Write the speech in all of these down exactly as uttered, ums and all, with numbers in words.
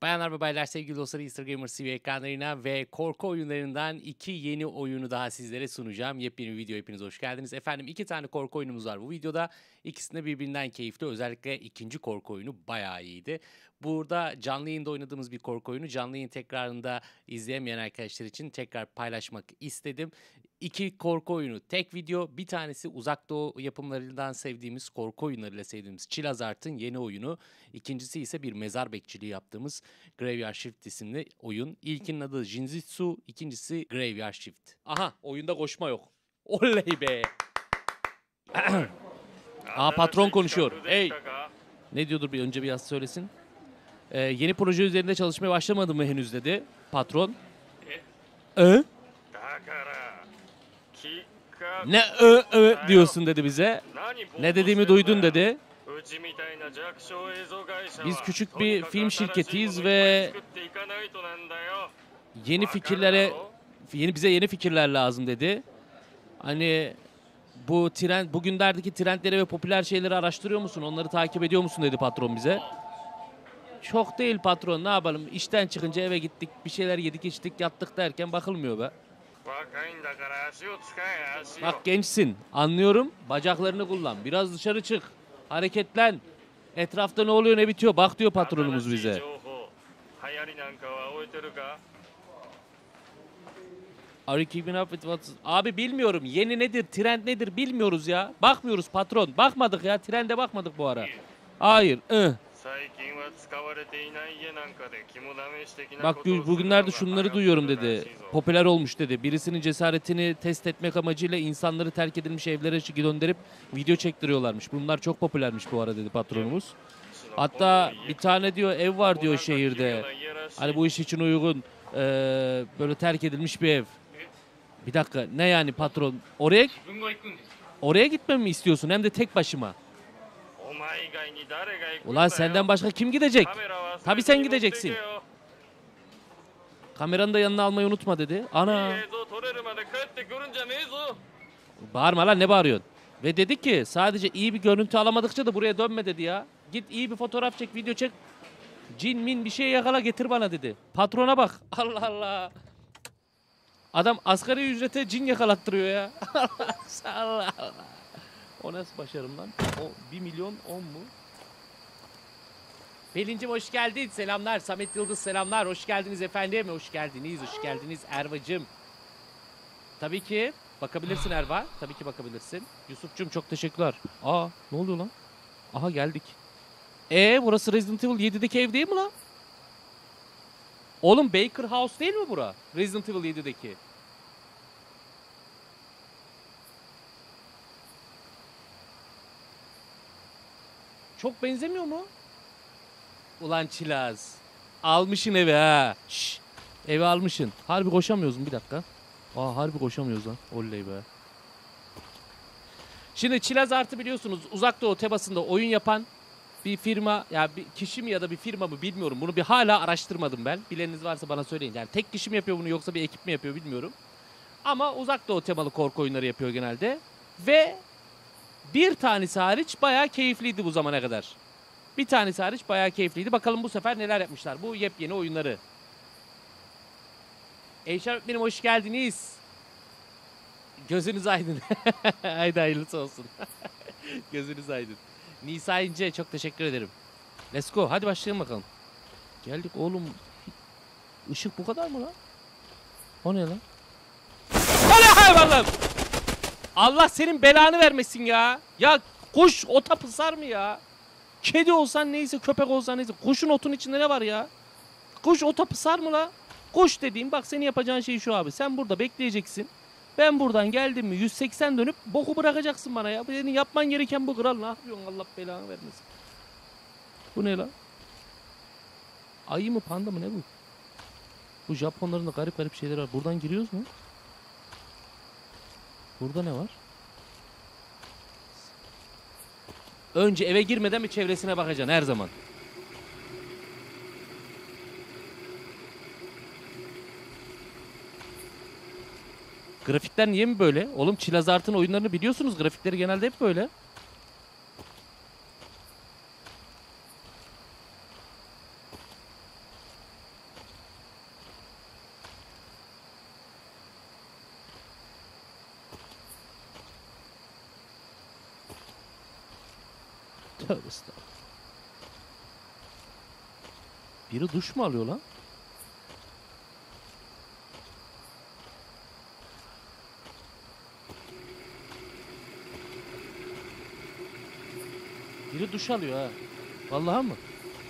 Bayanlar ve baylar, sevgili dostlar, Easter Gamers T V ekranlarına ve korku oyunlarından iki yeni oyunu daha sizlere sunacağım. Yepyeni bir video, hepiniz hoş geldiniz. Efendim iki tane korku oyunumuz var bu videoda. İkisi de birbirinden keyifli. Özellikle ikinci korku oyunu bayağı iyiydi. Burada canlı yayında oynadığımız bir korku oyunu. Canlı yayın tekrarında izleyemeyen arkadaşlar için tekrar paylaşmak istedim. İki korku oyunu tek video. Bir tanesi Uzak Doğu yapımlarından sevdiğimiz, korku oyunlarıyla sevdiğimiz Chilazart'ın yeni oyunu. İkincisi ise bir mezar bekçiliği yaptığımız Graveyard Shift isimli oyun. İlkinin adı Jinzitsu, ikincisi Graveyard Shift. Aha, oyunda koşma yok. Oley be. Aa, patron konuşuyor. Hey. Ne diyordur, bir önce bir yaz söylesin. Ee, yeni proje üzerinde çalışmaya başlamadım mı henüz dedi patron. E? Ne ö ö diyorsun dedi bize. Ne dediğimi duydun dedi. Biz küçük bir film şirketiyiz ve yeni fikirlere yeni bize yeni fikirler lazım dedi. Hani bu trend, bugünlerdeki trendleri ve popüler şeyleri araştırıyor musun? Onları takip ediyor musun dedi patron bize. Çok değil patron, ne yapalım? İşten çıkınca eve gittik, bir şeyler yedik, içtik, yattık derken bakılmıyor be. Bak gençsin, anlıyorum. Bacaklarını kullan. Biraz dışarı çık. Hareketlen. Etrafta ne oluyor ne bitiyor bak diyor patronumuz bize. Are you keeping up with what's... Abi bilmiyorum. Yeni nedir, trend nedir bilmiyoruz ya. Bakmıyoruz patron. Bakmadık ya. Trende bakmadık bu ara. Hayır. Ih. Bak bugünlerde şunları duyuyorum dedi. Popüler olmuş dedi. Birisinin cesaretini test etmek amacıyla insanları terk edilmiş evlere gönderip video çektiriyorlarmış. Bunlar çok popülermiş bu ara dedi patronumuz. Hatta bir tane diyor ev var diyor şehirde. Hani bu iş için uygun ee, böyle terk edilmiş bir ev. Bir dakika, ne yani patron? Oraya oraya gitmemi mi istiyorsun, hem de tek başıma? Ulan senden başka kim gidecek? Tabii sen gideceksin. Kameranı da yanına almayı unutma dedi. Ana. Bağırma lan, ne bağırıyorsun? Ve dedi ki sadece iyi bir görüntü alamadıkça da buraya dönme dedi ya. Git iyi bir fotoğraf çek, video çek. Cin min bir şey yakala getir bana dedi. Patrona bak. Allah Allah. Adam asgari ücrete cin yakalattırıyor ya. Allah Allah. O nasıl başarım lan? O bir milyon on mu? Pelincim hoş geldin. Selamlar. Samet Yıldız selamlar. Hoş geldiniz efendim. Hoş geldiniz. Hoş geldiniz Erva'cığım. Tabii ki bakabilirsin Erva. Tabii ki bakabilirsin. Yusuf'cum çok teşekkürler. Aa, ne oluyor lan? Aha geldik. Ee burası Resident Evil yedideki ev değil mi lan? Oğlum Baker House değil mi bura? Resident Evil yedideki. Çok benzemiyor mu? Ulan Çilaz. Almışın evi ha. Şşş. Evi almışın. Harbi koşamıyoruz mu? Bir dakika. Aa harbi koşamıyoruz lan. Oley be. Şimdi Chilazart'ı biliyorsunuz, Uzak Doğu tebasında oyun yapan bir firma, ya yani bir kişi mi ya da bir firma mı bilmiyorum. Bunu bir hala araştırmadım ben. Bileniniz varsa bana söyleyin. Yani tek kişi mi yapıyor bunu yoksa bir ekip mi yapıyor bilmiyorum. Ama Uzak Doğu temalı korku oyunları yapıyor genelde. Ve bir tanesi hariç bayağı keyifliydi bu zamana kadar. Bir tanesi hariç bayağı keyifliydi. Bakalım bu sefer neler yapmışlar. Bu yepyeni oyunları. Eyşan öğretmenim hoş geldiniz. Gözünüz aydın. Haydi hayırlısı olsun. Gözünüz aydın. Nisa İnce çok teşekkür ederim. Let's go. Hadi başlayalım bakalım. Geldik oğlum. Işık bu kadar mı lan? O ne lan? Allah, Allah senin belanı vermesin ya. Ya kuş ota pısar mı ya? Kedi olsan neyse, köpek olsan neyse. Kuşun otun içinde ne var ya? Kuş ota pısar mı la? Kuş dediğim bak, senin yapacağın şey şu abi. Sen burada bekleyeceksin. Ben buradan geldim mi yüz seksen dönüp boku bırakacaksın bana ya. Senin yapman gereken bu kral. Ne yapıyorsun, Allah belanı vermesin. Bu ne lan? Ayı mı panda mı ne bu? Bu Japonların da garip garip şeyler var. Buradan giriyoruz mu? Burada ne var? Önce eve girmeden bir çevresine bakacaksın her zaman. Grafikler niye mi böyle? Oğlum Chilazart'ın oyunlarını biliyorsunuz. Grafikleri genelde hep böyle. Tövbe estağfurullah. Biri duş mu alıyor lan? Biri duş alıyor ha. Vallahi mı?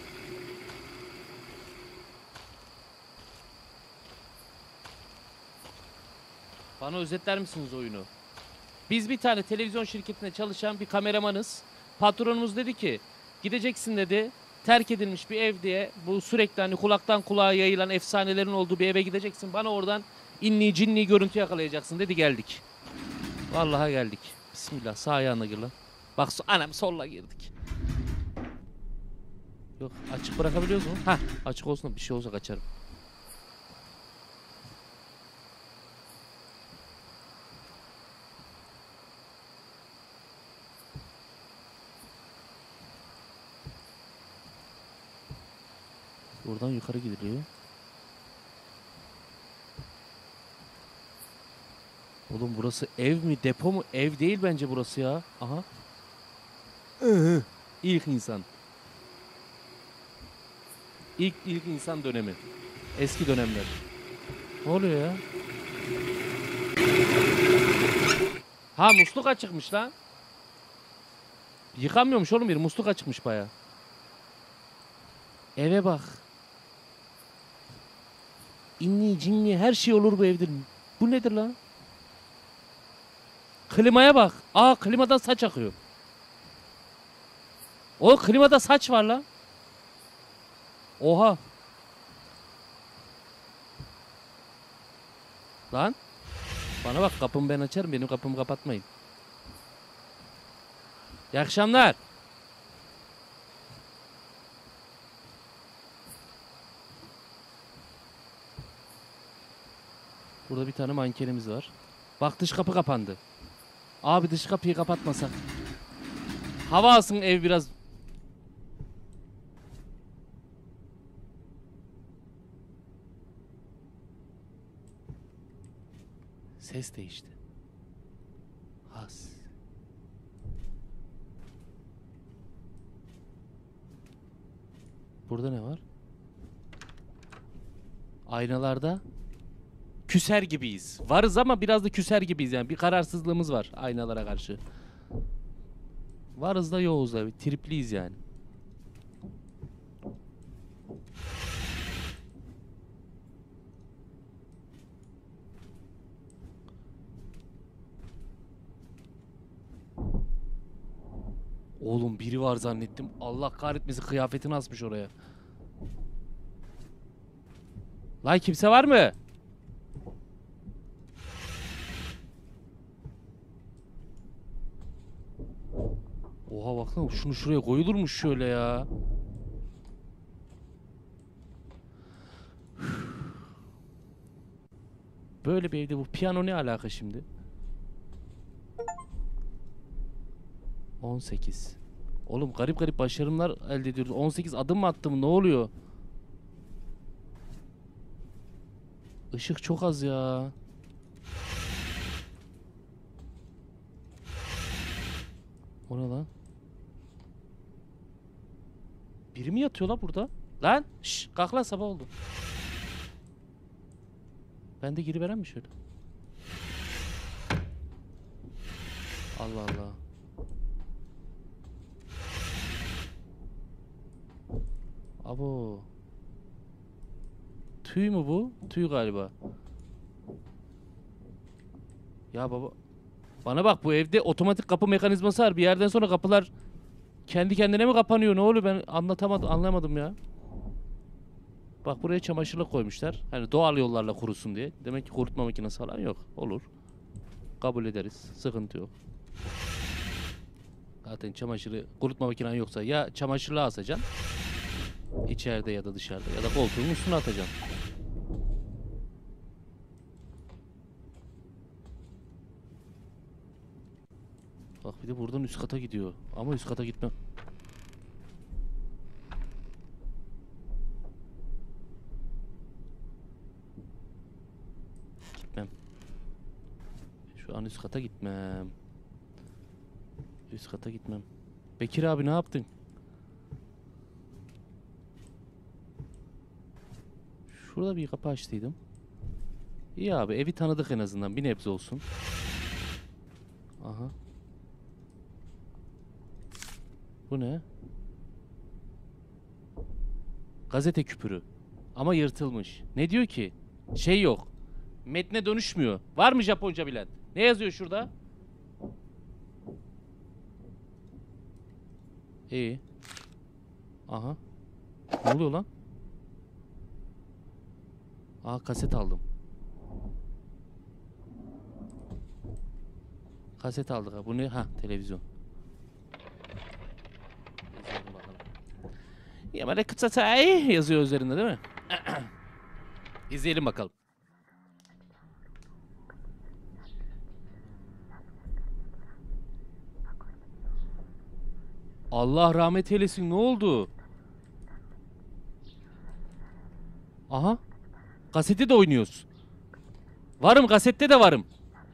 Bana özetler misiniz oyunu? Biz bir tane televizyon şirketinde çalışan bir kameramanız. Patronumuz dedi ki gideceksin dedi. Terk edilmiş bir ev diye, bu sürekli hani kulaktan kulağa yayılan efsanelerin olduğu bir eve gideceksin. Bana oradan inni cinni görüntü yakalayacaksın dedi, geldik. Vallahi geldik. Bismillah, sağ ayağına gir lan. Bak anam, solla girdik. Yok, açık bırakabiliyoruz mu? Hah, açık olsun da bir şey olsa kaçarım. Oradan yukarı gidiliyor. Oğlum burası ev mi, depo mu? Ev değil bence burası ya. Aha. İlk insan. İlk ilk insan dönemi. Eski dönemler. Ne oluyor ya? Ha, musluk açıkmış lan. Yıkanmıyormuş oğlum, bir musluk açıkmış baya. Eve bak. İnni cinni her şey olur bu evde. Bu nedir lan? Klimaya bak. Aa, klimadan saç akıyor. O klimada saç var lan. Oha. Lan. Bana bak, kapımı ben açarım. Benim kapımı kapatmayın. İyi akşamlar. Burada bir tane mankenimiz var. Bak, dış kapı kapandı. Abi dış kapıyı kapatmasak. Hava alsın ev biraz. Ses değişti. Has. Burada ne var? Aynalarda küser gibiyiz. Varız ama biraz da küser gibiyiz yani. Bir kararsızlığımız var aynalara karşı. Varız da yoğuz da. Bir tripliyiz yani. Oğlum biri var zannettim. Allah kahretmesin, kıyafetini asmış oraya. Lan kimse var mı? Oha, baksana, şunu şuraya koyulurmuş şöyle ya. Böyle bir evde bu piyano ne alaka şimdi? on sekiz. Oğlum garip garip başarımlar elde ediyoruz. on sekiz adım mı attım, ne oluyor? Işık çok az ya. O ne lan? Biri mi yatıyor la burada? Lan şşş, kalk lan, sabah oldu. Ben de giriverem mi şöyle? Allah Allah. Abo. Tüy mü bu? Tüy galiba. Ya baba. Bana bak, bu evde otomatik kapı mekanizması var. Bir yerden sonra kapılar kendi kendine mi kapanıyor? Ne oluyor? Ben anlatamadım, anlamadım ya. Bak, buraya çamaşırlık koymuşlar. Hani doğal yollarla kurusun diye. Demek ki kurutma makinesi falan yok. Olur. Kabul ederiz. Sıkıntı yok. Zaten çamaşırı kurutma makinen yoksa ya çamaşırlığa asacaksın. İçeride ya da dışarıda, ya da koltuğun üstüne atacaksın. Bak, bir de buradan üst kata gidiyor. Ama üst kata gitmem. Gitmem. Şu an üst kata gitmem. Üst kata gitmem. Bekir abi ne yaptın? Şurada bir kapı açtıydım. İyi abi, evi tanıdık en azından, bir nebze olsun. Aha. Bu ne? Gazete küpürü. Ama yırtılmış. Ne diyor ki? Şey yok. Metne dönüşmüyor. Var mı Japonca bilen? Ne yazıyor şurada? İyi. Aha. Ne oluyor lan? Aa, kaset aldım. Kaset aldık ha. Bu ne? Ha, televizyon. İzleyelim bakalım. Yamada Kıtsatay yazıyor üzerinde değil mi? İzleyelim bakalım. Allah rahmet eylesin, ne oldu? Aha. Kaseti de oynuyoruz. Varım, kasette de varım.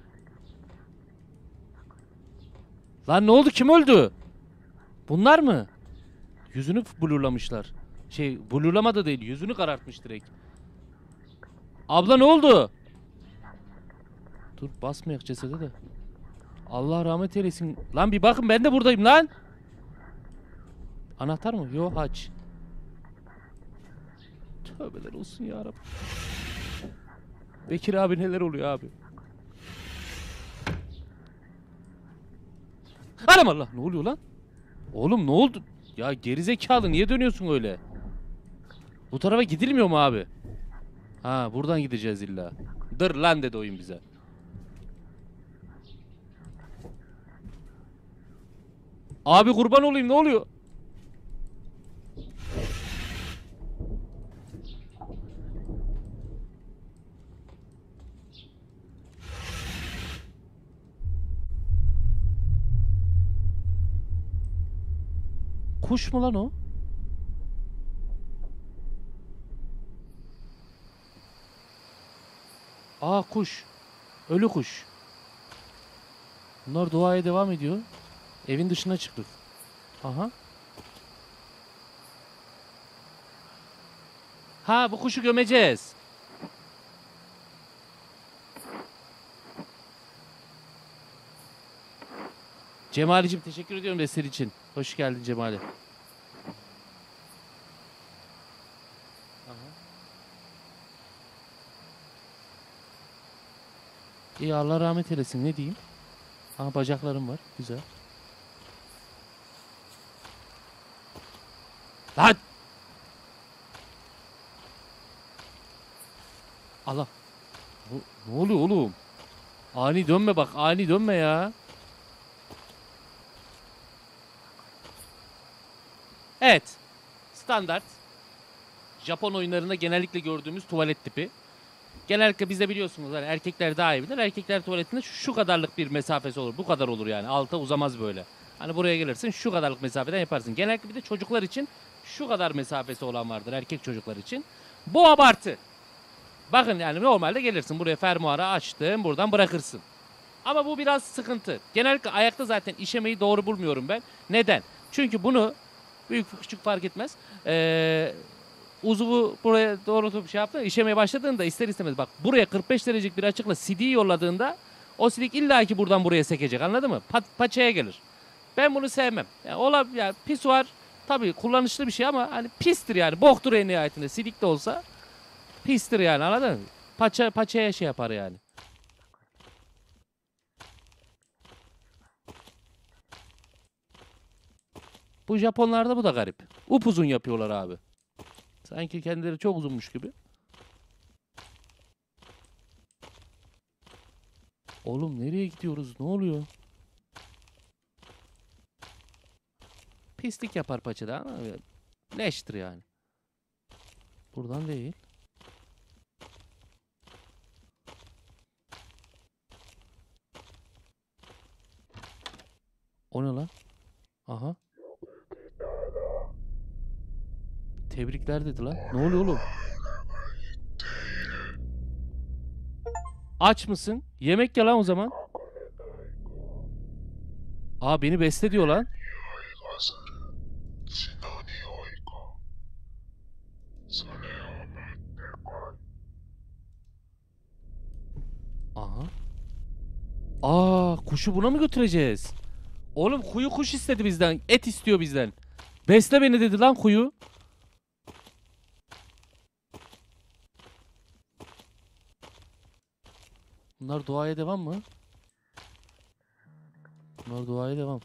Lan ne oldu, kim öldü? Bunlar mı? Yüzünü blurlamışlar. Şey, blurlama da değil, yüzünü karartmış direkt. Abla ne oldu? Dur, basmayak cesede de. Allah rahmet eylesin. Lan bir bakın, ben de buradayım lan. Anahtar mı? Yo, haç. Tövbeler olsun yarabbim. Bekir abi, neler oluyor abi? Anam Allah, ne oluyor lan? Oğlum ne oldu? Ya gerizekalı, niye dönüyorsun öyle? Bu tarafa gidilmiyor mu abi? Ha, buradan gideceğiz illa. Dır lan dedi oyun bize. Abi kurban olayım, ne oluyor? Kuş mu lan o? Aa, kuş. Ölü kuş. Bunlar duaya devam ediyor. Evin dışına çıktık. Aha. Ha, bu kuşu gömeceğiz. Cemalicim, teşekkür ediyorum desteğin için. Hoş geldin Cemali. İyi, Allah rahmet eylesin, ne diyeyim. Ha, bacaklarım var, güzel. Lan! Allah. Ne, ne oluyor oğlum? Ani dönme bak, ani dönme ya. Evet. Standart. Japon oyunlarında genellikle gördüğümüz tuvalet tipi. Genellikle bizde biliyorsunuz, hani erkekler daha iyi bilir. Erkekler tuvaletinde şu kadarlık bir mesafesi olur. Bu kadar olur yani. Alta uzamaz böyle. Hani buraya gelirsin, şu kadarlık mesafeden yaparsın. Genellikle bir de çocuklar için şu kadar mesafesi olan vardır. Erkek çocuklar için. Bu abartı. Bakın yani normalde gelirsin buraya, fermuarı açtın, buradan bırakırsın. Ama bu biraz sıkıntı. Genellikle ayakta zaten işemeyi doğru bulmuyorum ben. Neden? Çünkü bunu büyük küçük fark etmez. Ee, uzuvu buraya doğrultup şey yaptın, işemeye başladığında ister istemez bak, buraya kırk beş derecelik bir açıkla C D'yi yolladığında o silik illaki buradan buraya sekecek, anladın mı? Pa paçaya gelir. Ben bunu sevmem. Yani olab yani pisuar tabii kullanışlı bir şey ama hani pistir yani. Boktur en nihayetinde. Silik de olsa pistir yani, anladın mı? Paça, paçaya şey yapar yani. Bu Japonlarda bu da garip. Upuzun yapıyorlar abi. Sanki kendileri çok uzunmuş gibi. Oğlum nereye gidiyoruz? Ne oluyor? Pislik yapar paçada ama leştir yani. Buradan değil. O ne lan? Aha. Tebrikler dedi lan. Ne oluyor oğlum? Aç mısın? Yemek ya lan o zaman. Aa, beni besle diyor lan. 血の匂いか。それを持ってこい。 Aha. Aa, kuşu buna mı götüreceğiz? Oğlum kuyu kuş istedi bizden. Et istiyor bizden. Besle beni dedi lan kuyu. Bunlar duaya devam mı? Bunlar duaya devam.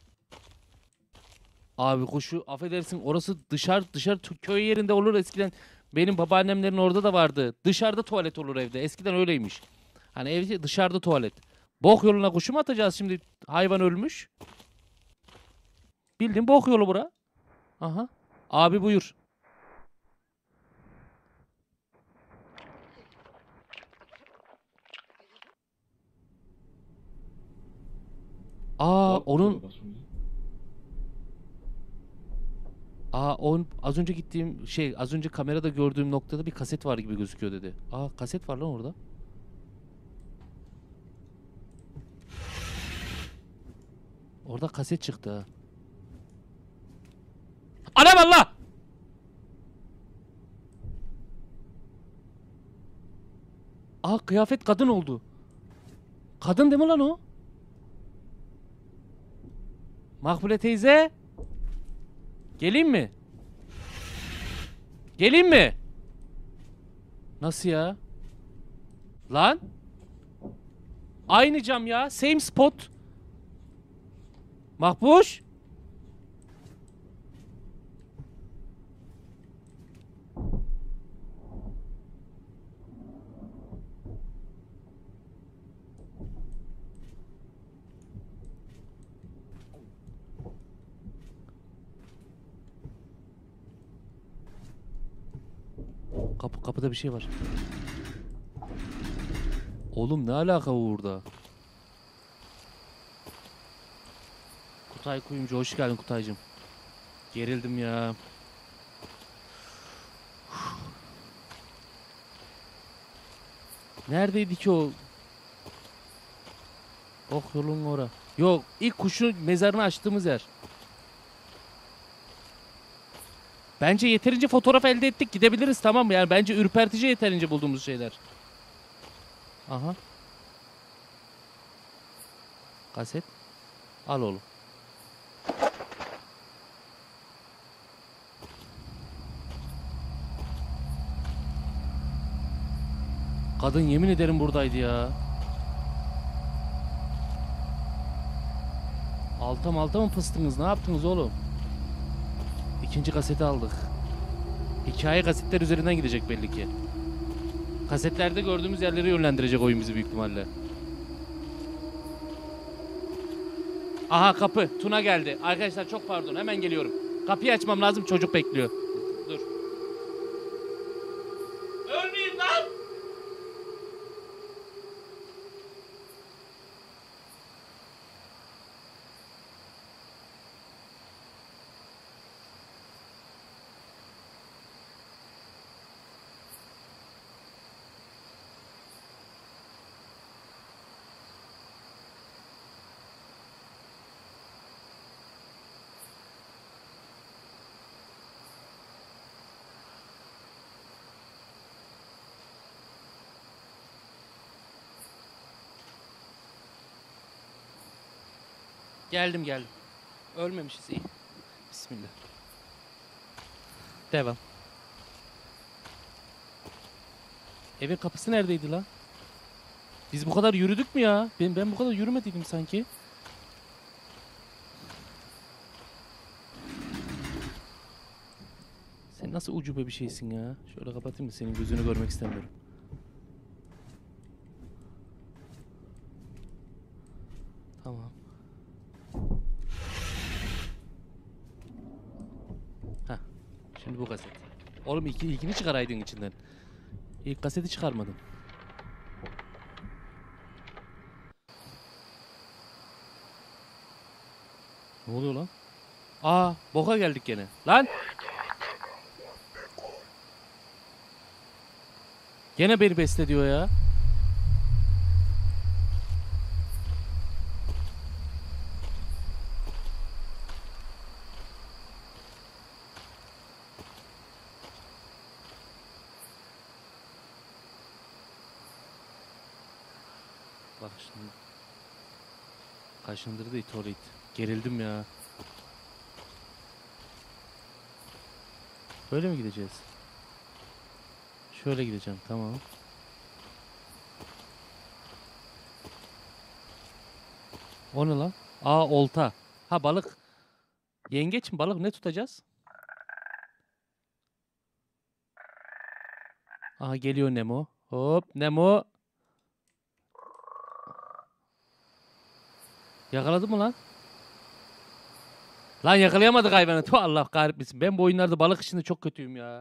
Abi kuşu affedersin, orası dışarı dışarı tu- köy yerinde olur eskiden. Benim babaannemlerin orada da vardı. Dışarıda tuvalet olur evde. Eskiden öyleymiş. Hani evde dışarıda tuvalet. Bok yoluna kuşu mu atacağız şimdi? Hayvan ölmüş. Bildiğin bok yolu bura. Aha. Abi buyur. Aa onun Aa on az önce gittiğim şey, az önce kamerada gördüğüm noktada bir kaset var gibi gözüküyor dedi. Aa kaset var lan orada. Orada kaset çıktı ha. Anam Allah! Aa kıyafet kadın oldu. Kadın değil mi lan o? Makbule teyze. Geleyim mi? Geleyim mi? Nasıl ya? Lan? Aynı cam ya. Same spot. Makbuş. Kapı, kapıda bir şey var. Oğlum ne alaka burada? Kutay Kuyumcu, hoş geldin Kutaycığım. Gerildim ya. Neredeydi ki o? Ok yolun ora. Yok, ilk kuşun mezarını açtığımız yer. Bence yeterince fotoğraf elde ettik, gidebiliriz, tamam mı? Yani bence ürpertici yeterince bulduğumuz şeyler. Aha. Kaset. Al oğlum. Kadın yemin ederim buradaydı ya. Alta malta mı fıstınız? Ne yaptınız oğlum? İkinci kaseti aldık. Hikaye kasetler üzerinden gidecek belli ki. Kasetlerde gördüğümüz yerleri yönlendirecek oyun bizi büyük ihtimalle. Aha kapı. Tuna geldi. Arkadaşlar çok pardon. Hemen geliyorum. Kapıyı açmam lazım. Çocuk bekliyor. Dur. Ölmeyin lan! Geldim geldim. Ölmemişiz, iyi. Bismillah. Devam. Evin kapısı neredeydi lan? Biz bu kadar yürüdük mü ya? Ben, ben bu kadar yürümediydim sanki. Sen nasıl ucube bir şeysin ya? Şöyle kapatayım mı? Senin gözünü görmek istemiyorum. Tamam. Heh. Şimdi bu kaset. Oğlum iki, ilkini çıkaraydın içinden. İlk kaseti çıkarmadım. Ne oluyor lan? Aa, boka geldik gene. Lan! Gene beni besle diyor ya. Bak şimdi. Kaşındırdı it orayı. Gerildim ya. Böyle mi gideceğiz? Şöyle gideceğim, tamam. O ne lan? Aa, olta. Ha, balık. Yengeç mi, balık, ne tutacağız? Aha, geliyor Nemo. Hop Nemo. Yakaladı mı lan? Lan yakalayamadık hayvanı. Tuh, Allah kahretmesin. Ben bu oyunlarda balık işinde çok kötüyüm ya.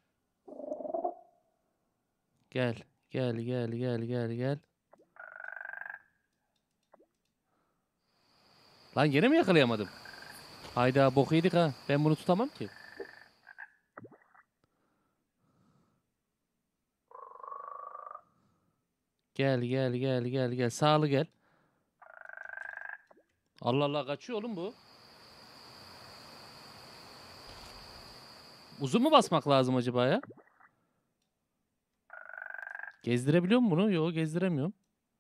Gel. Gel gel gel gel gel. Lan yine mi yakalayamadım? Hayda, bok yedik ha. Ben bunu tutamam ki. Gel gel gel gel gel. Sağlı gel. Allah Allah, kaçıyor oğlum bu. Uzun mu basmak lazım acaba ya? Gezdirebiliyor mu bunu? Yok, gezdiremiyorum.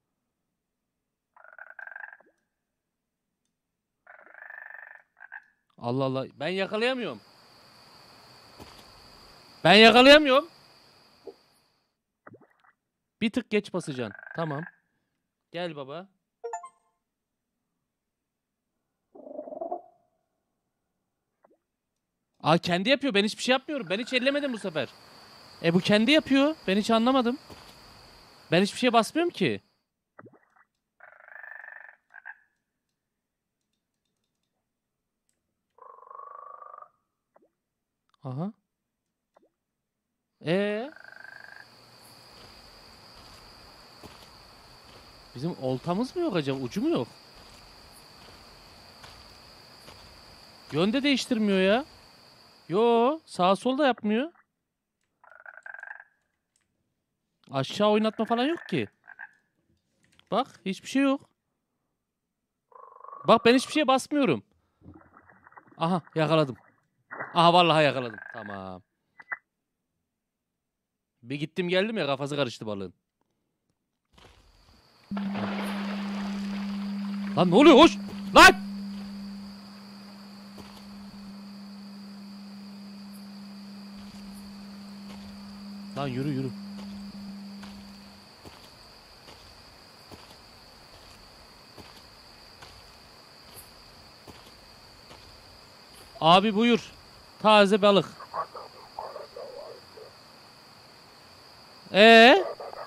Allah Allah. Ben yakalayamıyorum. Ben yakalayamıyorum. Bir tık geç basacaksın. Tamam. Gel baba. Aa, kendi yapıyor. Ben hiçbir şey yapmıyorum. Ben hiç ellemedim bu sefer. E bu kendi yapıyor. Ben hiç anlamadım. Ben hiçbir şeye basmıyorum ki. Aha. Ee? Bizim oltamız mı yok acaba? Ucu mu yok? Yönde değiştirmiyor ya. Yo, sağ sol da yapmıyor. Aşağı oynatma falan yok ki. Bak, hiçbir şey yok. Bak, ben hiçbir şeye basmıyorum. Aha, yakaladım. Aha, vallahi yakaladım. Tamam. Bir gittim geldim ya, kafası karıştı balığın. Lan ne oluyor, hoş? Lan! Lan yürü yürü. Abi buyur. Taze balık. Ee?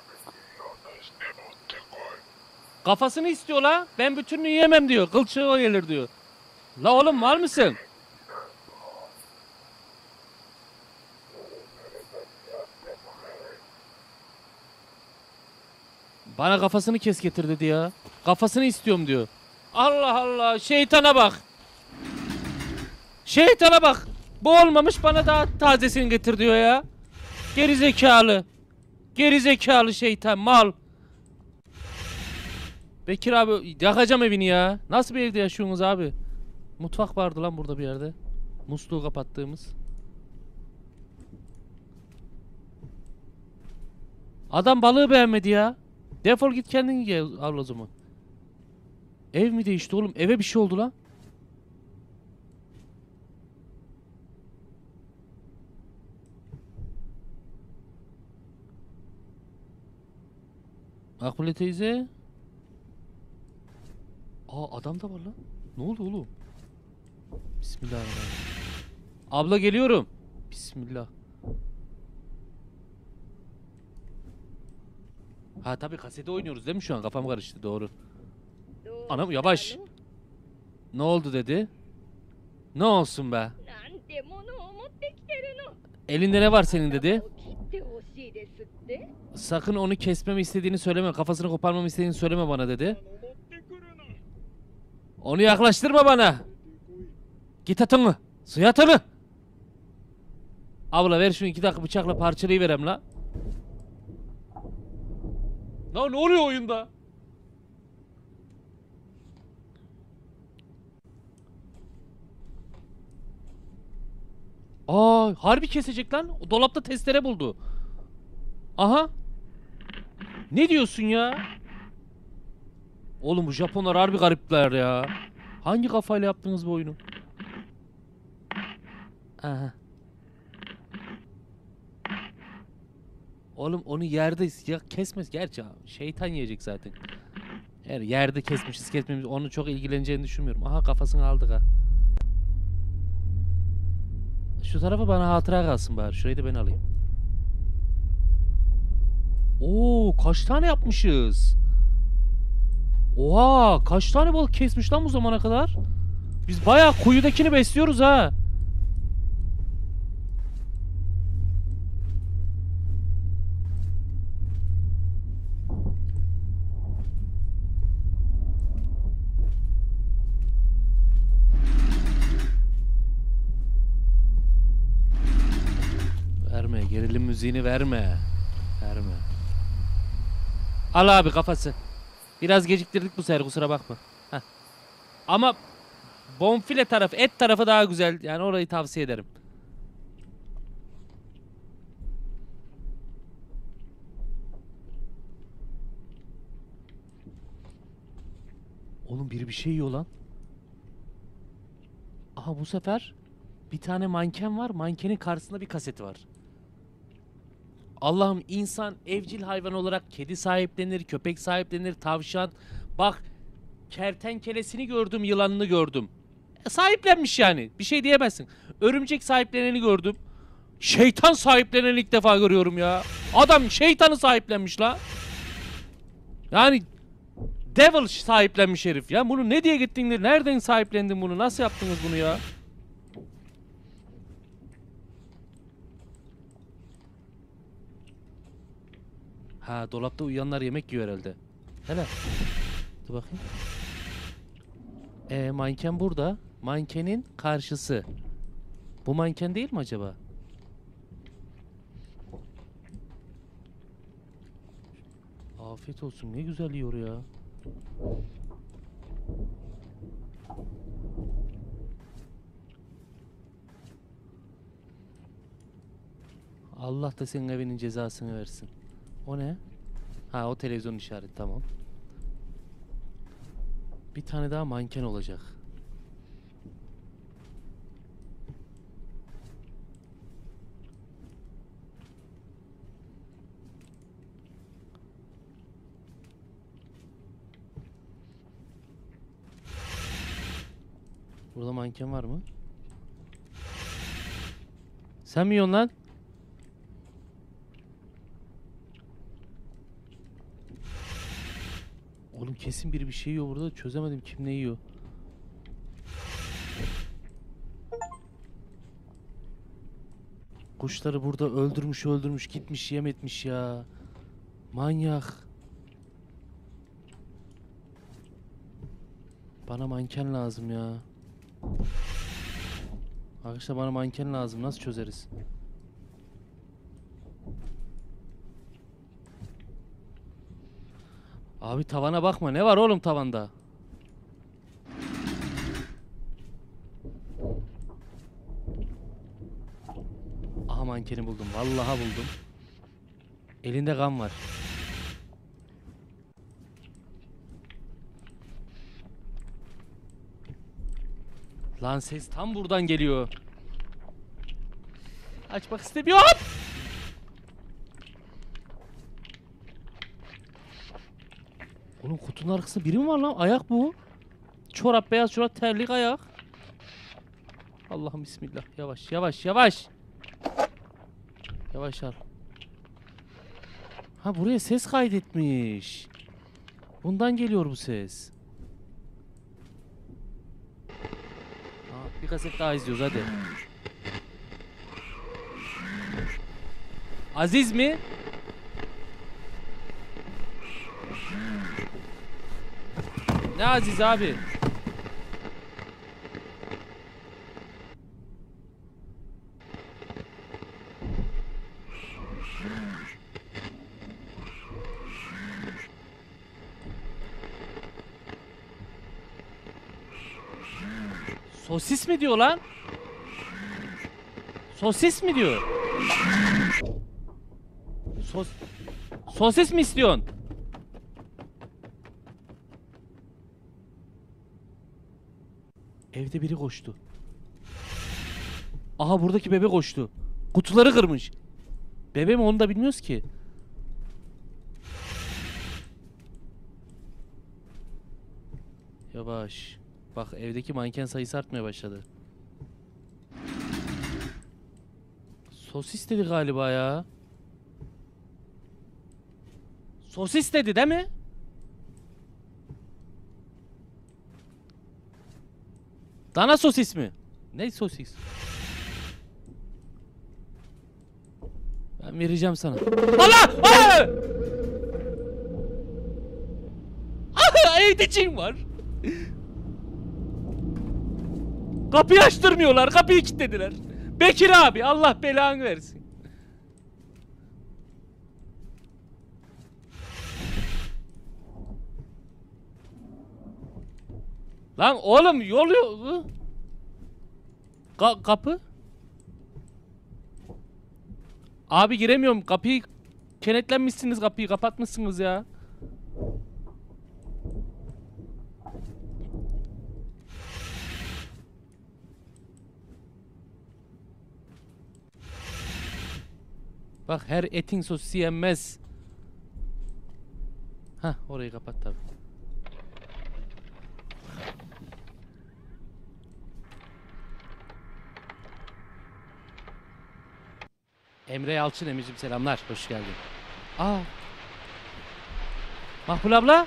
Kafasını istiyor la. Ben bütününü yiyemem diyor. Kılçığı o gelir diyor. La oğlum, var mısın? Bana kafasını kes getir dedi ya. Kafasını istiyorum diyor. Allah Allah, şeytana bak. Şeytana bak. Bu olmamış, bana daha tazesini getir diyor ya. Geri zekalı. Geri zekalı şeytan, mal. Bekir abi, yakacağım evini ya. Nasıl bir evde yaşıyorsunuz abi? Mutfak vardı lan burada bir yerde. Musluğu kapattığımız. Adam balığı beğenmedi ya. Defol git, kendin gel al o zaman. Ev mi değişti oğlum? Eve bir şey oldu lan. Akbule teyze. Aa, adam da var lan. Ne oldu oğlum? Bismillahirrahmanirrahim. Abla geliyorum. Bismillah. Ha tabii, kasede oynuyoruz değil mi şu an? Kafam karıştı, doğru. Anam yavaş. Ne oldu dedi? Ne olsun be? Elinde ne var senin dedi. Sakın onu kesmemi istediğini söyleme. Kafasını koparmamı istediğini söyleme bana dedi. Onu yaklaştırma bana. Git atını. Suya atını. Abla ver şunu, iki dakika bıçakla parçalayıverem la. Lan ne oluyor oyunda? Aa, harbi kesecek lan. O dolapta testere buldu. Aha. Ne diyorsun ya? Oğlum bu Japonlar harbi garipler ya. Hangi kafayla yaptınız bu oyunu? Aha. Oğlum onu yerde ya kesmez. Gerçi şeytan yiyecek zaten. Eğer yerde kesmişiz kesmemişiz onu çok ilgileneceğini düşünmüyorum. Aha kafasını aldık ha. Şu tarafa bana hatıra kalsın bari. Şurayı da ben alayım. Oo kaç tane yapmışız? Oha kaç tane balık kesmiş lan bu zamana kadar? Biz bayağı kuyudakini besliyoruz ha. Verme gerilim müziğini verme. Verme. Al abi kafası. Biraz geciktirdik bu sefer kusura bakma. Heh. Ama bonfile tarafı, et tarafı daha güzel. Yani orayı tavsiye ederim. Oğlum biri bir şey yiyor lan. Aha bu sefer bir tane manken var. Mankenin karşısında bir kaseti var. Allah'ım insan evcil hayvan olarak kedi sahiplenir, köpek sahiplenir, tavşan. Bak kertenkelesini gördüm, yılanını gördüm. E, sahiplenmiş yani. Bir şey diyemezsin. Örümcek sahipleneni gördüm. Şeytan sahipleneni ilk defa görüyorum ya. Adam şeytanı sahiplenmiş la. Yani devil sahiplenmiş herif ya. Bunu ne diye gittin? Nereden sahiplendin bunu? Nasıl yaptınız bunu ya? Ha dolapta uyuyanlar yemek yiyor herhalde. Hele. Dur bakayım. Ee, manken burada. Mankenin karşısı. Bu manken değil mi acaba? Afiyet olsun. Ne güzel yiyor ya. Allah da senin evinin cezasını versin. O ne? Ha o televizyon işareti tamam. Bir tane daha manken olacak. Burada manken var mı? Sen mi yiyorsun lan? Oğlum kesin biri bir şey yiyor burada. Çözemedim kim ne yiyor. Kuşları burada öldürmüş öldürmüş gitmiş yem etmiş ya. Manyak. Bana manken lazım ya. Arkadaşlar bana manken lazım. Nasıl çözeriz? Abi tavana bakma. Ne var oğlum tavanda? Aha mankeni buldum. Vallahi buldum. Elinde kan var. Lan ses tam buradan geliyor. Açmak istemiyorum. Oğlum kutunun arkasında biri mi var lan? Ayak bu. Çorap, beyaz çorap, terlik ayak. Allah'ım bismillah. Yavaş yavaş yavaş. Yavaş al. Ha buraya ses kaydetmiş. Bundan geliyor bu ses. Ha, bir kaset daha izliyoruz hadi. Aziz mi? Ne Aziz abi? Sosis mi diyor lan? Sosis mi diyor? Sos Sosis mi istiyorsun? Evde biri koştu. Aha buradaki bebe koştu. Kutuları kırmış. Bebe mi onu da bilmiyoruz ki. Yavaş. Bak evdeki manken sayısı artmaya başladı. Sosis dedi galiba ya. Sosis dedi değil mi? Dana sosis mi? Ne sosis? Ben vereceğim sana. Allah! Allah! Ah, evde cin var. Kapıyı açtırmıyorlar. Kapıyı kilitlediler. Bekir abi Allah belanı versin. Lan oğlum yol yok. Ka kapı. Abi giremiyorum. Kapıyı kenetlenmişsiniz, kapıyı kapatmışsınız ya. Bak her etin sosu yenmez. Hah orayı kapat tabi. Emre Yalçın Emir'cim selamlar. Hoş geldin. Aa. Mahpul abla.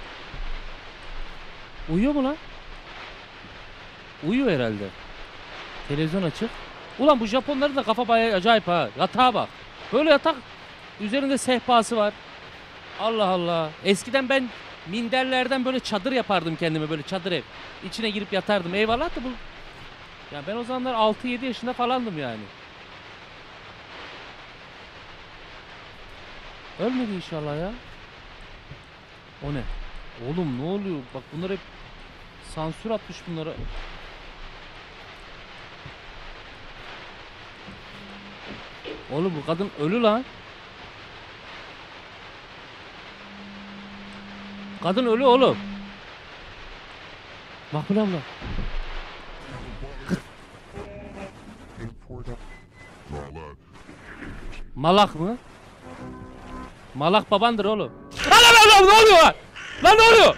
Uyuyor mu lan? Uyuyor herhalde. Televizyon açık. Ulan bu Japonların da kafa bayağı acayip ha. Yatağa bak. Böyle yatak. Üzerinde sehpası var. Allah Allah. Eskiden ben minderlerden böyle çadır yapardım kendime. Böyle çadır ev. İçine girip yatardım. Eyvallah da bu. Ya ben o zamanlar altı yedi yaşında falandım yani. Ölmedi inşallah ya. O ne? Oğlum ne oluyor? Bak bunlar hep sansür atmış bunlara. Oğlum bu kadın ölü lan. Kadın ölü oğlum. Makbul abla. Malak mı? Malak babandır oğlum. Lan lan lan ne oluyor lan? Lan ne oluyor?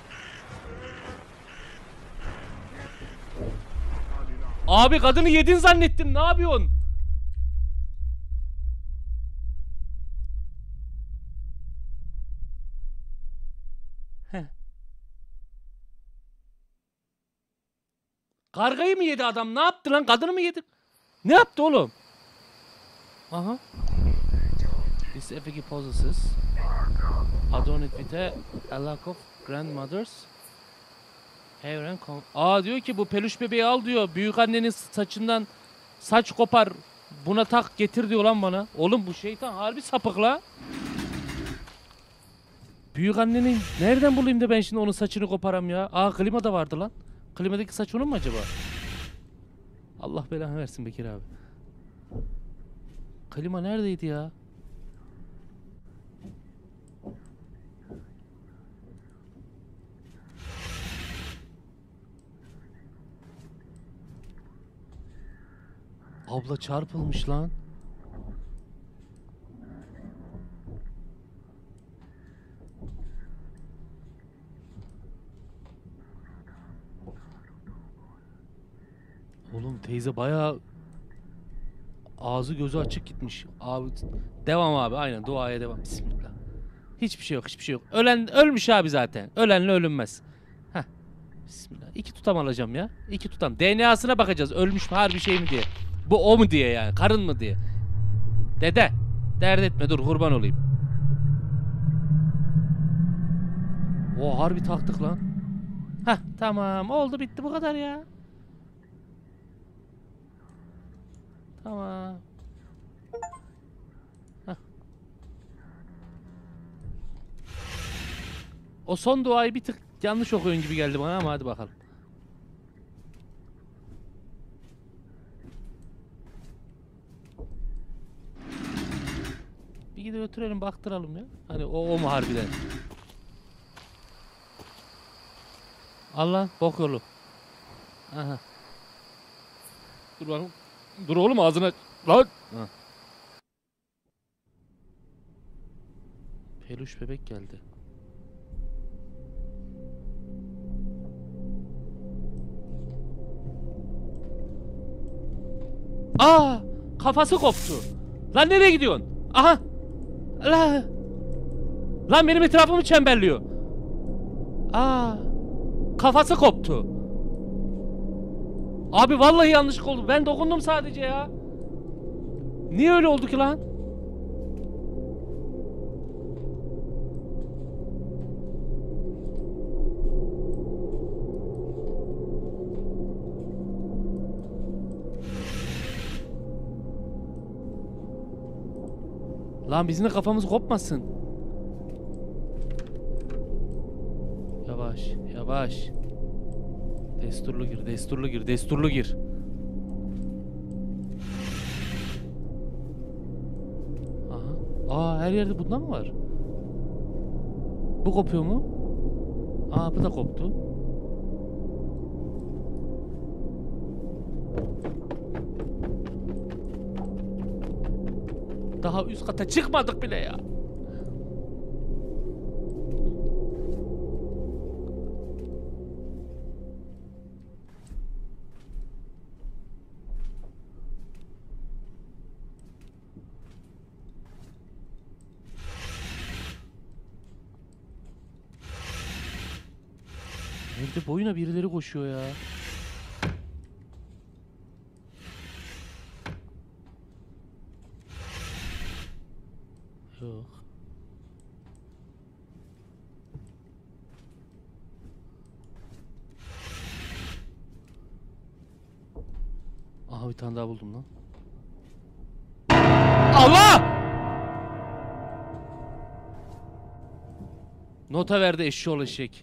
Abi kadını yedin zannettim. Ne yapıyorsun? Heh. Kargayı mı yedi adam? Ne yaptı lan? Kadını mı yedi? Ne yaptı oğlum? Aha. This effigy possesses adorned with a lack of grandmothers. Hair and Aa diyor ki bu peluş bebeği al diyor. Büyük annenin saçından saç kopar. Buna tak getir diyor lan bana. Oğlum bu şeytan harbi sapık la. Büyük annenin nereden bulayım da ben şimdi onun saçını koparam ya. Aa klima da vardı lan. Klimadaki saç onun mu acaba? Allah belanı versin Bekir abi. Klima neredeydi ya? Abla çarpılmış lan. Oğlum teyze bayağı ağzı gözü açık gitmiş. Abi devam abi aynen duaya devam. Bismillah. Hiçbir şey yok, hiçbir şey yok. Ölen ölmüş abi zaten. Ölenle ölünmez. Heh. Bismillah. İki tutam alacağım ya. İki tutam. D N A'sına bakacağız. Ölmüş mü harbi şey mi diye. Bu o mu diye yani. Karın mı diye. Dede. Dert etme dur kurban olayım. O harbi taktık lan. Heh tamam oldu bitti bu kadar ya. Tamam. Heh. O son duayı bir tık yanlış okuyorsun gibi geldi bana ama hadi bakalım. Bir gidip götürelim baktıralım ya. Hani o, o mu harbiden? Allah bok yolu. Aha. Dur oğlum. Dur oğlum ağzına. Lan. Ha. Peluş bebek geldi. Aa! Kafası koptu. Lan nereye gidiyorsun? Aha! La! Lan benim etrafımı çemberliyor. Aa! Kafası koptu. Abi vallahi yanlışlık oldu. Ben dokundum sadece ya. Niye öyle oldu ki lan? Lan bizim de kafamız kopmasın. Yavaş, yavaş. Desturlu gir, desturlu gir, desturlu gir. Aha. Aa, her yerde bundan mı var? Bu kopuyor mu? Aa, bu da koptu. Daha üst kata çıkmadık bile ya. Evde boyuna birileri koşuyor ya. Yok. Aha bir tane daha buldum lan. Allah! Nota verdi eşşoğlu eşek.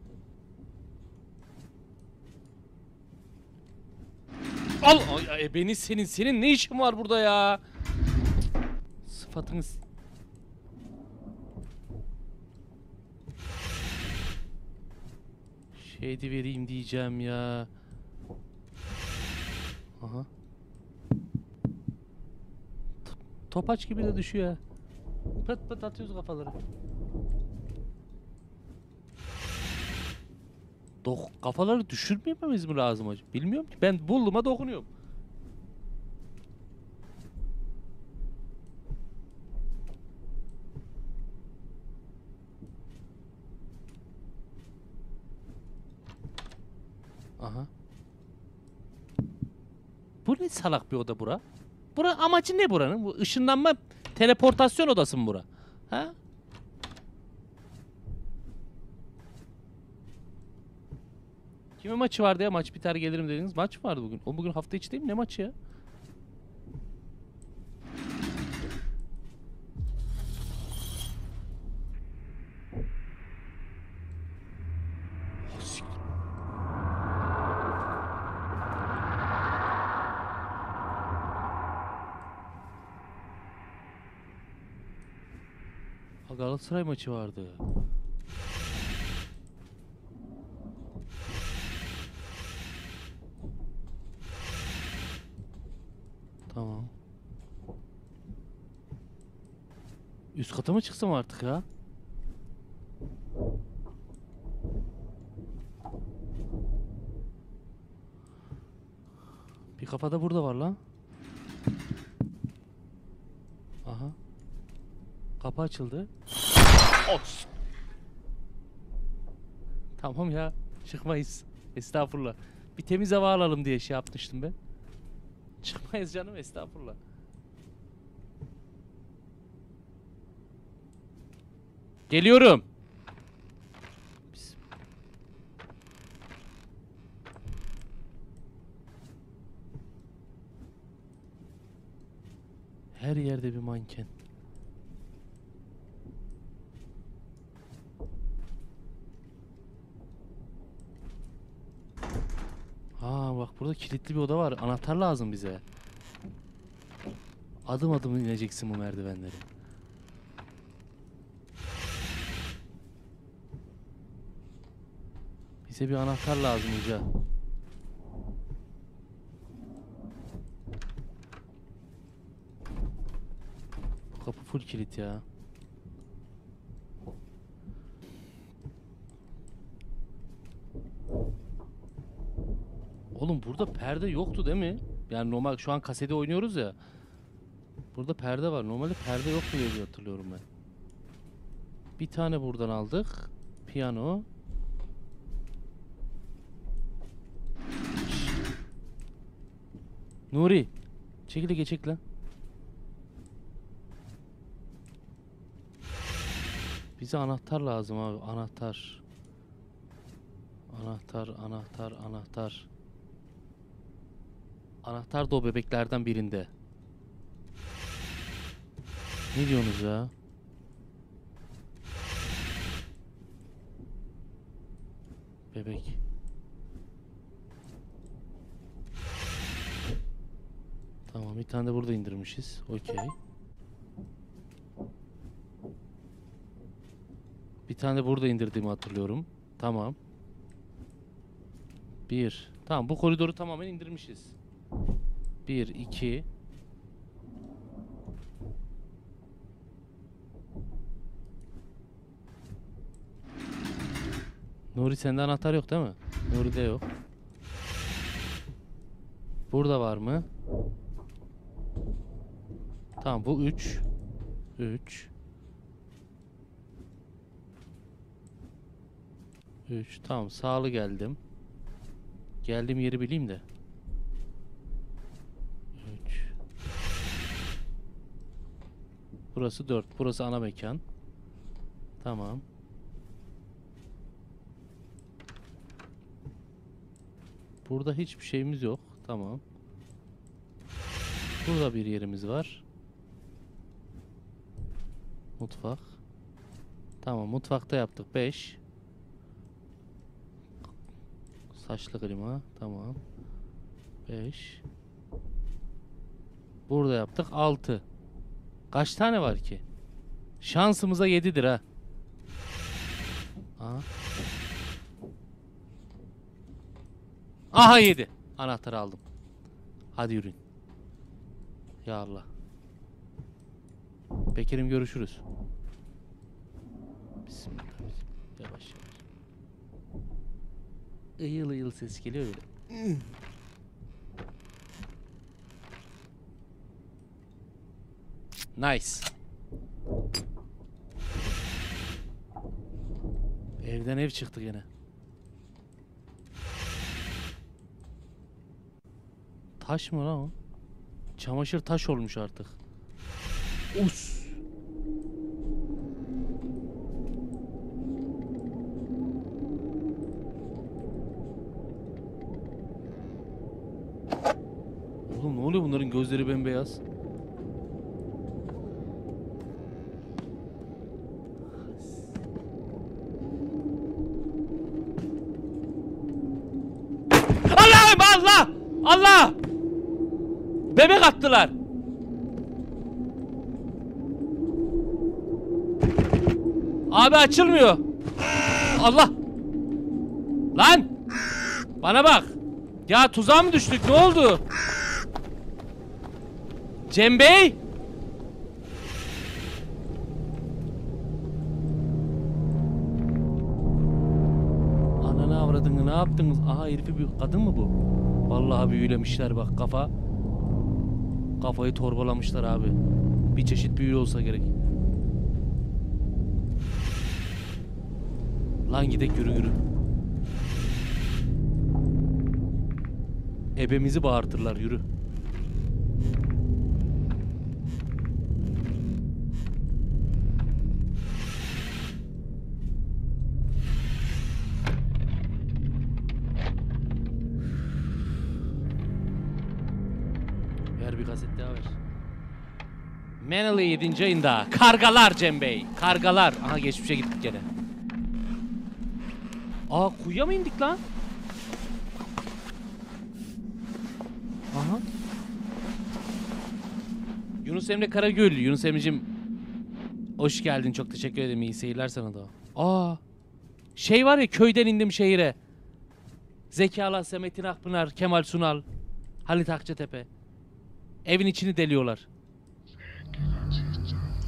Al! Ay, ay, beni senin senin ne işin var burada ya? Sıfatınız. Şeydi vereyim diyeceğim ya. Aha. Topaç gibi de düşüyor. Pıt pıt atıyoruz kafaları. Dok kafaları düşürmememiz mi lazım hocam? Bilmiyorum ki. Ben bulduğuma dokunuyorum. Aha. Bu ne salak bir oda bura? Bura amacı ne buranın? Bu ışınlanma teleportasyon odası mı bura? Ha? Kime maçı vardı ya? Maç biter gelirim dediniz. Maç mı vardı bugün? O bugün hafta içi değil mi? Ne maçı ya? Galatasaray maçı vardı. Tamam. Üst kata mı çıksam artık ya? Bir kafada burada var lan. Aha. Kapı açıldı. Os. Tamam ya. Çıkmayız. Estağfurullah. Bir temiz hava alalım diye şey yapmıştım ben. Çıkmayız canım, estağfurullah. Geliyorum. Her yerde bir manken. Aa bak, burada kilitli bir oda var. Anahtar lazım bize. Adım adım ineceksin bu merdivenleri. Bize bir anahtar lazım hoca. kapı full kilit ya. Oğlum burada perde yoktu değil mi? Yani normal şu an kasede oynuyoruz ya. Burada perde var. Normalde perde yoktu diye hatırlıyorum ben. Bir tane buradan aldık. Piyano. Nuri. Çekil de geçek lan. Bize anahtar lazım abi. Anahtar. Anahtar, anahtar, anahtar. Anahtar da o bebeklerden birinde. Ne diyorsunuz ya? Bebek. Tamam, bir tane de burada indirmişiz. Okey. Bir tane de burada indirdiğimi hatırlıyorum. Tamam. Bir. Tamam, bu koridoru tamamen indirmişiz. Bir, iki. Nuri, sende anahtar yok değil mi? Nuri'de yok. Burada var mı? Tamam, bu üç. üç. üç. Tamam, sağlı geldim. Geldiğim yeri bileyim de. üç. Burası dört. Burası ana mekan. Tamam. Burada hiçbir şeyimiz yok. Tamam. Burada bir yerimiz var. Mutfak. Tamam, mutfakta yaptık. beş. Saçlı klima. Tamam. beş. Burada yaptık. altı. Kaç tane var ki? Şansımıza yedidir ha. Aha. Aha, yedi. Anahtarı aldım. Hadi yürüyün. Ya Allah. Bekir'im, görüşürüz. Bismillah. Yavaş yavaş. Iyıl ıyıl ses geliyor öyle. Nice. Evden ev çıktı gene. Taş mı lan o? Çamaşır taş olmuş artık. Us. Oğlum ne oluyor, bunların gözleri bembeyaz. Allah'ım, Allah! Allah! Bebek attılar. Abi açılmıyor. Allah! Lan! Bana bak. Ya tuzağa mı düştük? Ne oldu? Cem Bey! Ananı avradını, ne yaptınız? Aha, herifi bir kadın mı bu? Vallahi büyülemişler bak, kafa. Kafayı torbalamışlar abi. Bir çeşit büyü olsa gerek. Lan gidek, yürü yürü. Ebemizi bağırtırlar, yürü. Ver bir kaset daha ver. Manly yedinci ayında. Kargalar Cem Bey. Kargalar. Aha, geçmişe gittik gene. Aa, kuyuya mı indik lan? Aha. Yunus Emre Karagül. Yunus Emre'cim, hoş geldin. Çok teşekkür ederim. İyi seyirler sana da. Aa. Şey var ya, köyden indim şehire. Zeki Alasya, Metin Akpınar, Kemal Sunal, Halit Akçatepe. Evin içini deliyorlar.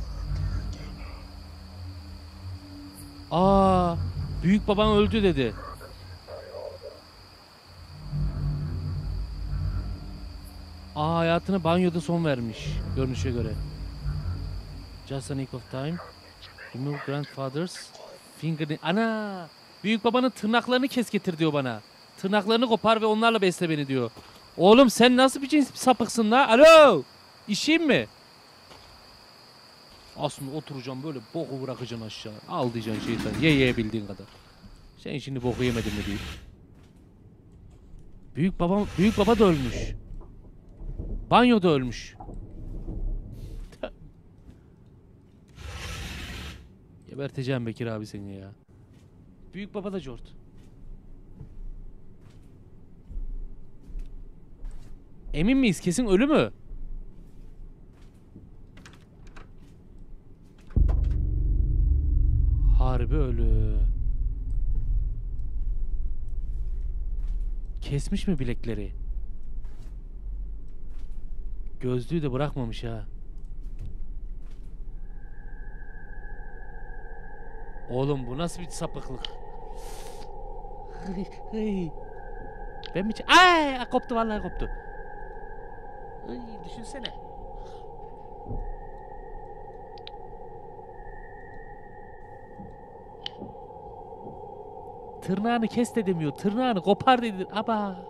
Aa, büyük baban öldü dedi. Aa, hayatına banyoda son vermiş görünüşe göre. Just a nick of time. Remove grandfather's fingernail. Ana! Büyük babanın tırnaklarını kes getir diyor bana. Tırnaklarını kopar ve onlarla besle beni diyor. Oğlum sen nasıl bir cins bir sapıksın la? Alo! İşeyim mi? Aslında oturacağım böyle boku bırakacaksın aşağı. Al diyeceksin şeytan. Ye ye bildiğin kadar. Sen şimdi boku yemedin mi diyeyim. Büyük babam, büyük baba da ölmüş. Banyoda ölmüş. Geberteceğim Bekir abi seni ya. Büyük baba da cort. Emin miyiz? Kesin ölü mü? Harbi ölü. Kesmiş mi bilekleri? Gözlüğü de bırakmamış ha. Oğlum bu nasıl bir sapıklık? Ben mi? Ay, koptu vallahi koptu. Ay, düşünsene. Tırnağını kes de demiyor. Tırnağını kopar dedi. Aba.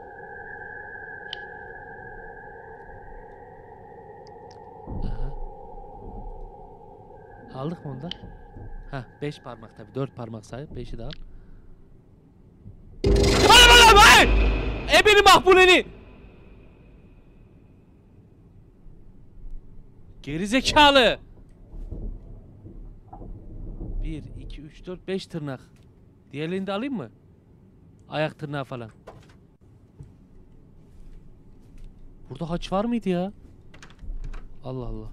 Aha. Aldık mı ondan? Hah, beş parmak tabii. Dört parmak sahip. Beşi de al. Bana bana be! Ebeni mahbuleni! Gerizekalı! Bir, iki, üç, dört, beş tırnak. Diğerlerini de alayım mı? Ayak tırnağı falan. Burada haç var mıydı ya? Allah Allah.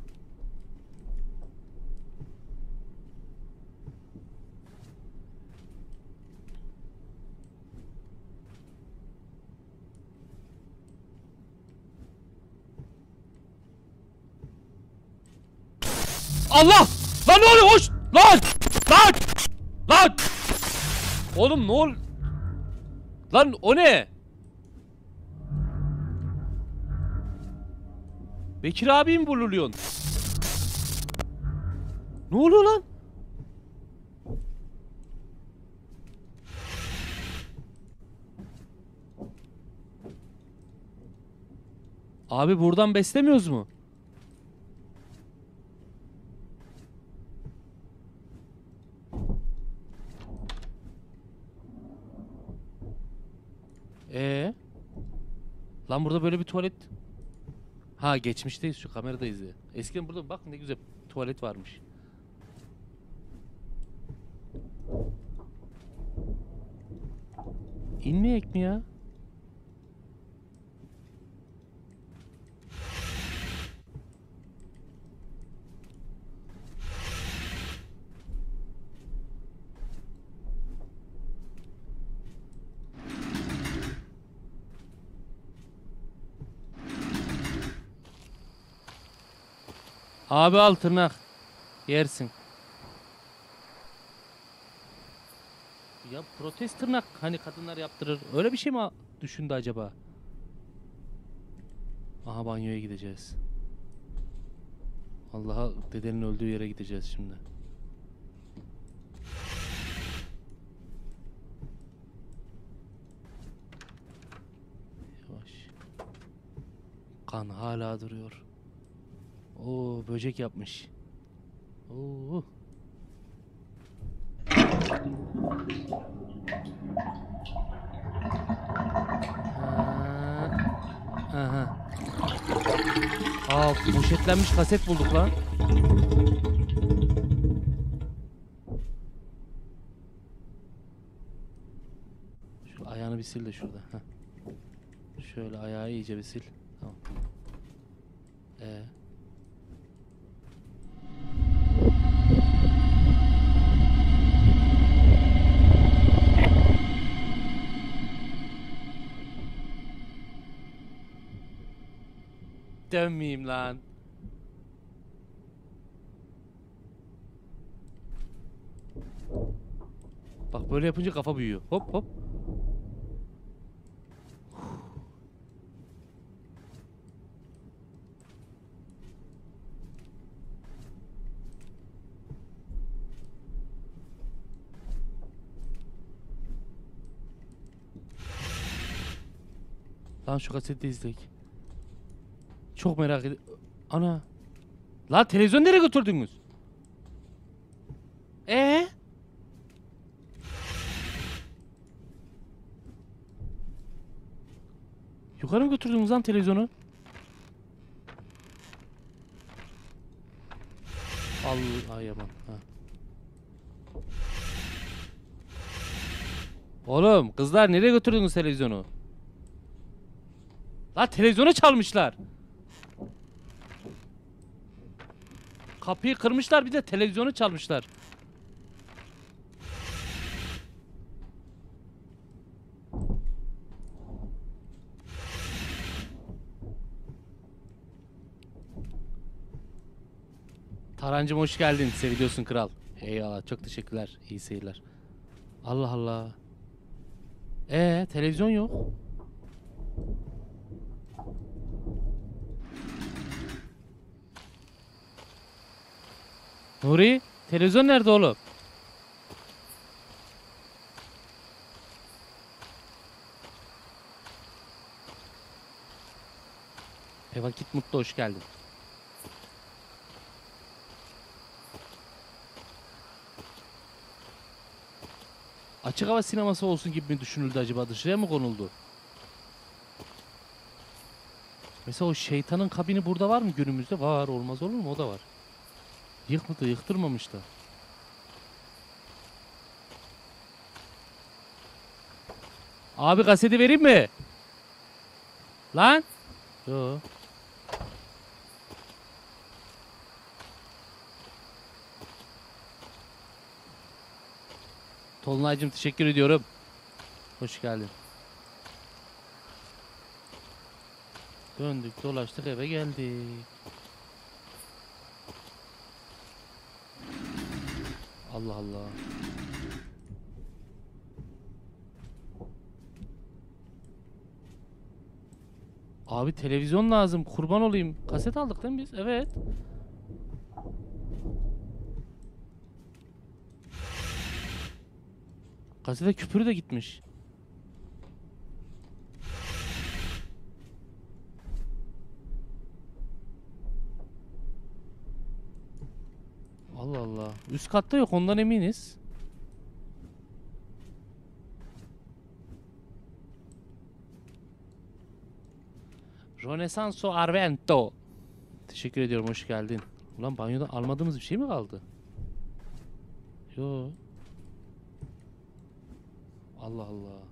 Allah! Lan ne oluyor? Hoş! Lan! Lan! Lan! Oğlum ne ol? Lan o ne? Bekir abi mi bululuyorsun? Ne oluyor lan? Abi buradan beslemiyoruz mu? Ee? Lan burada böyle bir tuvalet. Ha, geçmişteyiz, şu kameradayız ya. Eskiden burada bak ne güzel tuvalet varmış. İnmeyek mi ya? Abi al tırnak. Yersin. Ya protez tırnak hani kadınlar yaptırır. Öyle bir şey mi düşündü acaba? Aha, banyoya gideceğiz. Allah'a, dedenin öldüğü yere gideceğiz şimdi. Yavaş. Kan hala duruyor. Oo, böcek yapmış. Oo. Ha. Aha. Aa, poşetlenmiş kaset bulduk lan. Şu ayağını bir sil de şurada. Heh. Şöyle ayağı iyice bir sil. Tamam. Ee. Dönmeyeyim lan. Bak böyle yapınca kafa büyüyor. Hop hop. Lan şu kaseti izleyek. Çok merak ediyorum. Ana. Lan televizyon nereye götürdünüz? Ee? Yukarı mı götürdünüz lan televizyonu? Allah ay aman. Ha. Oğlum kızlar nereye götürdünüz televizyonu? Lan televizyonu çalmışlar. Kapıyı kırmışlar bir de televizyonu çalmışlar. Tarancım hoş geldin. Seviyorsun kral. Eyvallah çok teşekkürler. İyi seyirler. Allah Allah. Ee televizyon yok. Nuri televizyon nerede oğlum? E vakit mutlu hoş geldin. Açık hava sineması olsun gibi mi düşünüldü acaba? Dışarıya mı konuldu? Mesela o şeytanın kabini burada var mı günümüzde? Var, olmaz olur mu? O da var. Yıkmadı, yıktırmamış da. Abi kaseti vereyim mi? Lan? Yo. Tolunay'cım teşekkür ediyorum. Hoş geldin. Döndük dolaştık eve geldik. Allah Allah. Abi televizyon lazım. Kurban olayım. Kaset aldık değil mi biz? Evet. Kasete küpürü de gitmiş. Allah Allah. Üst katta yok ondan eminiz. Renesanso Arvento. Teşekkür ediyorum hoş geldin. Ulan banyoda almadığımız bir şey mi kaldı? Yo. Allah Allah.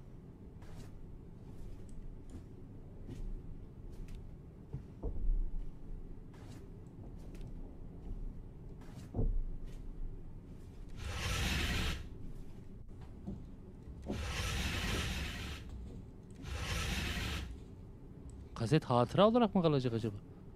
Kaset hatıra olarak mı kalacak acaba?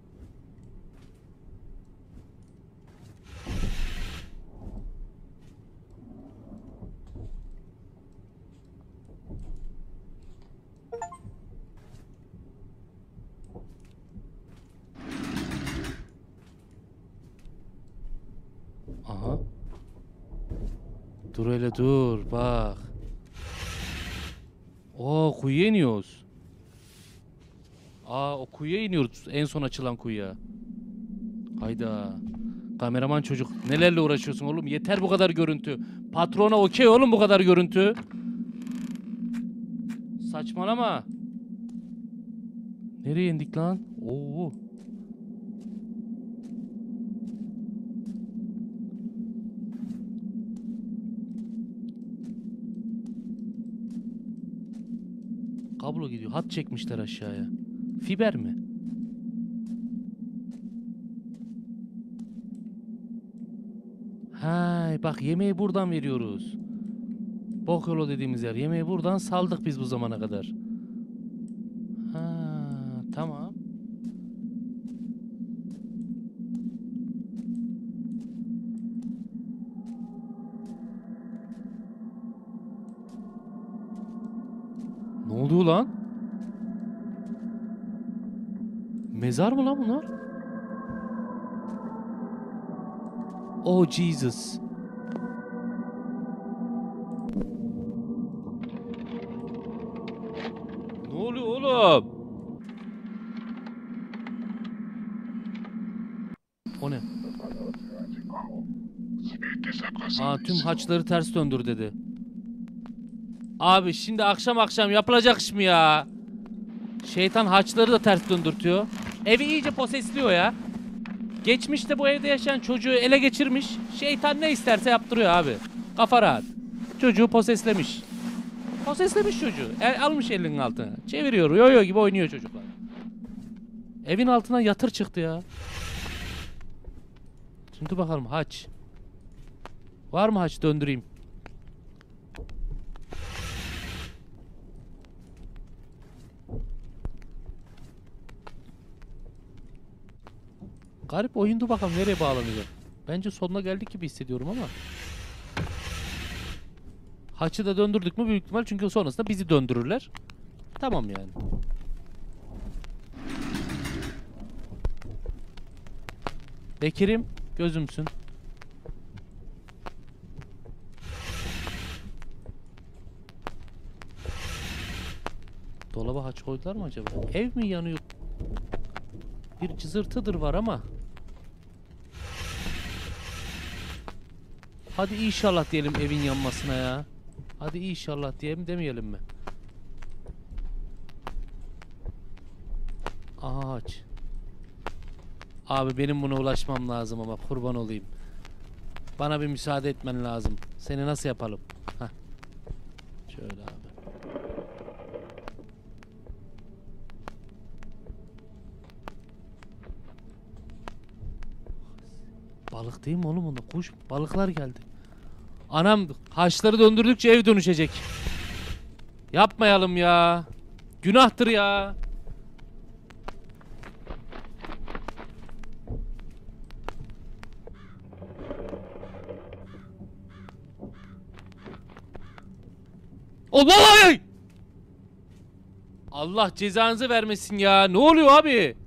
Aha. Dur hele dur bak. Oo kuyuya iniyoruz. Aa o kuyuya iniyoruz. En son açılan kuyuya. Hayda. Kameraman çocuk. Nelerle uğraşıyorsun oğlum? Yeter bu kadar görüntü. Patrona okey oğlum bu kadar görüntü. Saçmalama. Nereye indik lan? Oo. Kablo gidiyor. Hat çekmişler aşağıya. Fiber mi? Hay bak yemeği buradan veriyoruz. Bok yolu dediğimiz yer. Yemeği buradan saldık biz bu zamana kadar. Ha tamam. oldu lan? Mezar mı lan bunlar? Oh Jesus. Ne oluyor oğlum? O ne? Aa, tüm haçları ters döndür dedi. Abi şimdi akşam akşam yapılacak iş mi ya? Şeytan haçları da ters döndürtüyor. Evi iyice posesliyor ya. Geçmişte bu evde yaşayan çocuğu ele geçirmiş. Şeytan ne isterse yaptırıyor abi. Kafa rahat. Çocuğu poseslemiş. Poseslemiş çocuğu. El, almış elinin altına. Çeviriyor. Yo-yo gibi oynuyor çocuklar. Evin altına yatır çıktı ya. Şimdi bakalım haç. Var mı haç, döndüreyim. Garip oyundu, bakalım nereye bağlanıyor. Bence sonuna geldik gibi hissediyorum ama. Haçı da döndürdük mü büyük ihtimal, çünkü sonrasında bizi döndürürler. Tamam yani. Bekir'im gözümsün. Dolaba haç koydular mı acaba? Ev mi yanıyor? Bir cızırtıdır var ama. Hadi inşallah diyelim evin yanmasına ya. Hadi inşallah diyelim, demeyelim mi? Aha haç. Abi benim buna ulaşmam lazım ama kurban olayım. Bana bir müsaade etmen lazım. Seni nasıl yapalım? Heh. Şöyle abi. Balık değil mi oğlum onda? Kuş, balıklar geldi. Anam haçları döndürdükçe ev dönüşecek. Yapmayalım ya. Günahtır ya. Allah! Allah cezanızı vermesin ya. Ne oluyor abi?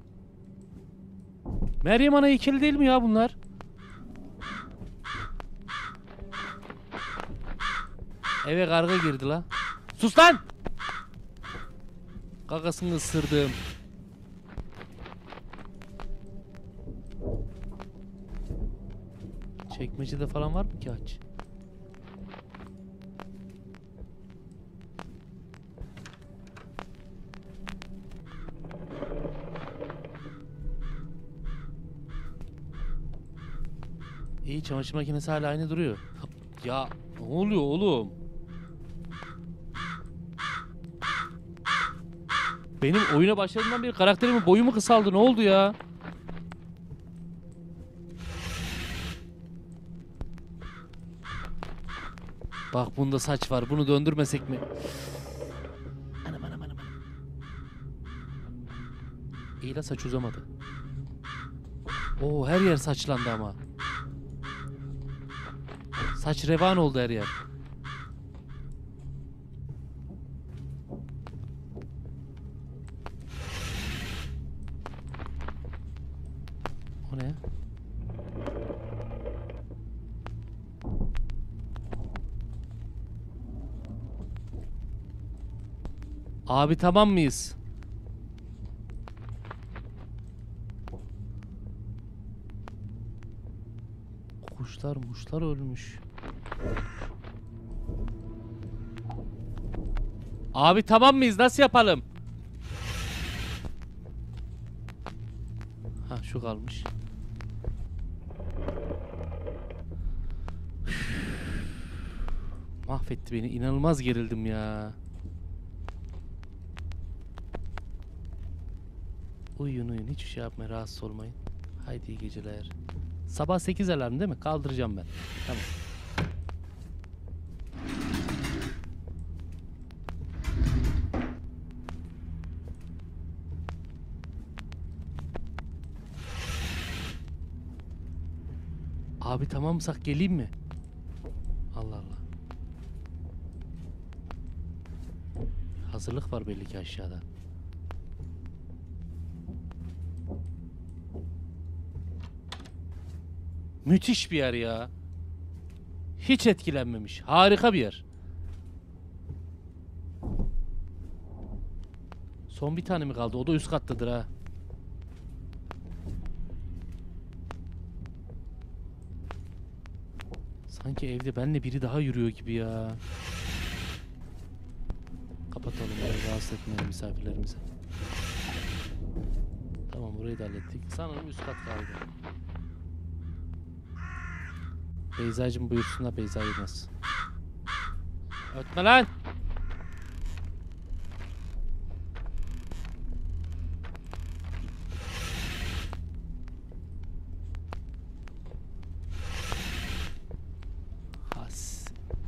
Meryem Ana heykeli değil mi ya bunlar? Eve karga girdi la. Sus lan! Kakasını ısırdım. Çekmecede falan var mı ki aç? İyi, çamaşır makinesi hala aynı duruyor. Ya ne oluyor oğlum? Benim oyuna başladığımdan beri karakterimin boyu mu kısaldı? Ne oldu ya? Bak bunda saç var. Bunu döndürmesek mi? Anam anam anam. İyi la, saç uzamadı. Oo, her yer saçlandı ama. Saç revan oldu her yer. O ne? Abi tamam mıyız? Kuşlar muşlar ölmüş. Abi tamam mıyız? Nasıl yapalım? Ha, şu kalmış. Mahvetti beni. İnanılmaz gerildim ya. Uyuyun uyuyun. Hiçbir şey yapmayın. Rahatsız olmayın. Haydi iyi geceler. Sabah sekiz alarm değil mi? Kaldıracağım ben. Tamam. Abi tamamsak geleyim mi? Allah Allah. Hazır hazırlık var belli ki aşağıda. Müthiş bir yer ya. Hiç etkilenmemiş. Harika bir yer. Son bir tane mi kaldı? O da üst kattadır ha. Sanki evde benle biri daha yürüyor gibi ya. Kapatalım ya, rahatsız etmeyelim misafirlerimize. Tamam, burayı da hallettik. Sanırım üst kat kaldı. Beyzacığım buyursunlar, Beyza Yılmaz. Ötme lan! Has.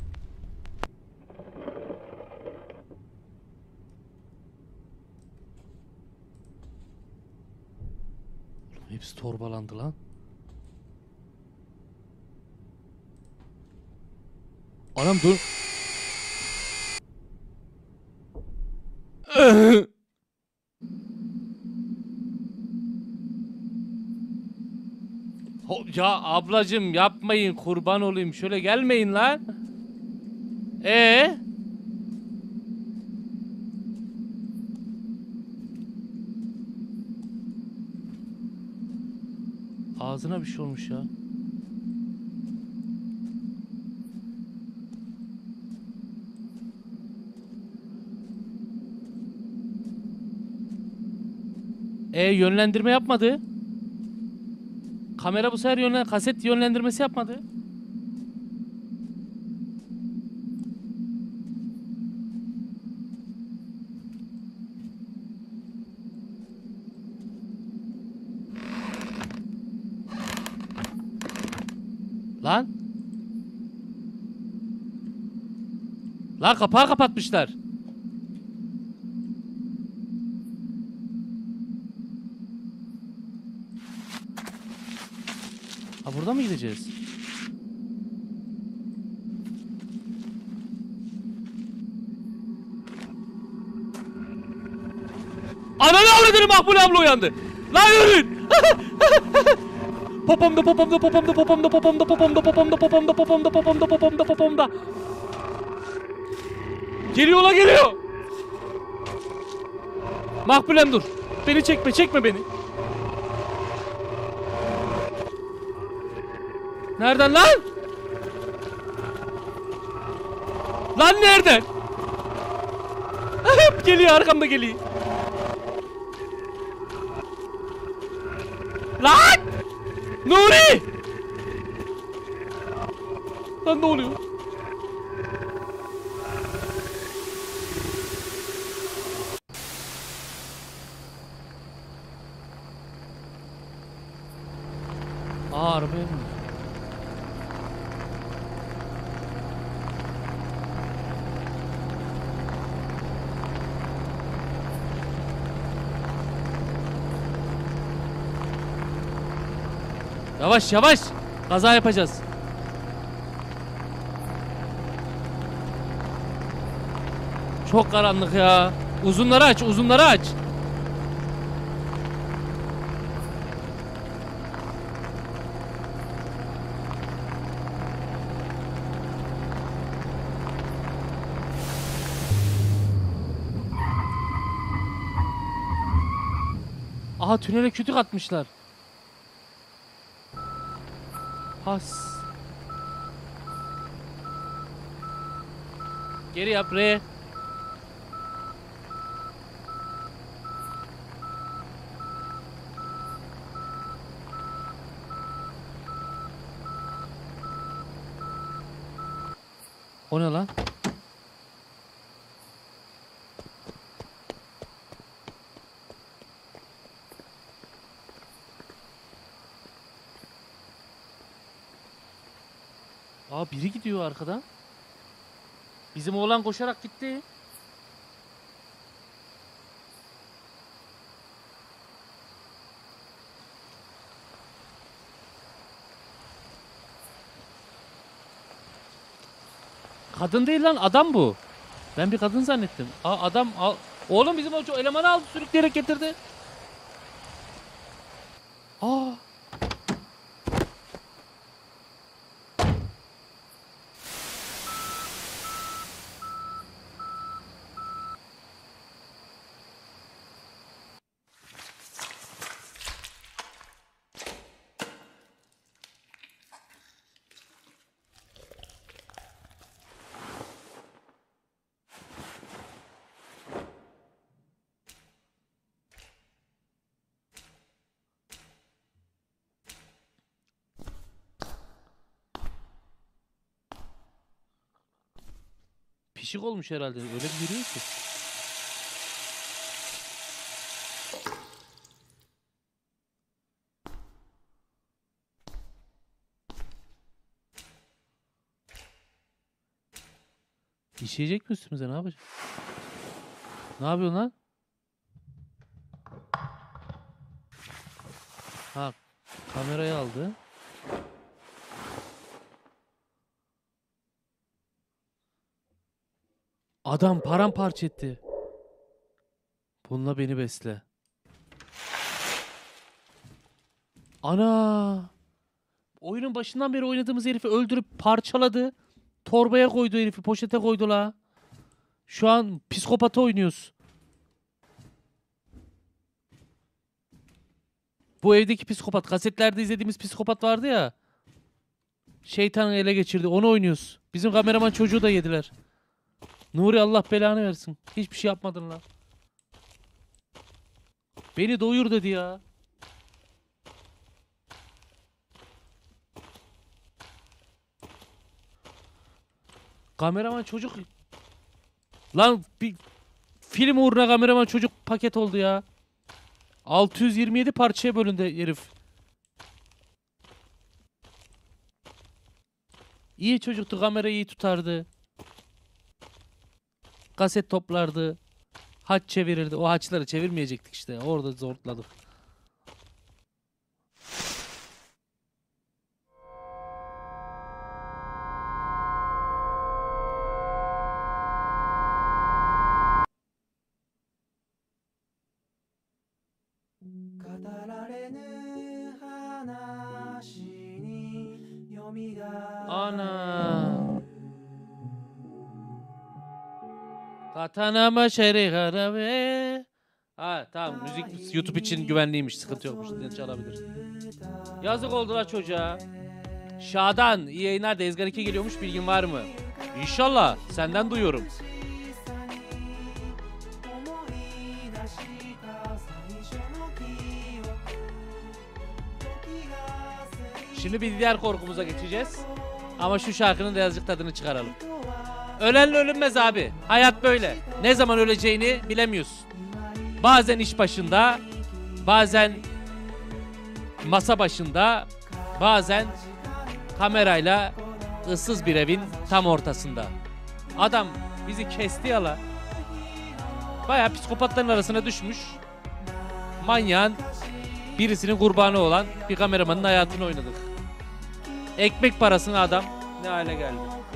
Oğlum hepsi torbalandı lan. Anam dur. Ya ablacım yapmayın, kurban olayım, şöyle gelmeyin lan. Ee? Ağzına bir şey olmuş ya. E yönlendirme yapmadı. Kamera bu sefer yönlen kaset yönlendirmesi yapmadı. Lan. Lan kapağı kapatmışlar. Ha burada mı gideceğiz? Ananı avradını, Makbule abla uyandı. Lan yürüyün. Popomda popomda popomda popomda popomda popomda popomda popomda popomda popomda popomda popomda. Geliyor la geliyor. Makbulem dur. Beni çekme, çekme beni. Nereden lan? Lan nereden? Hep geliyor, arkamda geliyor. Lan! Nuri! Lan ne oluyor? Aa, arabaya mı? Yavaş yavaş. Kaza yapacağız. Çok karanlık ya. Uzunları aç, uzunları aç. Aha, tünele kütük atmışlar. Has. Geri yap re. O ne lan? Aa, biri gidiyor arkadan. Bizim oğlan koşarak gitti. Kadın değil lan, adam bu. Ben bir kadın zannettim. Aa, adam al. Oğlum bizim o elemanı aldı, sürükleyerek getirdi. Aa. Pişik olmuş herhalde. Öyle bir yürüyor ki. İşeyecek mi üstümüze? Ne yapacak? Ne yapıyorsun lan? Ha, kamerayı aldı. Adam paramparça etti. Bununla beni besle. Ana! Oyunun başından beri oynadığımız herifi öldürüp parçaladı. Torbaya koydu herifi, poşete koydu la. Şu an psikopata oynuyoruz. Bu evdeki psikopat, kasetlerde izlediğimiz psikopat vardı ya. Şeytanı ele geçirdi, onu oynuyoruz. Bizim kameraman çocuğu da yediler. Nuri Allah belanı versin. Hiçbir şey yapmadın lan. Beni doyur dedi ya. Kameraman çocuk. Lan bir film uğruna kameraman çocuk paket oldu ya. altı yüz yirmi yedi parçaya bölündü herif. İyi çocuktu, kamerayı iyi tutardı. Kaset toplardı. Haç çevirirdi. O haçları çevirmeyecektik işte. Orada zorladık. Ana. Katanama şeri harabe. Ha tamam, müzik YouTube için güvenliymiş, sıkıntı yokmuş. Dinle çalabilir. Yazık oldu la çocuğa. Şadan iyi yayınlar, Dezgar iki geliyormuş, bilgin var mı? İnşallah senden duyuyorum. Şimdi bir diğer korkumuza geçeceğiz. Ama şu şarkının da azıcık tadını çıkaralım. Ölenle ölünmez abi. Hayat böyle. Ne zaman öleceğini bilemiyorsun. Bazen iş başında, bazen masa başında, bazen kamerayla ıssız bir evin tam ortasında. Adam bizi kesti yala. Bayağı psikopatların arasına düşmüş. Manyağın birisinin kurbanı olan bir kameramanın hayatını oynadık. Ekmek parasını adam ne hale geldi.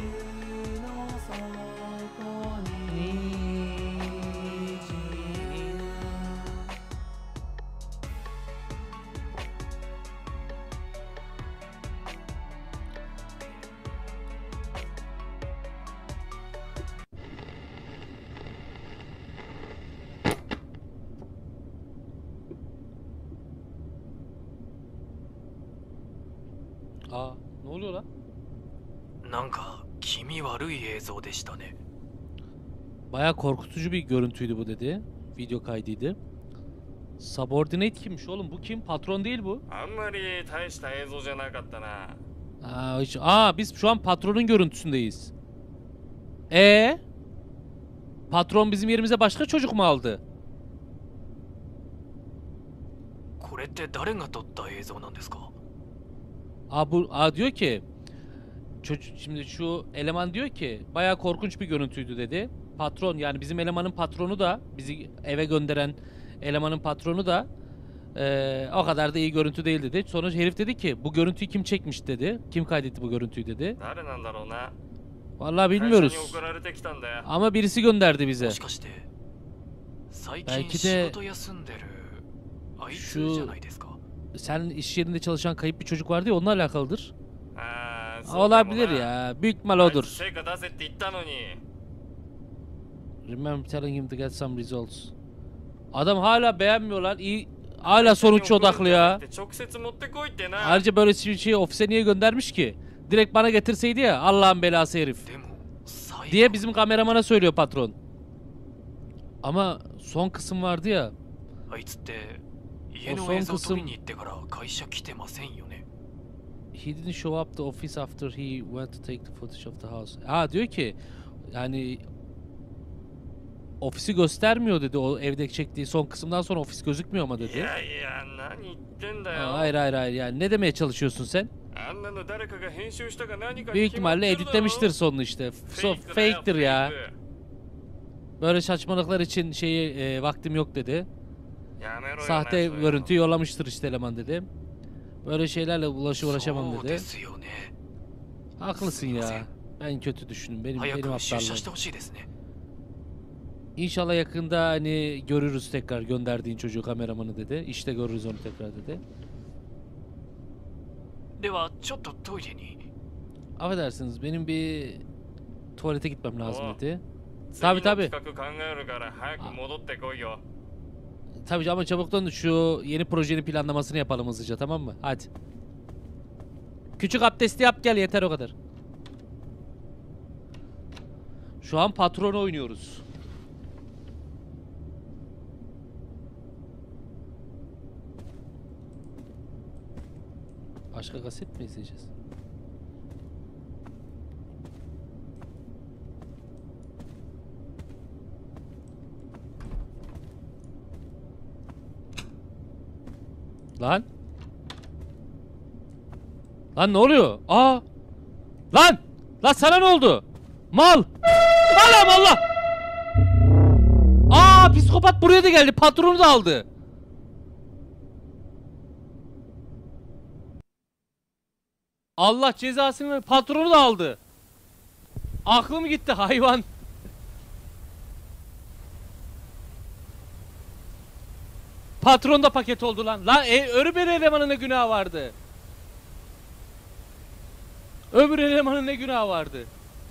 Aa, ne oluyor lan? なんか気味悪い映像でしたね。 Bayağı korkutucu bir görüntüydü bu dedi. Video kaydıydı. Subordinate kimmiş oğlum? Bu kim? Patron değil bu. あんまり大した映像じゃなかったな。 Aa, hiç... Aa biz şu an patronun görüntüsündeyiz. E patron bizim yerimize başka çocuk mu aldı? これって誰が撮った映像なんですか？ Aa, bu, aa diyor ki çocuk, şimdi şu eleman diyor ki bayağı korkunç bir görüntüydü dedi. Patron, yani bizim elemanın patronu da, bizi eve gönderen elemanın patronu da eee, o kadar da iyi görüntü değil dedi. Sonra herif dedi ki bu görüntüyü kim çekmiş dedi. Kim kaydetti bu görüntüyü dedi. 誰なんだろうな。 Vallahi 会社に bilmiyoruz. 送られてきたんだよ。 Ama birisi gönderdi bize. もしかして最近 belki 仕 de 事休んでるあいつ şu じゃないですか。 sen iş yerinde çalışan kayıp bir çocuk vardı ya, onunla alakalıdır. ああ、そうかもな。 Olabilir ya. Büyük ihtimal あいつ odur. 成果出せって言ったのに。 Remember telling him to get some results. Adam hala beğenmiyor lan. İyi, hala sonuç odaklı ya. 直接持ってこいってな。 Ayrıca böyle bir şeyi ofise niye göndermiş ki? Direkt bana getirseydi ya, Allah'ın belası herif. でも最 Diye 後 bizim kameramana söylüyor patron. Ama son kısım vardı ya. あいつって家おの映像そんくすん撮りに行ってから会社来てませんよね。 He didn't show up the office after he went to take the footage of the house. Ha, diyor ki yani ofisi göstermiyor dedi, o evde çektiği son kısımdan sonra ofis gözükmüyor ama い dedi. やいや、何言ってんだ Aa, よ。 hayır hayır hayır, yani ne demeye çalışıyorsun sen? あんなの誰かが編集したか何か Büyük に決まって ihtimalle るだろ。 editlemiştir sonunu işte. So, フェイクだよ fake'tir ya. フェイク Böyle saçmalıklar için şeyi e, vaktim yok dedi. やめろよな Sahte そういうの görüntü yollamıştır işte eleman dedi. Böyle şeylerle ulaşı uğraşamam そう dedi. ですよね。 Haklısın ya. Ben kötü düşündüm. Benim 早 benim く出社 aptallığım. してほしいですね。 İnşallah yakında hani görürüz tekrar gönderdiğin çocuğu, kameramanı dedi. İşte görürüz onu tekrar dedi. ではちょっとトイレに。 Affedersiniz, benim bir tuvalete gitmem lazım Aa. dedi. 次 Tabii の tabii. 企画考えるから早く戻ってこいよ。 Tabii ama çabuk dön, şu yeni projenin planlamasını yapalım hızlıca, tamam mı? Hadi. Küçük abdesti yap gel, yeter o kadar. Şu an patron oynuyoruz. Başka kaset mi izleyeceğiz? Lan. Lan ne oluyor? Aa. Lan. Lan sana ne oldu? Mal. Allah'ım Allah. Aa, psikopat buraya da geldi. Patronu da aldı. Allah cezasını ver. Patronu da aldı. Aklım gitti hayvan. Patron da paket oldu lan. Lan e, öbür elemanın ne günahı vardı? Öbür elemanın ne günahı vardı?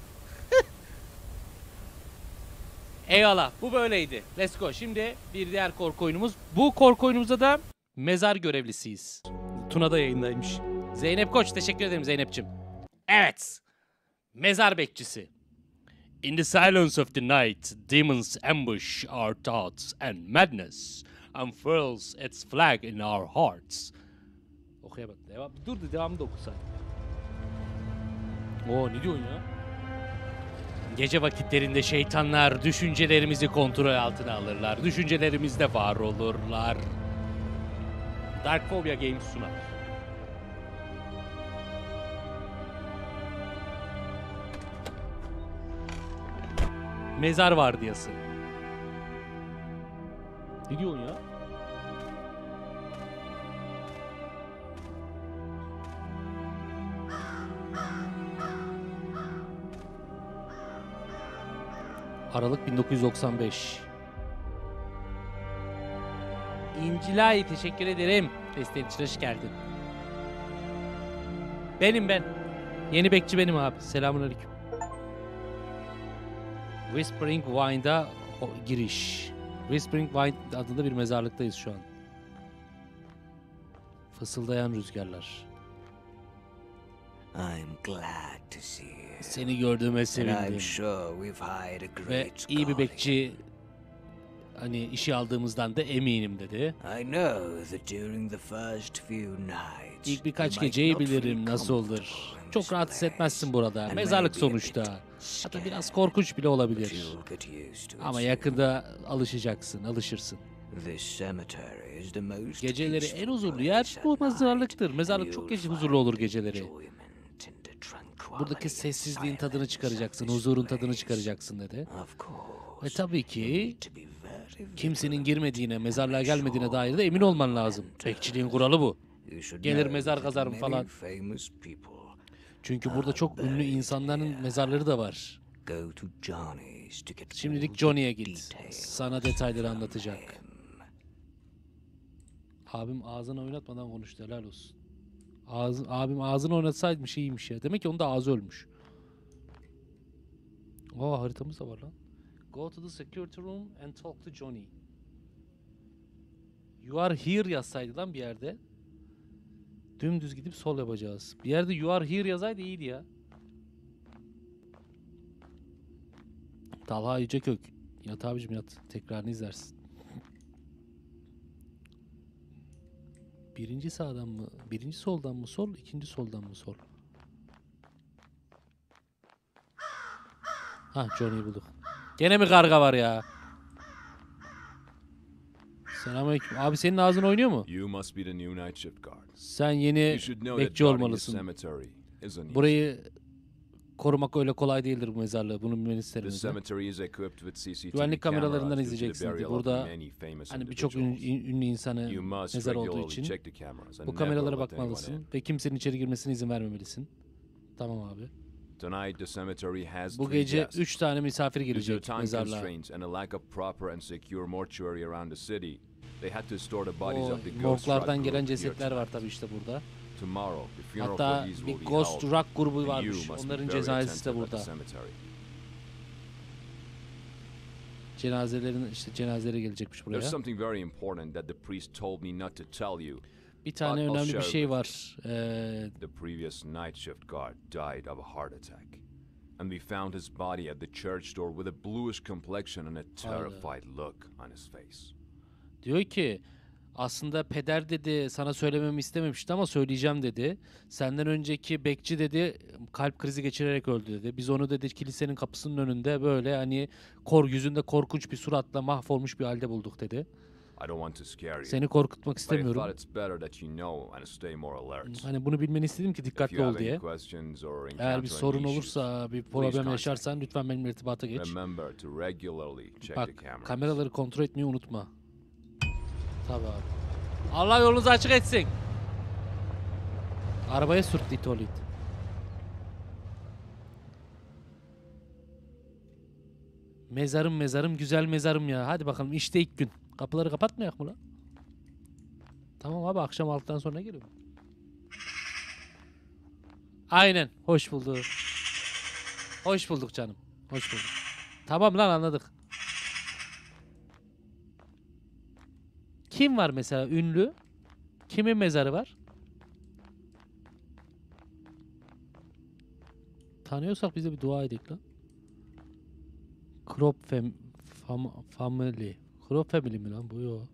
Eyvallah, bu böyleydi. Let's go. Şimdi bir diğer korku oyunumuz. Bu korku oyunumuzda da mezar görevlisiyiz. Tuna'da yayındaymış. Zeynep Koç, teşekkür ederim Zeynep'ciğim. Evet. Mezar bekçisi. In the silence of the night, demons ambush our thoughts and madness unfurls its flag in our hearts. Okuyamadım. Devam. Dur da devamını da okusan. Oo, ne diyorsun ya? Gece vakitlerinde şeytanlar düşüncelerimizi kontrol altına alırlar. Düşüncelerimizde var olurlar. Dark Phobia Games sunar. Mezar vardiyası. Ne diyorsun ya? Aralık bin dokuz yüz doksan beş. İncilay, teşekkür ederim. Desteğin için hoş geldin. Benim ben. Yeni bekçi benim abi. Selamünaleyküm. Whispering Wine'da giriş. Whispering Wine adında bir mezarlıktayız şu an. Fısıldayan rüzgarlar. I'm glad to see you. Seni gördüğüme And I'm sevindim. sure we've hired a Ve great iyi bir guardian. bekçi hani işi aldığımızdan da eminim dedi. I know that during the first few nights, İlk birkaç you might geceyi not feel bilirim nasıl olur. comfortable in Çok this rahat place. hissetmezsin burada. And Mezarlık maybe a sonuçta. bit Hatta biraz scared. korkunç bile But olabilir. you'll get used to it Ama soon. yakında alışacaksın, alışırsın. This cemetery is the most Geceleri en peaceful huzurlu place yer at bu night, mezarlıktır. and Mezarlık çok you'll gece find huzurlu olur geceleri. enjoyment in the tranquility Buradaki and sessizliğin tadını silence çıkaracaksın, of this huzurun tadını place. çıkaracaksın dedi. Of course, Ve tabii you ki need to be very kimsenin vigilant girmediğine, and mezarlığa make gelmediğine sure dair de emin olman lazım. no one Bekçiliğin enters. kuralı bu. You should Gelir know mezar that kazarım many falan. famous people Çünkü burada çok ünlü insanların mezarları da var. Go to Johnny's to get Şimdilik all the Johnny'ye git. details Sana detayları from anlatacak. him. Abim ağzını oynatmadan konuştu, helal olsun. Ağzı, abim ağzını oynatsaymış iyiymiş ya. Demek ki onun da ağzı ölmüş. Aa, haritamız da var lan. Go to the security room and talk to Johnny. You are here yazsaydı lan bir yerde. Dümdüz gidip sol yapacağız. Bir yerde you are here yazaydı iyiydi ya. Talha Yücekök. Yat abicim yat. Tekrarını izlersin. Birinci sağdan mı? Birinci soldan mı sol? İkinci soldan mı sol? Hah, Johnny'yi bulduk. Gene mi karga var ya? Selamünaleyküm. Abi senin ağzın oynuyor mu? You must be the new night shift guard. Sen yeni You should know that bekçi guarding the olmalısın. cemetery isn't easy. Burayı korumak öyle kolay değildir, bu mezarlığı. Bunu bilmeni isterim. The dedi. cemetery is equipped with C C T V Güvenlik kameralarından cameras due to the izleyeceksin dedi. burial of Burada many famous hani birçok ün- individuals. ün- ünlü insanı You must mezar olduğu regularly için check the cameras and bu never kameralara let anyone bakmalısın in. ve kimsenin içeri girmesine izin vermemelisin. Tamam abi. Tonight the cemetery has Bu three gece guests. üç tane misafir Due to gelecek time mezarlığa. constraints and a lack of proper and secure mortuary around the city, they had to store the bodies O of the ghost rock morglardan group gelen here cesetler var tonight. tabii işte burada. Tomorrow, the funeral for Hatta these will bir be Ghost held, Rock grubu and you varmış. must be Onların very cenazesi de attentive at the burada. cemetery. Cenazelerin işte cenazeleri gelecekmiş buraya. There's something very important that the priest told me not to tell you. Bir tane I'll- I'll önemli bir share şey with var. Ee, The previous night shift guard died of a heart attack. And we found his body at the church door with a bluish complexion and a terrified look on his face. diyor ki aslında peder dedi sana söylememi istememişti ama söyleyeceğim dedi. Senden önceki bekçi dedi kalp krizi geçirerek öldü dedi. Biz onu dedi kilisenin kapısının önünde böyle hani kor yüzünde korkunç bir suratla mahvolmuş bir halde bulduk dedi. I don't want to scare you. Seni korkutmak But I istemiyorum. thought it's better that you know and stay more alert. Hani bunu bilmeni istedim ki If you dikkatli ol have any diye. questions or Eğer encounter bir any sorun issues, olursa, bir please problem contact yaşarsan lütfen benimle irtibata geç. remember to regularly check the Bak, cameras. kameraları kontrol etmeyi unutma. Tabii abi. Allah yolunuzu açık etsin. Arabaya sürt Litolit. Mezarım mezarım güzel mezarım ya. Hadi bakalım işte ilk gün. Kapıları kapatmayak mı lan? Tamam abi, akşam altıdan sonra geliyorum. Aynen. Hoş bulduk. Hoş bulduk canım. Hoş bulduk. Tamam lan, anladık. Kim var mesela ünlü? Kimin mezarı var? Tanıyorsak bize bir dua edelim lan. Crop fam, fam family. Crop family mi lan bu? Yo.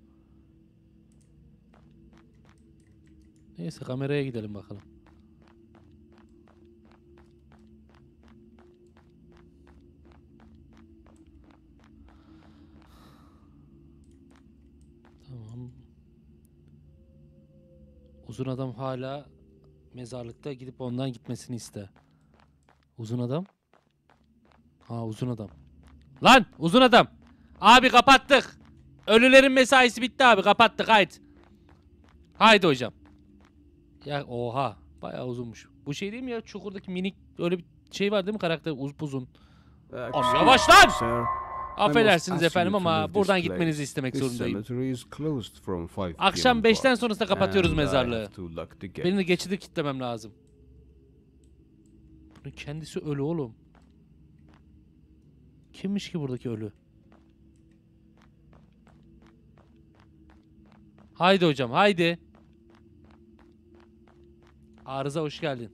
Neyse, kameraya gidelim bakalım. Tamam. Uzun adam hala mezarlıkta, gidip ondan gitmesini iste. Uzun adam? Ha, uzun adam. Lan uzun adam. Abi kapattık. Ölülerin mesaisi bitti abi, kapattık, haydi. Haydi hocam. Ya oha, bayağı uzunmuş. Bu şey değil mi ya, Çukur'daki minik öyle bir şey var değil mi, karakter uzun. Oğlum yavaş lan. Affedersiniz efendim ama buradan gitmenizi istemek zorundayım. Akşam beşten sonrasında kapatıyoruz mezarlığı. Benim de geçidi kilitlemem lazım. Bunun kendisi ölü oğlum. Kimmiş ki buradaki ölü? Haydi hocam, haydi. Arıza hoş geldin.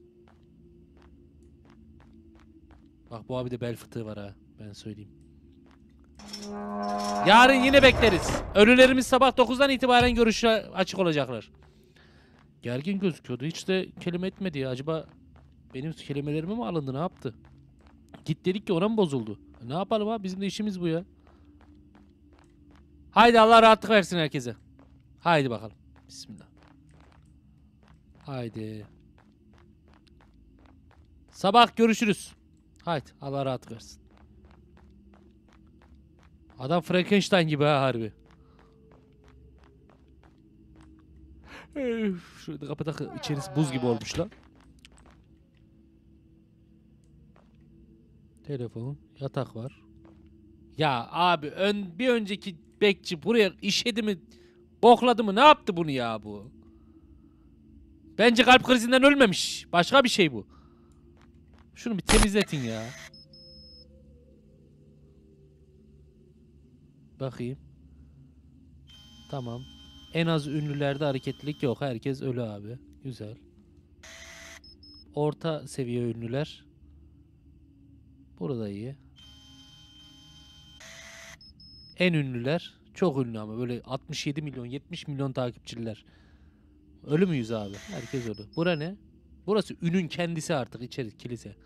Bak bu abi de bel fıtığı var ha, ben söyleyeyim. Yarın yine bekleriz. Ölülerimiz sabah dokuzdan itibaren görüşe açık olacaklar. Gergin gözüküyordu. Hiç de kelime etmedi ya. Acaba benim kelimelerime mi alındı? Ne yaptı? Git dedik ki ona mı bozuldu? Ne yapalım abi? Bizim de işimiz bu ya. Haydi Allah rahatlık versin herkese. Haydi bakalım. Bismillah. Haydi. Sabah görüşürüz. Haydi Allah rahatlık versin. Adam Frankenstein gibi ha, harbi. Şurada kapatak, içerisi buz gibi olmuş lan. Telefon, yatak var. Ya abi ön, bir önceki bekçi buraya işedi mi, bokladı mı, ne yaptı bunu ya bu? Bence kalp krizinden ölmemiş. Başka bir şey bu. Şunu bir temizletin ya. Bakayım. Tamam. En az ünlülerde hareketlilik yok. Herkes ölü abi. Güzel. Orta seviye ünlüler. Burada iyi. En ünlüler. Çok ünlü ama böyle altmış yedi milyon yetmiş milyon takipçiler. Ölü müyüz abi? Herkes ölü. Bura ne? Burası ünün kendisi artık, içeri kilise.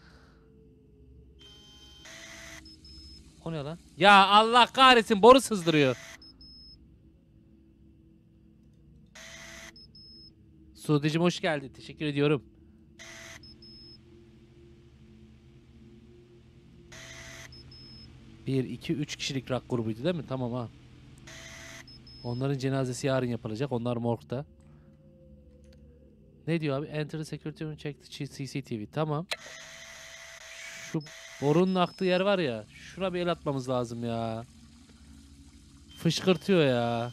O ne lan? Ya Allah kahretsin, boru sızdırıyor. Suudeciğim hoş geldin. Teşekkür ediyorum. Bir, iki, üç kişilik rock grubuydu değil mi? Tamam ha. Onların cenazesi yarın yapılacak. Onlar morgda. Ne diyor abi? Enter the security room, check the C C T V. Tamam. Şu borunun aktığı yer var ya. Şuna bir el atmamız lazım ya. Fışkırtıyor ya.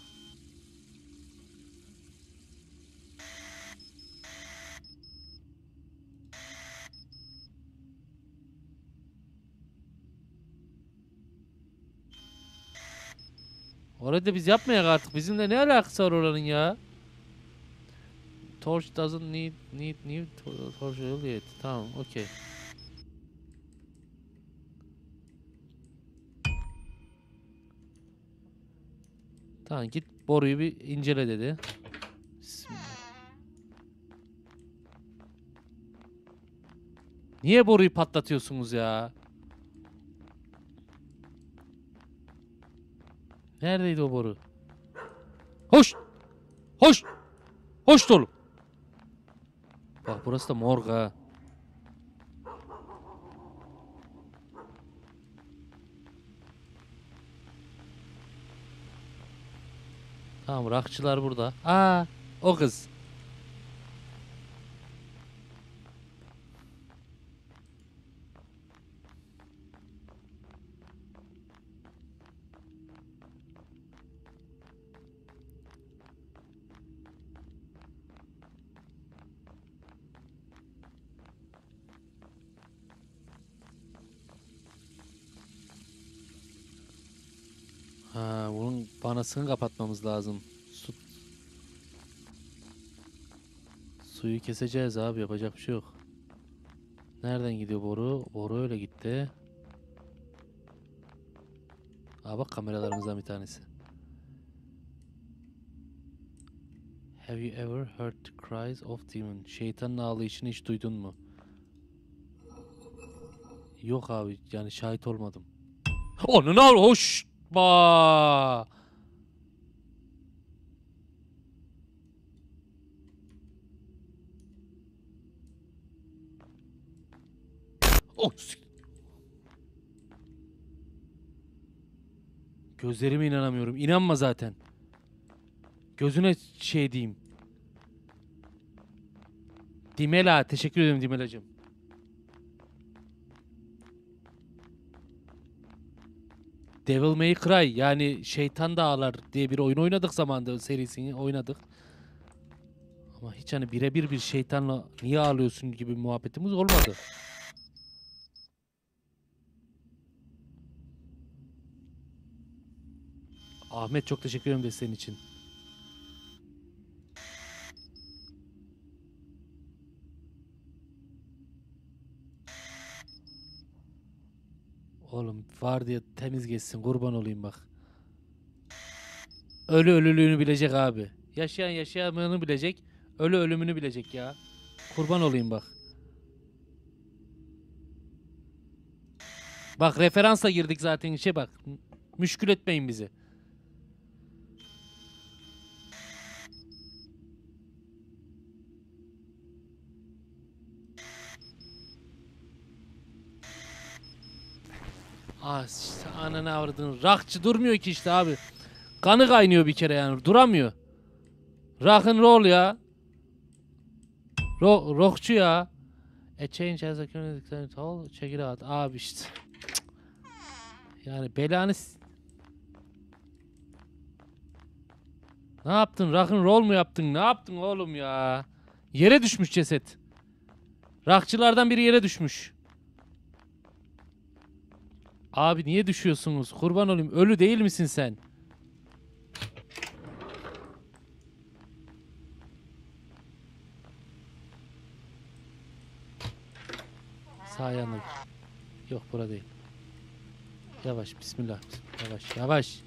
Orada biz yapmayak artık. Bizimle ne alakası var oranın ya? Torch doesn't need need new torch oil yet. Tamam, okey. Tamam, git boruyu bir incele dedi. Bismillah. Niye boruyu patlatıyorsunuz ya? Neredeydi o boru? Hoş! Hoş! Hoş oğlum! Bak burası da morg ha. Tamam, rakçılar burada. Aa, o kız. Ha, bunun vanasını kapatmamız lazım. Su... Suyu keseceğiz abi, yapacak bir şey yok. Nereden gidiyor boru? Boru öyle gitti. Aa bak, kameralarımızdan bir tanesi. Have you ever heard the cries of demon? Şeytanın ağlayışını hiç duydun mu? Yok abi, yani şahit olmadım. Onun al hoş. Ba. Oh. Gözlerime inanamıyorum. İnanma zaten. Gözüne şey diyeyim. Dimela, teşekkür ederim Dimelacığım. Devil May Cry, yani Şeytan da Ağlar diye bir oyun oynadık zamanında, serisini oynadık. Ama hiç hani birebir bir şeytanla niye ağlıyorsun gibi muhabbetimiz olmadı. Ahmet, çok teşekkür ederim desteğin için. Oğlum var diye temiz geçsin, kurban olayım bak. Ölü ölülüğünü bilecek abi. Yaşayan yaşayamayını bilecek. Ölü ölümünü bilecek ya. Kurban olayım bak. Bak referansla girdik zaten işe bak. Müşkül etmeyin bizi. Ah işte, ananı avradın. Rakçı durmuyor ki işte abi. Kanı kaynıyor bir kere yani. Duramıyor. Rock and roll ya. Ro rockçu ya. A change has occurred. Check it out. Abi işte. Yani belanı... Ne yaptın? Rock'n'roll mu yaptın? Ne yaptın oğlum ya? Yere düşmüş ceset. Rockçılardan biri yere düşmüş. Abi niye düşüyorsunuz? Kurban olayım. Ölü değil misin sen? Sağ yanına. Yok bura değil. Yavaş bismillah. Yavaş yavaş.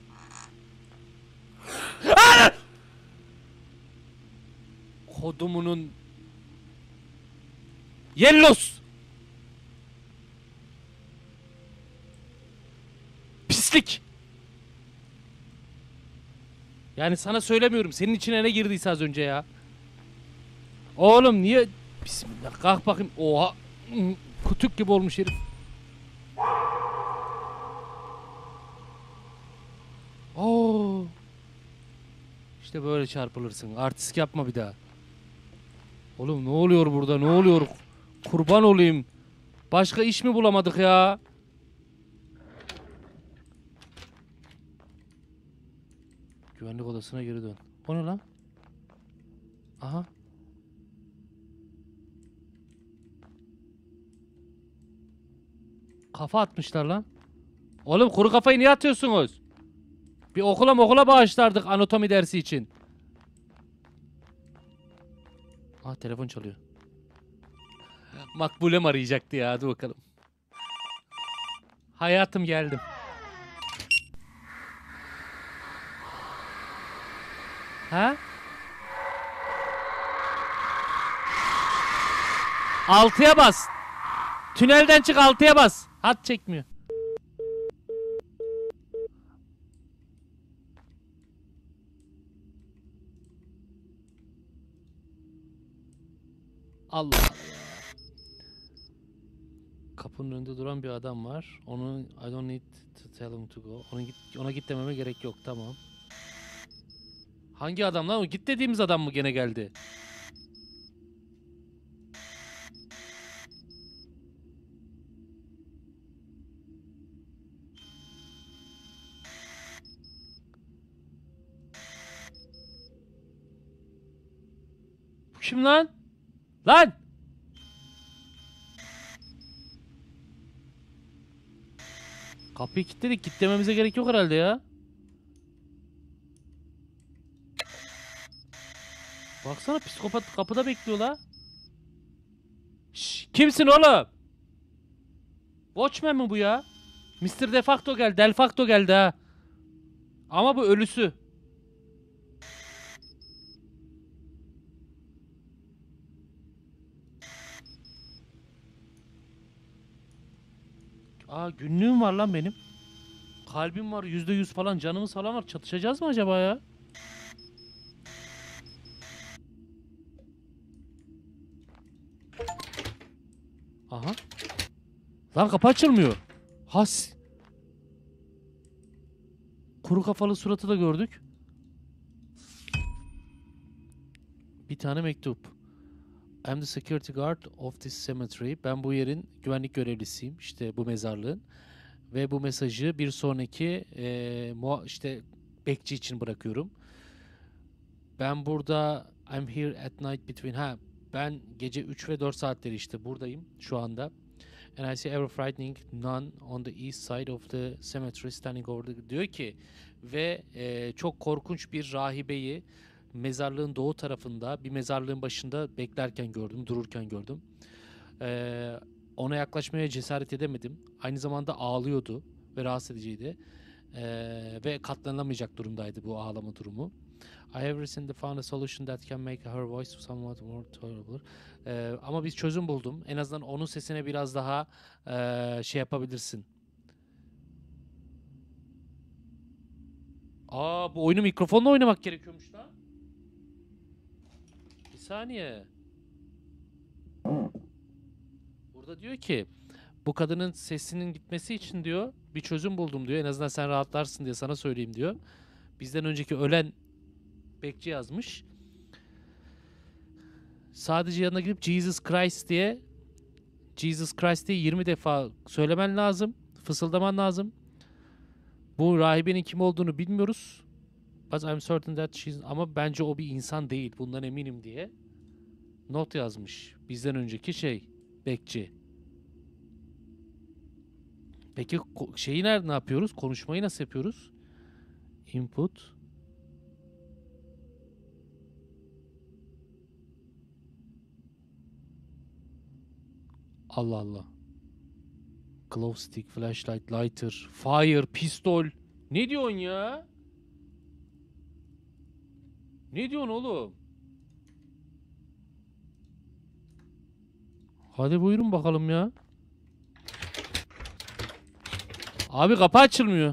Kodumunun Yellos. Pislik. Yani sana söylemiyorum. Senin içine ne girdiyse az önce ya. Oğlum niye? Bismillah. Kalk bakayım. Oha. Kutuk gibi olmuş herif. Oo. İşte böyle çarpılırsın. Artistik yapma bir daha. Oğlum ne oluyor burada? Ne oluyor? Kurban olayım. Başka iş mi bulamadık ya? Güvenlik odasına geri dön. O ne lan? Aha. Kafa atmışlar lan. Oğlum kuru kafayı niye atıyorsunuz? Bir okula okula bağışlardık anatomi dersi için. Ah telefon çalıyor. Makbulem arayacaktı ya. Hadi bakalım. Hayatım geldim. Ha? Altıya bas. Tünelden çık altıya bas. Hat çekmiyor. Allah Allah. Kapının önünde duran bir adam var. Onu I don't need to tell him to go. Ona git, ona git dememe gerek yok. Tamam. Hangi adam lan o? Git dediğimiz adam mı gene geldi? Bu kim lan? Lan! Kapıyı kilitledik. Kilitlememize gerek yok herhalde ya. Baksana psikopat kapıda bekliyor la. Şşş, kimsin oğlum? Watchman mı bu ya? mister Defacto geldi. Delfacto geldi ha. Ama bu ölüsü. Aa günlüğüm var lan benim. Kalbim var yüzde yüz falan, canımız falan var. Çatışacağız mı acaba ya? Aha. Lan kapı açılmıyor. Has. Kuru kafalı suratı da gördük. Bir tane mektup. I'm the security guard of this cemetery. Ben bu yerin güvenlik görevlisiyim. İşte bu mezarlığın. Ve bu mesajı bir sonraki e, işte bekçi için bırakıyorum. Ben burada I'm here at night between ha ben gece üç ve dört saatleri işte buradayım şu anda. And I see ever frightening nun on the east side of the cemetery standing over the... Diyor ki ve e, çok korkunç bir rahibeyi mezarlığın doğu tarafında bir mezarlığın başında beklerken gördüm, dururken gördüm. Eee Ona yaklaşmaya cesaret edemedim. Aynı zamanda ağlıyordu ve rahatsız ediciydi. Ee, ve katlanılamayacak durumdaydı bu ağlama durumu. I have recently found a solution that can make her voice somewhat more tolerable. Ee, ama bir çözüm buldum. En azından onun sesine biraz daha e, şey yapabilirsin. Aa bu oyunu mikrofonla oynamak gerekiyormuş lan. Bir saniye. Burada diyor ki bu kadının sesinin gitmesi için diyor bir çözüm buldum diyor. En azından sen rahatlarsın diye sana söyleyeyim diyor. Bizden önceki ölen bekçi yazmış. Sadece yanına gidip Jesus Christ diye Jesus Christ diye yirmi defa söylemen lazım. Fısıldaman lazım. Bu rahibenin kim olduğunu bilmiyoruz. But I'm certain that she's... Ama bence o bir insan değil. Bundan eminim diye. Not yazmış. Bizden önceki şey. Bekçi. Peki şeyi nerede ne yapıyoruz? Konuşmayı nasıl yapıyoruz? Input. Allah Allah. Glow stick, flashlight, lighter, fire, pistol. Ne diyorsun ya? Ne diyorsun oğlum? Hadi buyurun bakalım ya. Abi kapı açılmıyor.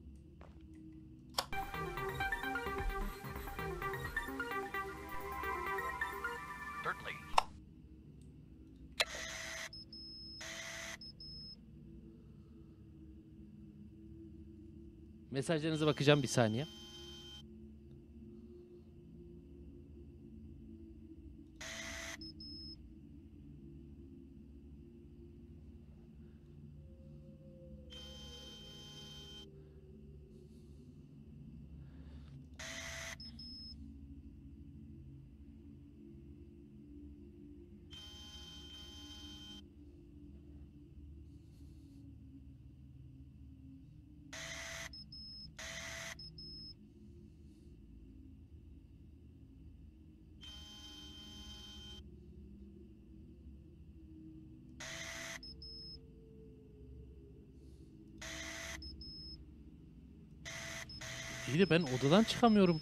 Mesajlarınıza bakacağım bir saniye. İyi de ben odadan çıkamıyorum.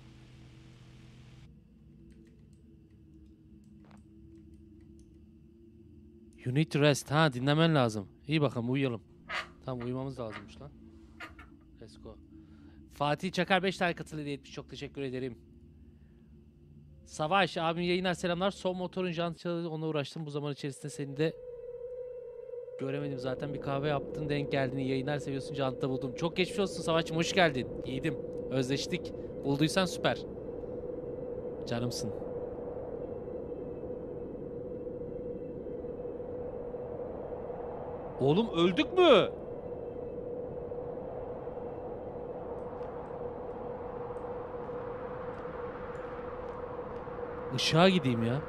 You need to rest. Ha, dinlemen lazım. İyi bakalım, uyuyalım. Tamam, uyumamız lazımmış lan. Let's go. Fatih Çakar beş tane katıl hediye etmiş. Çok teşekkür ederim. Savaş abim yayınlar, selamlar. Son motorun jant çaldı, ona uğraştım. Bu zaman içerisinde seni de göremedim zaten. Bir kahve yaptın, denk geldin. İyi yayınlar, seviyorsun, jantta buldum. Çok geçmiş olsun Savaş'cığım, hoş geldin. İyiydim. Özleştik. Bulduysan süper. Canımsın. Oğlum öldük mü? Işığa gideyim ya.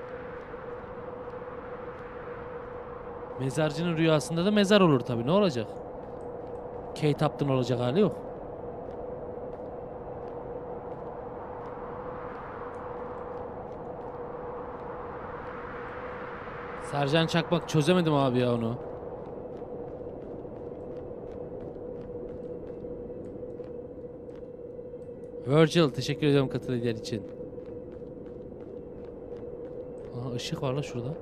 Mezarcının rüyasında da mezar olur tabii. Ne olacak? Kate Upton olacak hali yok. Sercan Çakmak çözemedim abi ya onu. Virgil teşekkür ediyorum katıldığın için. Aha, ışık var la şurada.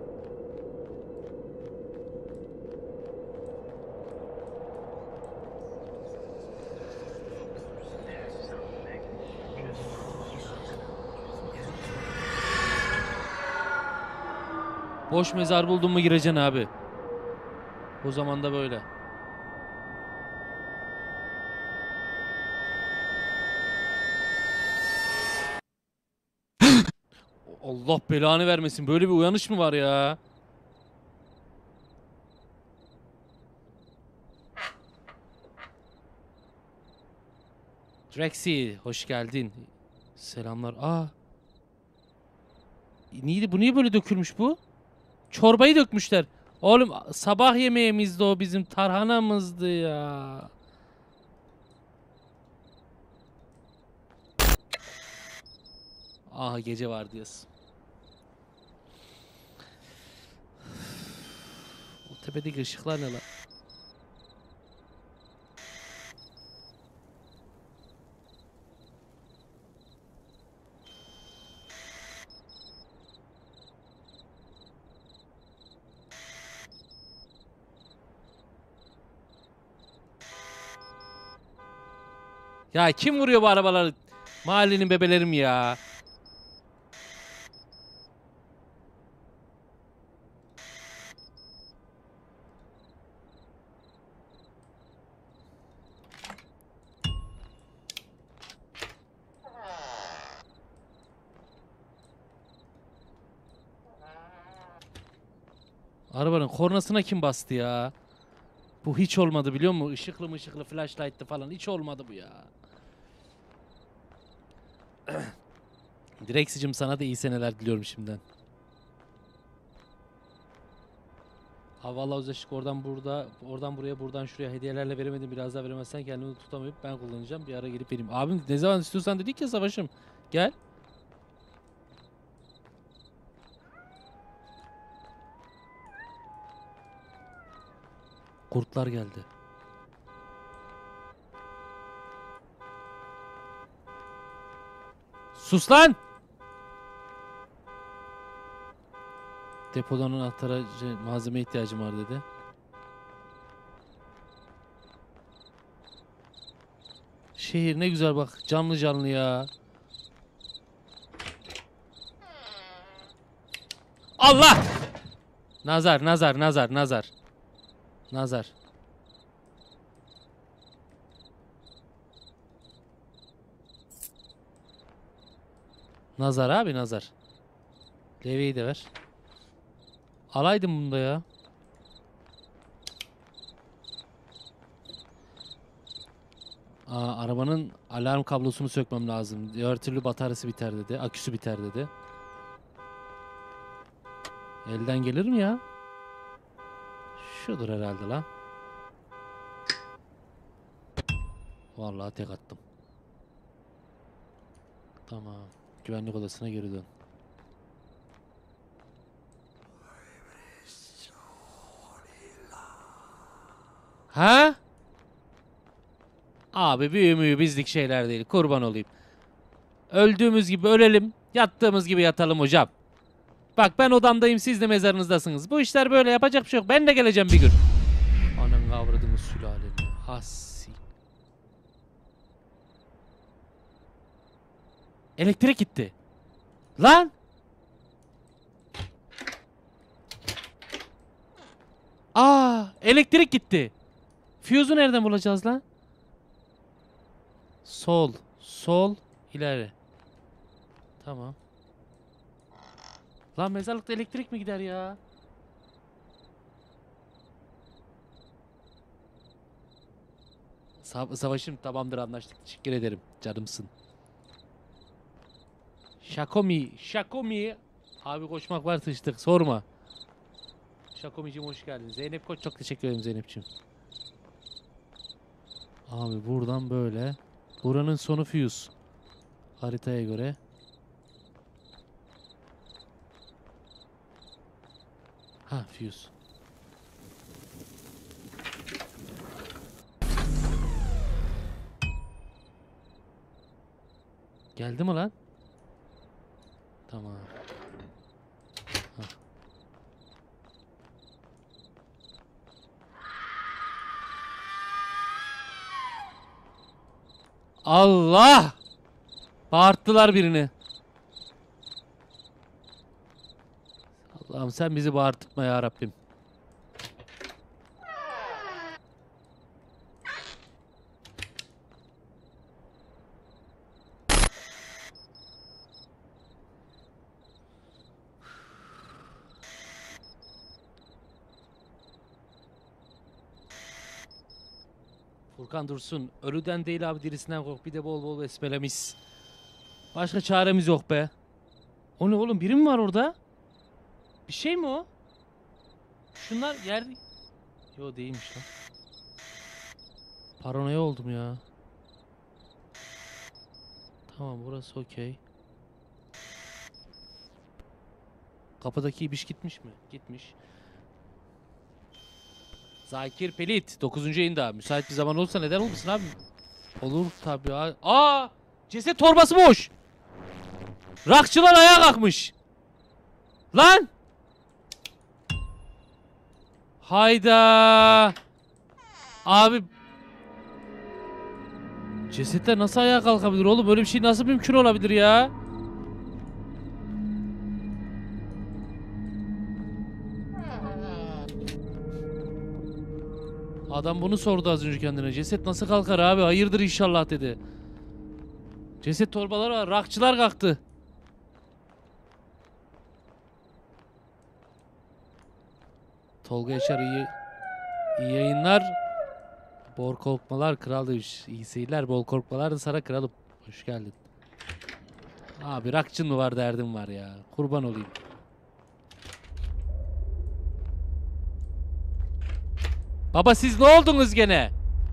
Boş mezar buldun mu gireceksin abi. O zaman da böyle. Allah belanı vermesin. Böyle bir uyanış mı var ya? Drexy hoş geldin. Selamlar. Aa. Neydi bu, niye böyle dökülmüş bu? Çorbayı dökmüşler. Oğlum sabah yemeğimizdi o, bizim tarhanamızdı ya. Aha, gece var diyorsun. O tepedeki ışıklar ne lan? Ya kim vuruyor bu arabaları? Mahallenin bebelerim ya. Arabanın kornasına kim bastı ya? Bu hiç olmadı biliyor musun? Işıklı mı ışıklı flashlight'lı falan hiç olmadı bu ya. Direksicim sana da iyi seneler diliyorum şimdiden. Havalı özdeşlik oradan burada, oradan buraya, buradan şuraya hediyelerle veremedim. Biraz daha veremezsen kendimi tutamayıp ben kullanacağım. Bir ara gelip vereyim. Abim ne zaman istiyorsan dedik ya Savaş'ım. Gel. Kurtlar geldi. Sus lan! Depodan anahtara malzeme ihtiyacım var dedi. Şehir ne güzel bak. Canlı canlı ya. Allah! Nazar, nazar, nazar, nazar. Nazar. Nazar abi, nazar. Levyeyi de ver. Alaydım bunda ya. Aa, arabanın alarm kablosunu sökmem lazım. Diğer türlü bataryası biter dedi. Aküsü biter dedi. Elden gelir mi ya? Şudur herhalde lan. Vallahi tek attım. Tamam. Güvenlik odasına geri dön. Ha? Abi büyü müyü bizlik şeyler değil. Kurban olayım. Öldüğümüz gibi ölelim. Yattığımız gibi yatalım hocam. Bak ben odamdayım, siz de mezarınızdasınız. Bu işler böyle, yapacak bir şey yok. Ben de geleceğim bir gün. Anan kavradığımız sülaleni. Hassi. Elektrik gitti. Lan! Aa, elektrik gitti. Fuse'u nereden bulacağız lan? Sol, sol, ileri. Tamam. Lan mezarlıkta elektrik mi gider ya? Sa savaşım tamamdır, anlaştık. Teşekkür ederim. Canımsın. Şakomi, Şakomi. Abi koşmak var sıçtık, sorma. Şakomicim hoş geldin. Zeynep Koç, çok teşekkür ederim Zeynep'ciğim. Abi buradan böyle. Buranın sonu Fuse. Haritaya göre. Ha, Fuse. Geldi mi lan? Tamam. Hah. Allah! Bağırttılar birini. Allah'ım sen bizi bağırtma ya Rabbim. Furkan Dursun, ölüden değil abi dirisinden kork, bir de bol bol besmelemiş. Başka çaremiz yok be. O ne oğlum, biri mi var orada? Bir şey mi o? Şunlar yer... Yo değilmiş lan. Paranoya oldum ya. Tamam burası okey. Kapıdaki ibiş gitmiş mi? Gitmiş. Zakir Pelit dokuzuncu yayında. Müsait bir zaman olursa neden olmasın abi? Olur tabii abi. Aa! Ceset torbası boş. Rakçılar ayağa kalkmış. Lan! Hayda! Abi cesetler nasıl ayağa kalkabilir oğlum? Böyle bir şey nasıl mümkün olabilir ya? Adam bunu sordu az önce kendine. Ceset nasıl kalkar abi? Hayırdır inşallah dedi. Ceset torbaları var. Rakçılar kalktı. Tolga Yaşar iyi, İyi yayınlar. Bol korkmalar kral demiş. İyi seyirler, bol korkmalar da sana kralım. Hoş geldin. Abi rakçın mı var derdim var ya. Kurban olayım. Baba siz ne oldunuz gene?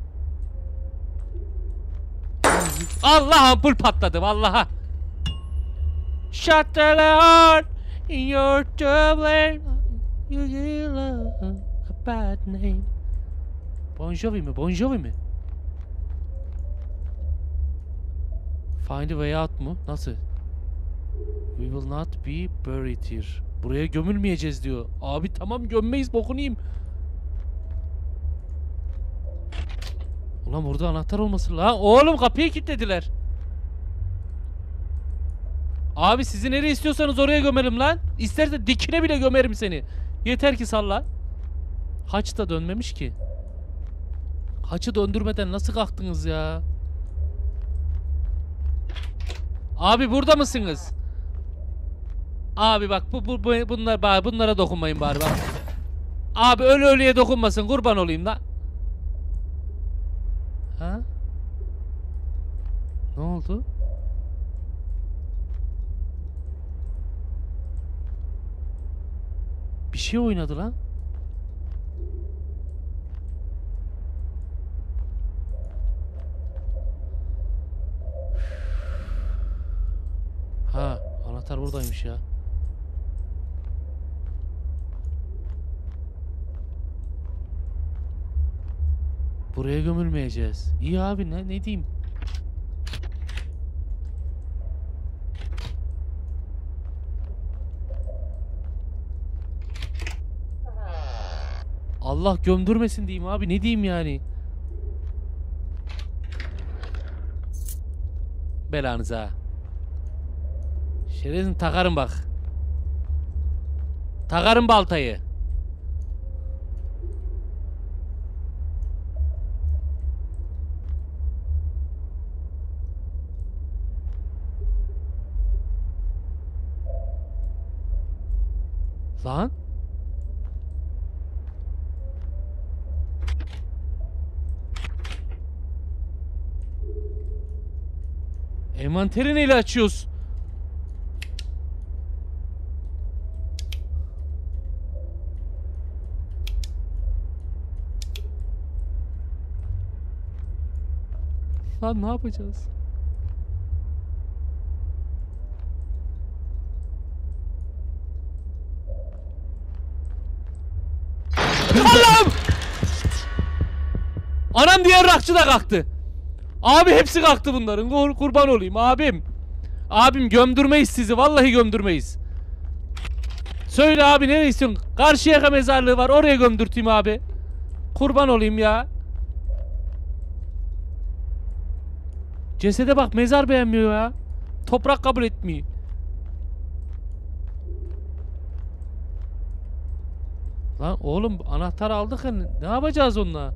Allah ampul patladı vallaha. Shut the light in your trouble. You give love a bad name. Bon Jovi mi? Bon Jovi mi? Find a way out mu? Nasıl? We will not be buried here. Buraya gömülmeyeceğiz diyor. Abi tamam gömmeyiz bokunu yiyeyim. Ulan burada anahtar olmasın lan. Oğlum kapıyı kilitlediler. Abi sizi nereye istiyorsanız oraya gömerim lan. İsterse dikine bile gömerim seni. Yeter ki salla. Haç da dönmemiş ki. Haçı döndürmeden nasıl kalktınız ya? Abi burada mısınız? Abi bak bu, bu, bu bunlar bari bunlara dokunmayın bari bak. Abi ölü ölüye dokunmasın kurban olayım da. Ha? Ne oldu? Bir şey oynadı lan. Ha, anahtar buradaymış ya. Buraya gömülmeyeceğiz. İyi abi ne ne diyeyim? Allah gömdürmesin diyeyim abi. Ne diyeyim yani? Belanıza. Şerefsin takarım bak. Takarım baltayı. Lan. Envanteri neyle açıyoruz? Lan ne yapacağız? Allah'ım! Anam diğer rakçı da kalktı. Abi hepsi kalktı bunların. Kur kurban olayım abim. Abim gömdürmeyiz sizi. Vallahi gömdürmeyiz. Söyle abi ne istiyorsun? Karşıyaka mezarlığı var. Oraya gömdürteyim abi. Kurban olayım ya. Cesede bak mezar beğenmiyor ya. Toprak kabul etmiyor. Lan oğlum anahtarı aldık ya. Ne yapacağız onunla?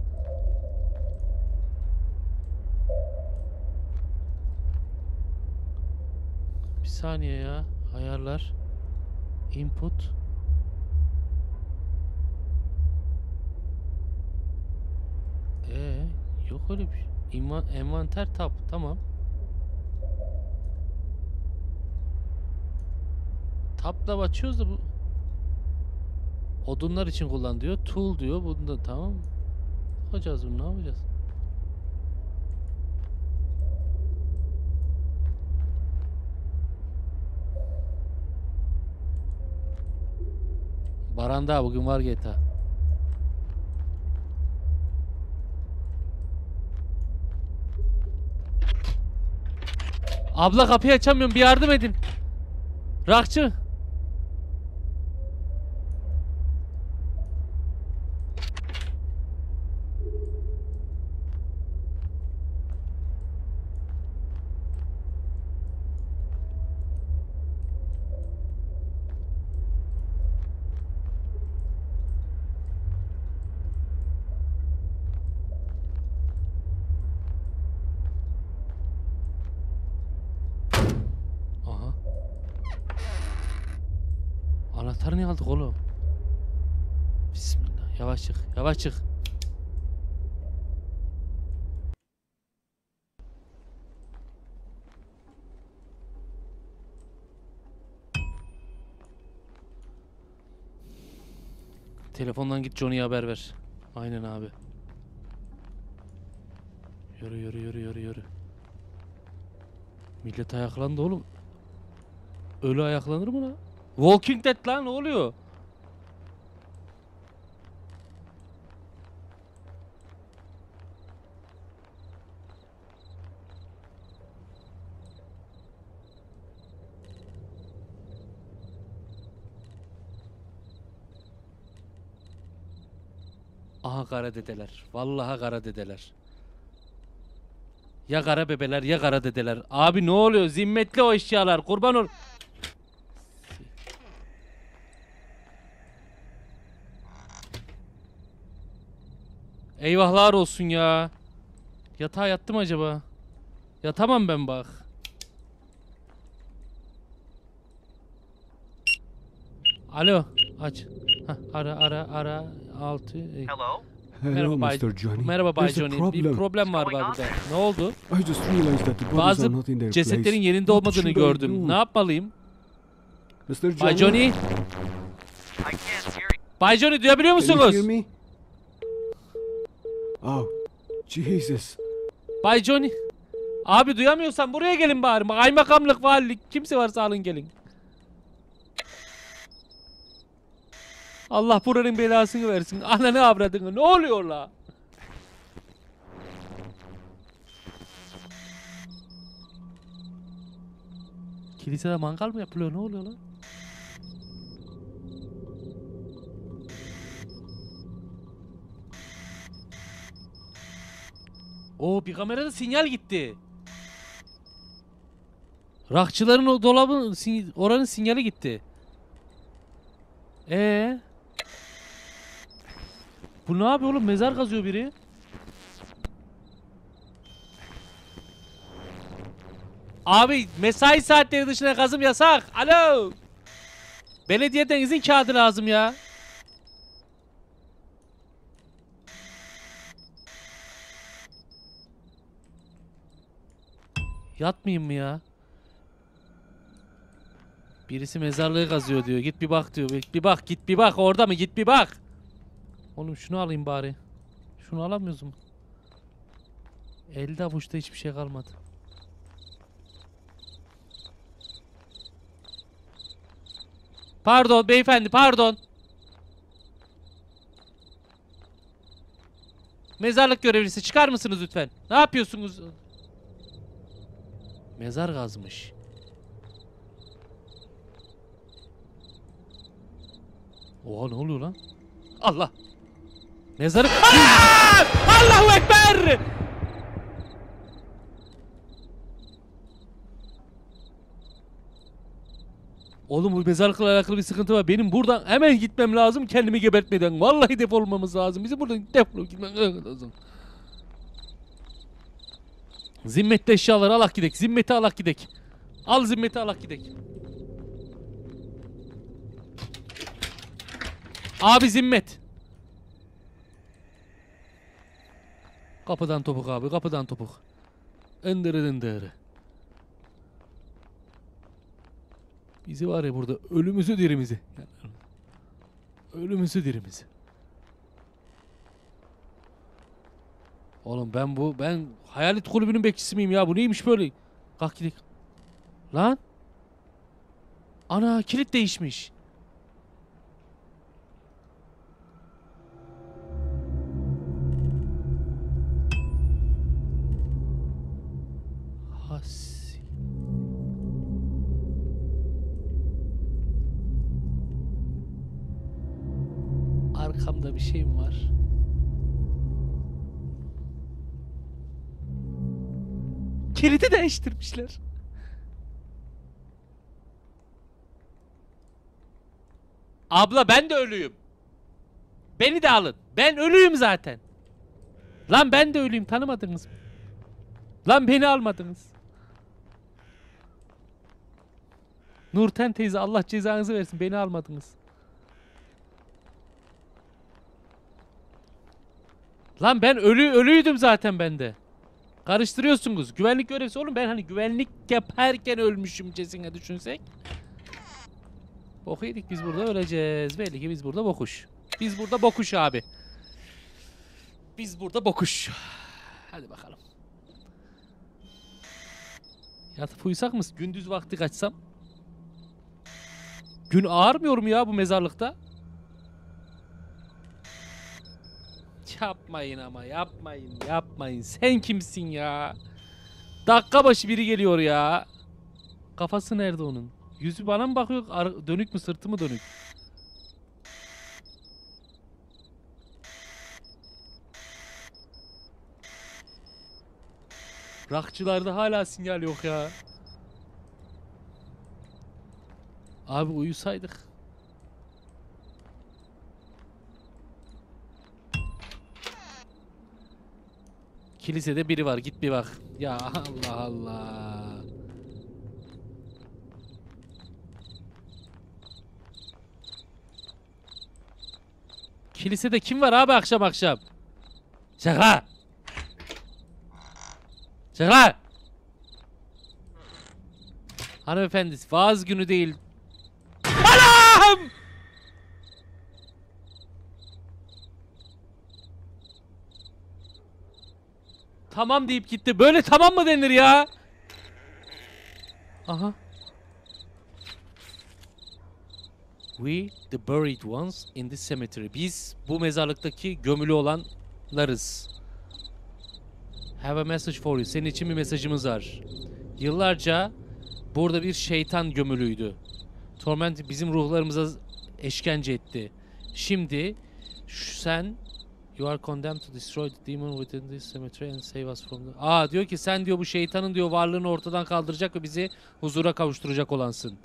Bir saniye ya. Ayarlar. Input. Ee, yok öyle bir şey. İnvan envanter tab. Tamam. Tab'la açıyoruz da bu odunlar için kullan diyor. Tool diyor. Bunda tamam. Ne yapacağız bunu? Ne yapacağız? Baranda bugün var G T A. Abla kapıyı açamıyorum. Bir yardım edin. Rakçı. Anahtarı niye aldık oğlum? Bismillah. Yavaş çık. Yavaş çık. Telefondan git Johnny'ye haber ver. Aynen abi. Yürü yürü yürü yürü yürü. Millet ayaklandı oğlum. Ölü ayaklanır mı lan? Walking Dead lan, ne oluyor? Aha kara dedeler. Vallahi kara dedeler. Ya kara bebeler ya kara dedeler. Abi ne oluyor? Zimmetli o eşyalar. Kurban ol. Eyvahlar olsun ya. Yatağa yattım acaba? Yatamam ben bak. Alo. Aç. Hah, ara ara ara. Altı. Hello? Merhaba Hello, Bay, mister Johnny. merhaba Bay There's a Johnny. Bir problem. problem var var burada. Ne oldu? I just realized that the bodies Bazı are not in their cesetlerin place. yerinde What olmadığını should I gördüm. do? Ne yapmalıyım? mister Johnny? Bay Johnny. I can't hear you. Bay Johnny duyabiliyor Can you musunuz? hear me? Oh, Jesus. Bay Johnny. Abi duyamıyorsan buraya gelin bari. Kaymakamlık, valilik, kimse varsa alın gelin. Allah buranın belasını versin. Ananı avradını. Ne oluyor la? Kilisede mangal mı yapılıyor? Ne oluyor lan? Oo, bir kamerada sinyal gitti. Rakçıların o dolabın sin- oranın sinyali gitti. Ee? Bu ne yapıyor oğlum? Mezar kazıyor biri. Abi mesai saatleri dışında kazım yasak. Alo. Belediyeden izin kağıdı lazım ya. Yatmayayım mı ya? Birisi mezarlığı kazıyor diyor. Git bir bak diyor. Bir bak, git bir bak. Orada mı? Git bir bak. Oğlum şunu alayım bari. Şunu alamıyoruz mu? Elde avuçta hiçbir şey kalmadı. Pardon beyefendi, pardon. Mezarlık görevlisi çıkar mısınız lütfen? Ne yapıyorsunuz? Mezar kazmış. Oha, ne oluyor lan? Allah. Mezarı... Aa! Allahu Ekber! Oğlum bu mezarlıkla alakalı bir sıkıntı var. Benim buradan hemen gitmem lazım kendimi gebertmeden. Vallahi defolmamız lazım. Bizim buradan defolup gitmem lazım. Zimmette eşyaları alak gidek. Zimmeti alak gidek. Al zimmeti alak gidek. Abi zimmet. Kapıdan topuk abi, kapıdan topuk. Indırı dındırı. Bizi var ya burada ölümüzü dirimizi. Ölümüzü dirimizi. Oğlum ben bu ben hayalet kulübünün bekçisi miyim ya? Bu neymiş böyle? Kalk gidelim. Lan. Ana kilit değişmiş. Has. Arkamda bir şey mi var? Kilidi değiştirmişler. Abla ben de ölüyüm. Beni de alın. Ben ölüyüm zaten. Lan ben de ölüyüm, tanımadınız mı? Lan beni almadınız. Nurten teyze Allah cezanızı versin, beni almadınız. Lan ben ölü ölüydüm zaten ben de. Karıştırıyorsunuz. Güvenlik görevlisi oğlum, ben hani güvenlik yaparken ölmüşümcesine düşünsek. Bok yedik biz burada, öleceğiz. Belli ki biz burada bokuş. Biz burada bokuş abi. Biz burada bokuş. Hadi bakalım. Yatıp uyusak mı? Gündüz vakti kaçsam. Gün ağarmıyor mu ya bu mezarlıkta? Yapmayın ama yapmayın yapmayın. Sen kimsin ya? Dakika başı biri geliyor ya. Kafası nerede onun? Yüzü bana mı bakıyor? Ar- dönük mü, sırtı mı dönük? Rakçılarda hala sinyal yok ya. Abi uyusaydık. Kilisede biri var, git bir bak. Ya Allah Allah. Kilisede kim var abi akşam akşam? Çık lan! Çık lan! Hanımefendi, vaaz günü değil. Anam! Tamam deyip gitti. Böyle tamam mı denir ya? Aha. We the buried ones in the cemetery. Biz bu mezarlıktaki gömülü olanlarız. Have a message for you. Senin için bir mesajımız var. Yıllarca burada bir şeytan gömülüydü. Torment bizim ruhlarımıza eşkence etti. Şimdi sen you are condemned to destroy the demon within this cemetery and save us from the... Aa diyor ki sen diyor bu şeytanın diyor varlığını ortadan kaldıracak ve bizi huzura kavuşturacak olansın.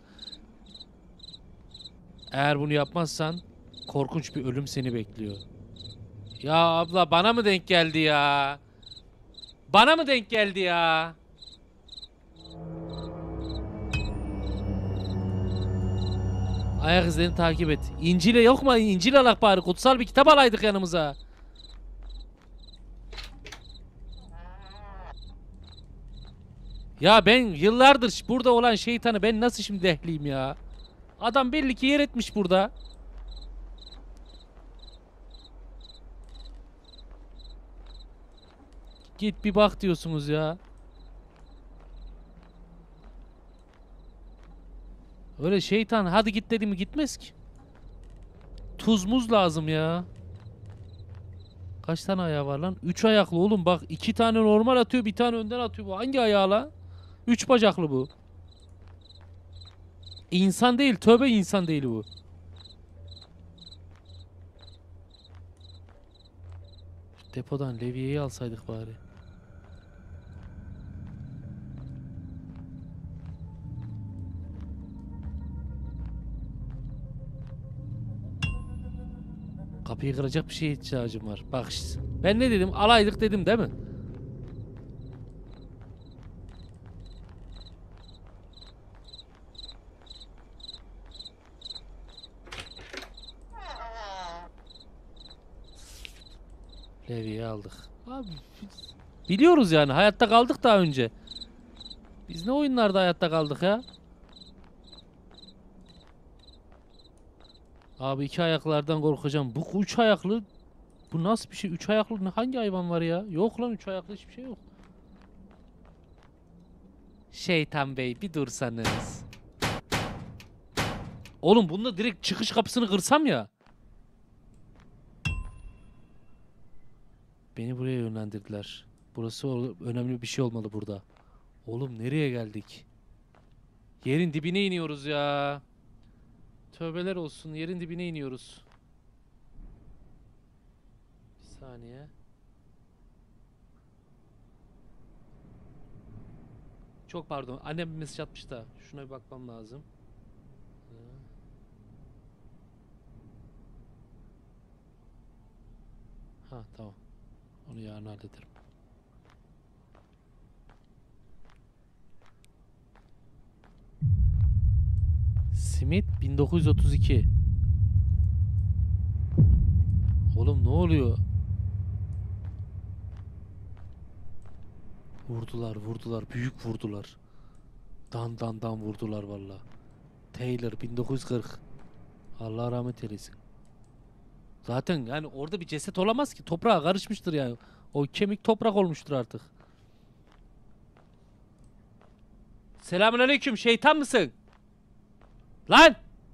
Eğer bunu yapmazsan korkunç bir ölüm seni bekliyor. Ya abla bana mı denk geldi ya? Bana mı denk geldi ya? Ayak izlerini takip et. İncil'e yok mu? İncil alak bari. Kutsal bir kitap alaydık yanımıza. Ya ben yıllardır burada olan şeytanı ben nasıl şimdi dehleyeyim ya? Adam belli ki yer etmiş burada. Git bir bak diyorsunuz ya. Öyle şeytan hadi git dedi mi gitmez ki. Tuz muz lazım ya. Kaç tane ayağı var lan? Üç ayaklı oğlum bak. iki tane normal atıyor, bir tane önden atıyor. Bu hangi ayağı lan? Üç bacaklı bu. İnsan değil, tövbe insan değil bu. Depodan levyeyi alsaydık bari. Kapıyı kıracak bir şeye ihtiyacım var. Bak işte. Ben ne dedim? Alaydık dedim değil mi? Levyeyi aldık. Abi biz biliyoruz yani. Hayatta kaldık daha önce. Biz ne oyunlarda hayatta kaldık ya? Abi iki ayaklardan korkacağım. Bu üç ayaklı. Bu nasıl bir şey? Üç ayaklı hangi hayvan var ya? Yok lan üç ayaklı hiçbir şey yok. Şeytan Bey bir dursanız. Oğlum bununla direkt çıkış kapısını kırsam ya. Beni buraya yönlendirdiler. Burası önemli bir şey olmalı burada. Oğlum nereye geldik? Yerin dibine iniyoruz ya. Tövbeler olsun. Yerin dibine iniyoruz. Bir saniye. Çok pardon. Annem bir mesaj atmış da. Şuna bir bakmam lazım. Ha tamam. Onu yarın hallederim. Smith bin dokuz yüz otuz iki. Oğlum ne oluyor? Vurdular, vurdular, büyük vurdular. Dan dan dan vurdular valla. Taylor bin dokuz yüz kırk. Allah rahmet eylesin. Zaten yani orada bir ceset olamaz ki. Toprağa karışmıştır yani. O kemik toprak olmuştur artık. Selamünaleyküm. Şeytan mısın? Lan!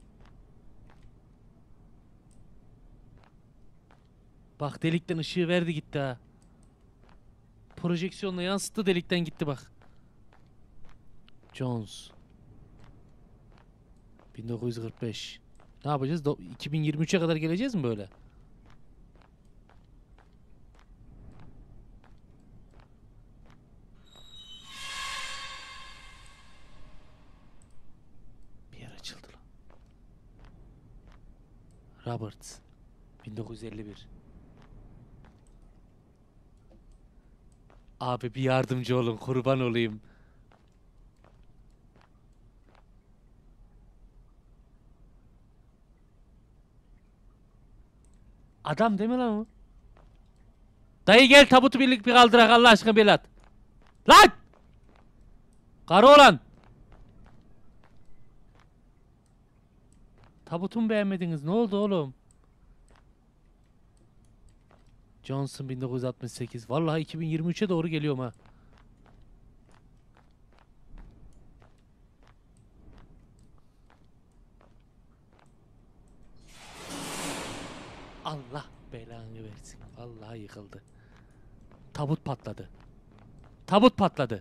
Bak delikten ışığı verdi gitti ha. Projeksiyonla yansıttı, delikten gitti bak. Jones. bin dokuz yüz kırk beş. Ne yapacağız? Do- iki bin yirmi üçe kadar geleceğiz mi böyle? Bir yer açıldı lan. Roberts. bin dokuz yüz elli bir. Abi bir yardımcı olun, kurban olayım. Adam değil mi lan o? Dayı gel tabutu birlik bir kaldırak Allah aşkına Belat. Lan! Karı olan. Tabutu mu beğenmediniz? Ne oldu oğlum? Johnson bin dokuz yüz altmış sekiz. Vallahi iki bin yirmi üçe doğru geliyorum ha. Allah belanı versin. Vallahi yıkıldı. Tabut patladı. Tabut patladı.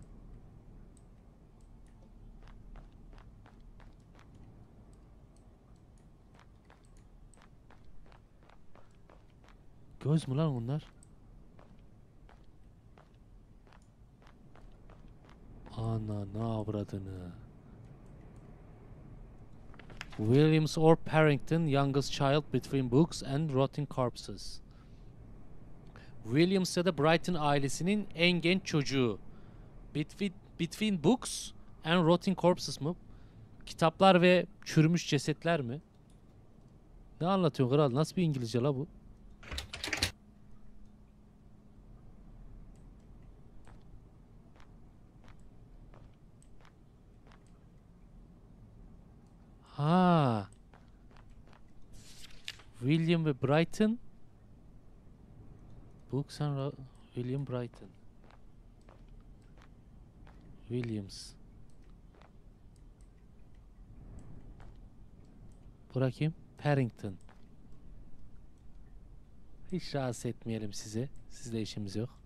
Göz mü lan onlar? Ana ne avradını. Williams or Parrington, youngest child between books and rotting corpses. Williams ya da Brighton ailesinin en genç çocuğu. Between, between books and rotting corpses mı? Kitaplar ve çürümüş cesetler mi? Ne anlatıyorsun kral? Nasıl bir İngilizce la bu? Ha. William ve Brighton. Books and Ro- William Brighton. Williams. Bırakayım. Parrington. Hiç rahatsız etmeyelim sizi. Sizle işimiz yok.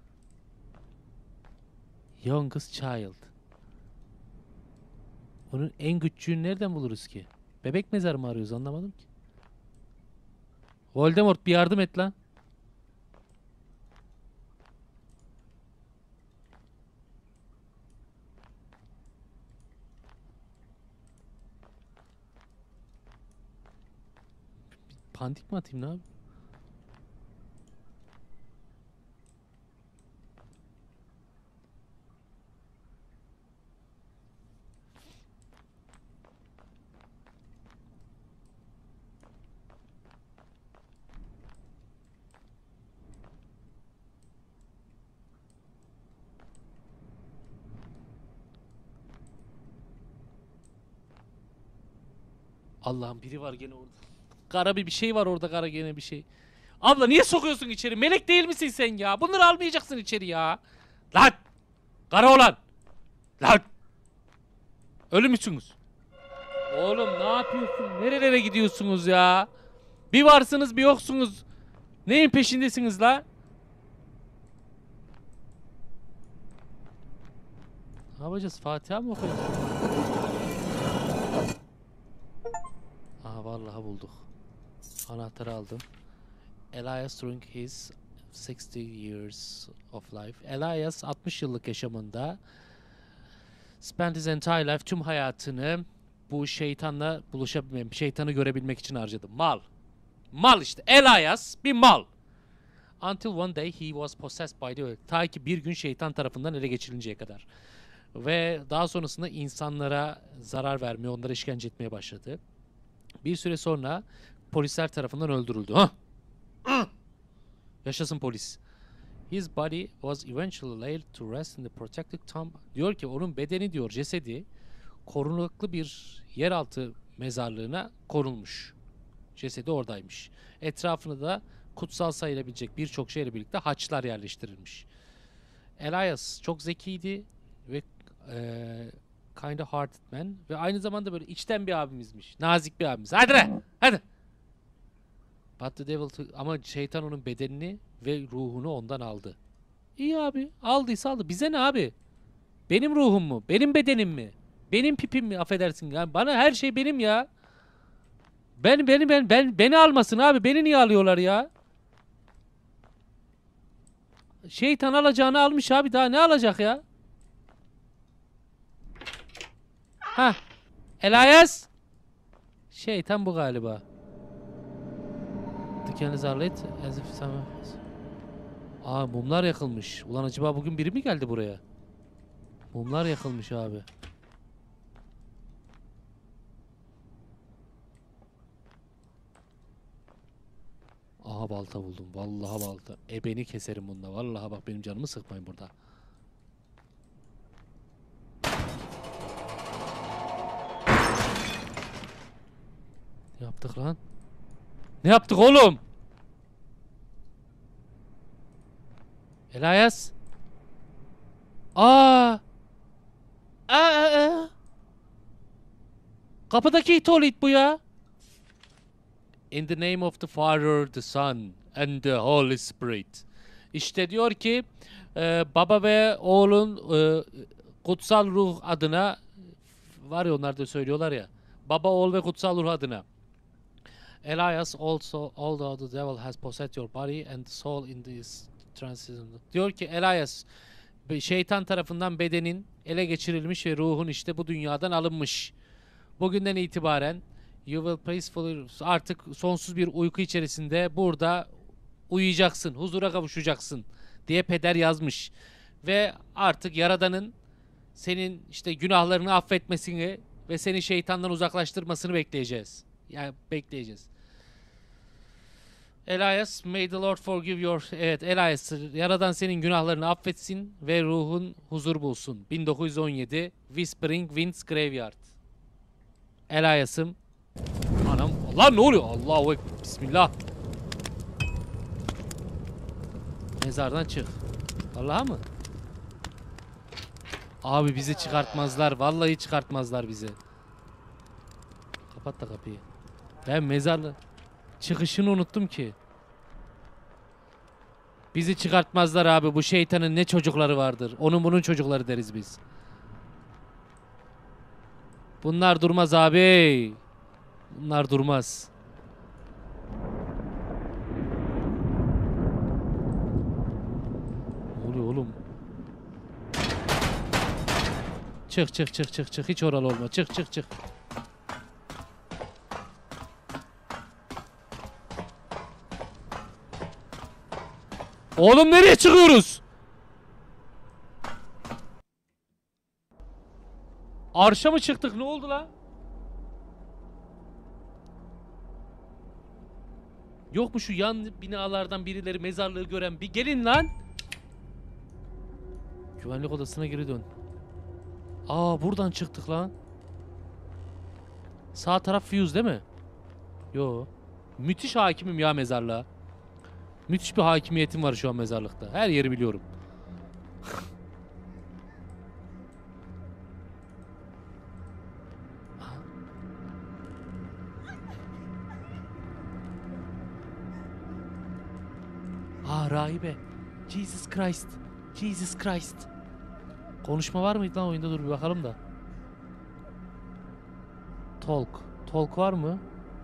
Youngest child. Onun en küçüğünü nereden buluruz ki? Bebek mezarı mı arıyoruz anlamadım ki. Voldemort bir yardım et lan. Pandik mi atayım ne abi? Allah'ım biri var gene orada. Kara bir bir şey var orada, kara gene bir şey. Abla niye sokuyorsun içeri? Melek değil misin sen ya? Bunları almayacaksın içeri ya. Lan! Kara olan! Lan! Ölü müsünüz? Oğlum ne yapıyorsun? Nerelere gidiyorsunuz ya? Bir varsınız bir yoksunuz. Neyin peşindesiniz la? Ne yapacağız? Fatiha mı okuyacağız? Aha vallahi bulduk. Anahtarı aldım. Elias during his sixty years of life. Elias altmış yıllık yaşamında spent his entire life, tüm hayatını bu şeytanla buluşabilmek, şeytanı görebilmek için harcadı. Mal. Mal işte. Elias bir mal. Until one day he was possessed by the... Ta ki bir gün şeytan tarafından ele geçirinceye kadar. Ve daha sonrasında insanlara zarar vermeye, onlara işkence etmeye başladı. Bir süre sonra polisler tarafından öldürüldü. Hah! Yaşasın polis. His body was eventually laid to rest in the protected tomb. Diyor ki onun bedeni diyor, cesedi korunaklı bir yeraltı mezarlığına korunmuş. Cesedi oradaymış. Etrafını da kutsal sayılabilecek birçok şeyle birlikte haçlar yerleştirilmiş. Elias çok zekiydi ve eee kind of hearted man ve aynı zamanda böyle içten bir abimizmiş. Nazik bir abimiz. Hadi be! Hadi! But the devil took... Ama şeytan onun bedenini ve ruhunu ondan aldı. İyi abi. Aldıysa aldı. Bize ne abi? Benim ruhum mu? Benim bedenim mi? Benim pipim mi? Affedersin. Yani bana her şey benim ya. Ben beni ben ben beni almasın abi. Beni niye alıyorlar ya? Şeytan alacağını almış abi. Daha ne alacak ya? Ha. Elias. Şeytan bu galiba. Dükkanınız arlet. Aa, mumlar yakılmış. Ulan acaba bugün biri mi geldi buraya? Mumlar yakılmış abi. Aha, balta buldum. Vallahi balta. Ebeni keserim bunda. Vallahi bak, benim canımı sıkmayın burada. Ne yaptık lan? Ne yaptık oğlum? Elias. Aa. Aa, aa. Kapıdaki itolit bu ya. In the name of the Father, the Son and the Holy Spirit. İşte diyor ki e, baba ve oğlun e, kutsal ruh adına, var ya onlar da söylüyorlar ya. Baba, oğul ve kutsal ruh adına. Elias also, although the devil has possessed your body and soul in this transition. Diyor ki Elias, şeytan tarafından bedenin ele geçirilmiş ve ruhun işte bu dünyadan alınmış. Bugünden itibaren you will peacefully, artık sonsuz bir uyku içerisinde burada uyuyacaksın, huzura kavuşacaksın diye peder yazmış. Ve artık Yaradan'ın senin işte günahlarını affetmesini ve seni şeytandan uzaklaştırmasını bekleyeceğiz. Yani bekleyeceğiz. Elias, may the Lord forgive your... Evet, Elias, Yaradan senin günahlarını affetsin ve ruhun huzur bulsun. bin dokuz yüz on yedi Whispering Winds Graveyard. Elias'ım. Anam, Allah ne oluyor? Allahu Ekber, Bismillah. Mezardan çık. Vallahi mı? Abi bizi çıkartmazlar. Vallahi çıkartmazlar bizi. Kapat da kapıyı. Ben mezarlı çıkışını unuttum ki. Bizi çıkartmazlar abi. Bu şeytanın ne çocukları vardır. Onun bunun çocukları deriz biz. Bunlar durmaz abi. Bunlar durmaz. Ne oluyor oğlum? Çık çık çık çık çık. Hiç oralı olma. Çık çık çık. Oğlum nereye çıkıyoruz? Arşa mı çıktık? Ne oldu lan? Yok mu şu yan binalardan birileri mezarlığı gören? Bir gelin lan. Güvenlik odasına geri dön. Aa, buradan çıktık lan. Sağ taraf fuse değil mi? Yo. Müthiş hakimim ya mezarlığa. Müthiş bir hakimiyetim var şu an mezarlıkta. Her yeri biliyorum. Aa, rahibe. Jesus Christ. Jesus Christ. Konuşma var mıydı lan oyunda? Dur bir bakalım da. Talk. Talk var mı?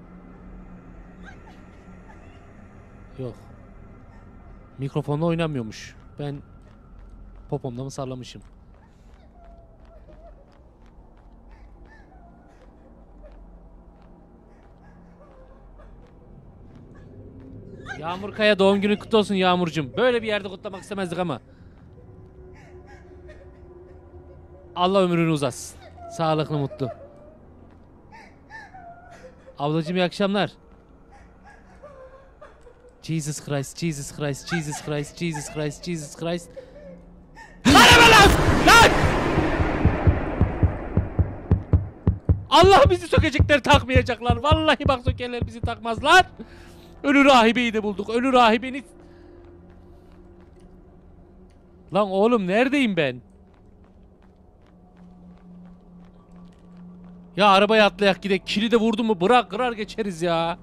Yok. Mikrofonla oynamıyormuş. Ben popomda mı sallamışım? Yağmur Kaya, doğum günün kutlu olsun Yağmurcum. Böyle bir yerde kutlamak istemezdik ama. Allah ömrünü uzatsın. Sağlıklı, mutlu. Ablacığım iyi akşamlar. Jesus Christ, Jesus Christ, Jesus Christ, Jesus Christ, Jesus Christ. Lan lan lan! Lan! Allah bizi sökecekler, takmayacaklar. Vallahi bak sökerler, bizi takmazlar. Ölü rahibeyi de bulduk. Ölü rahibeni. Lan oğlum neredeyim ben? Ya arabaya atlayak gidek. Kilide vurdu mu bırak, kırar geçeriz ya.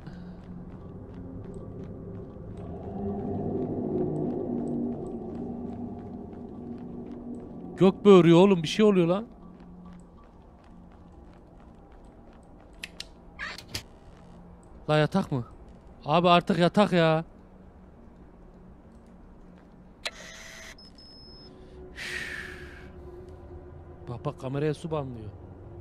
Gök böğürüyor oğlum, bir şey oluyor lan. La yatak mı? Abi artık yatak ya. Bak bak kameraya su banlıyor.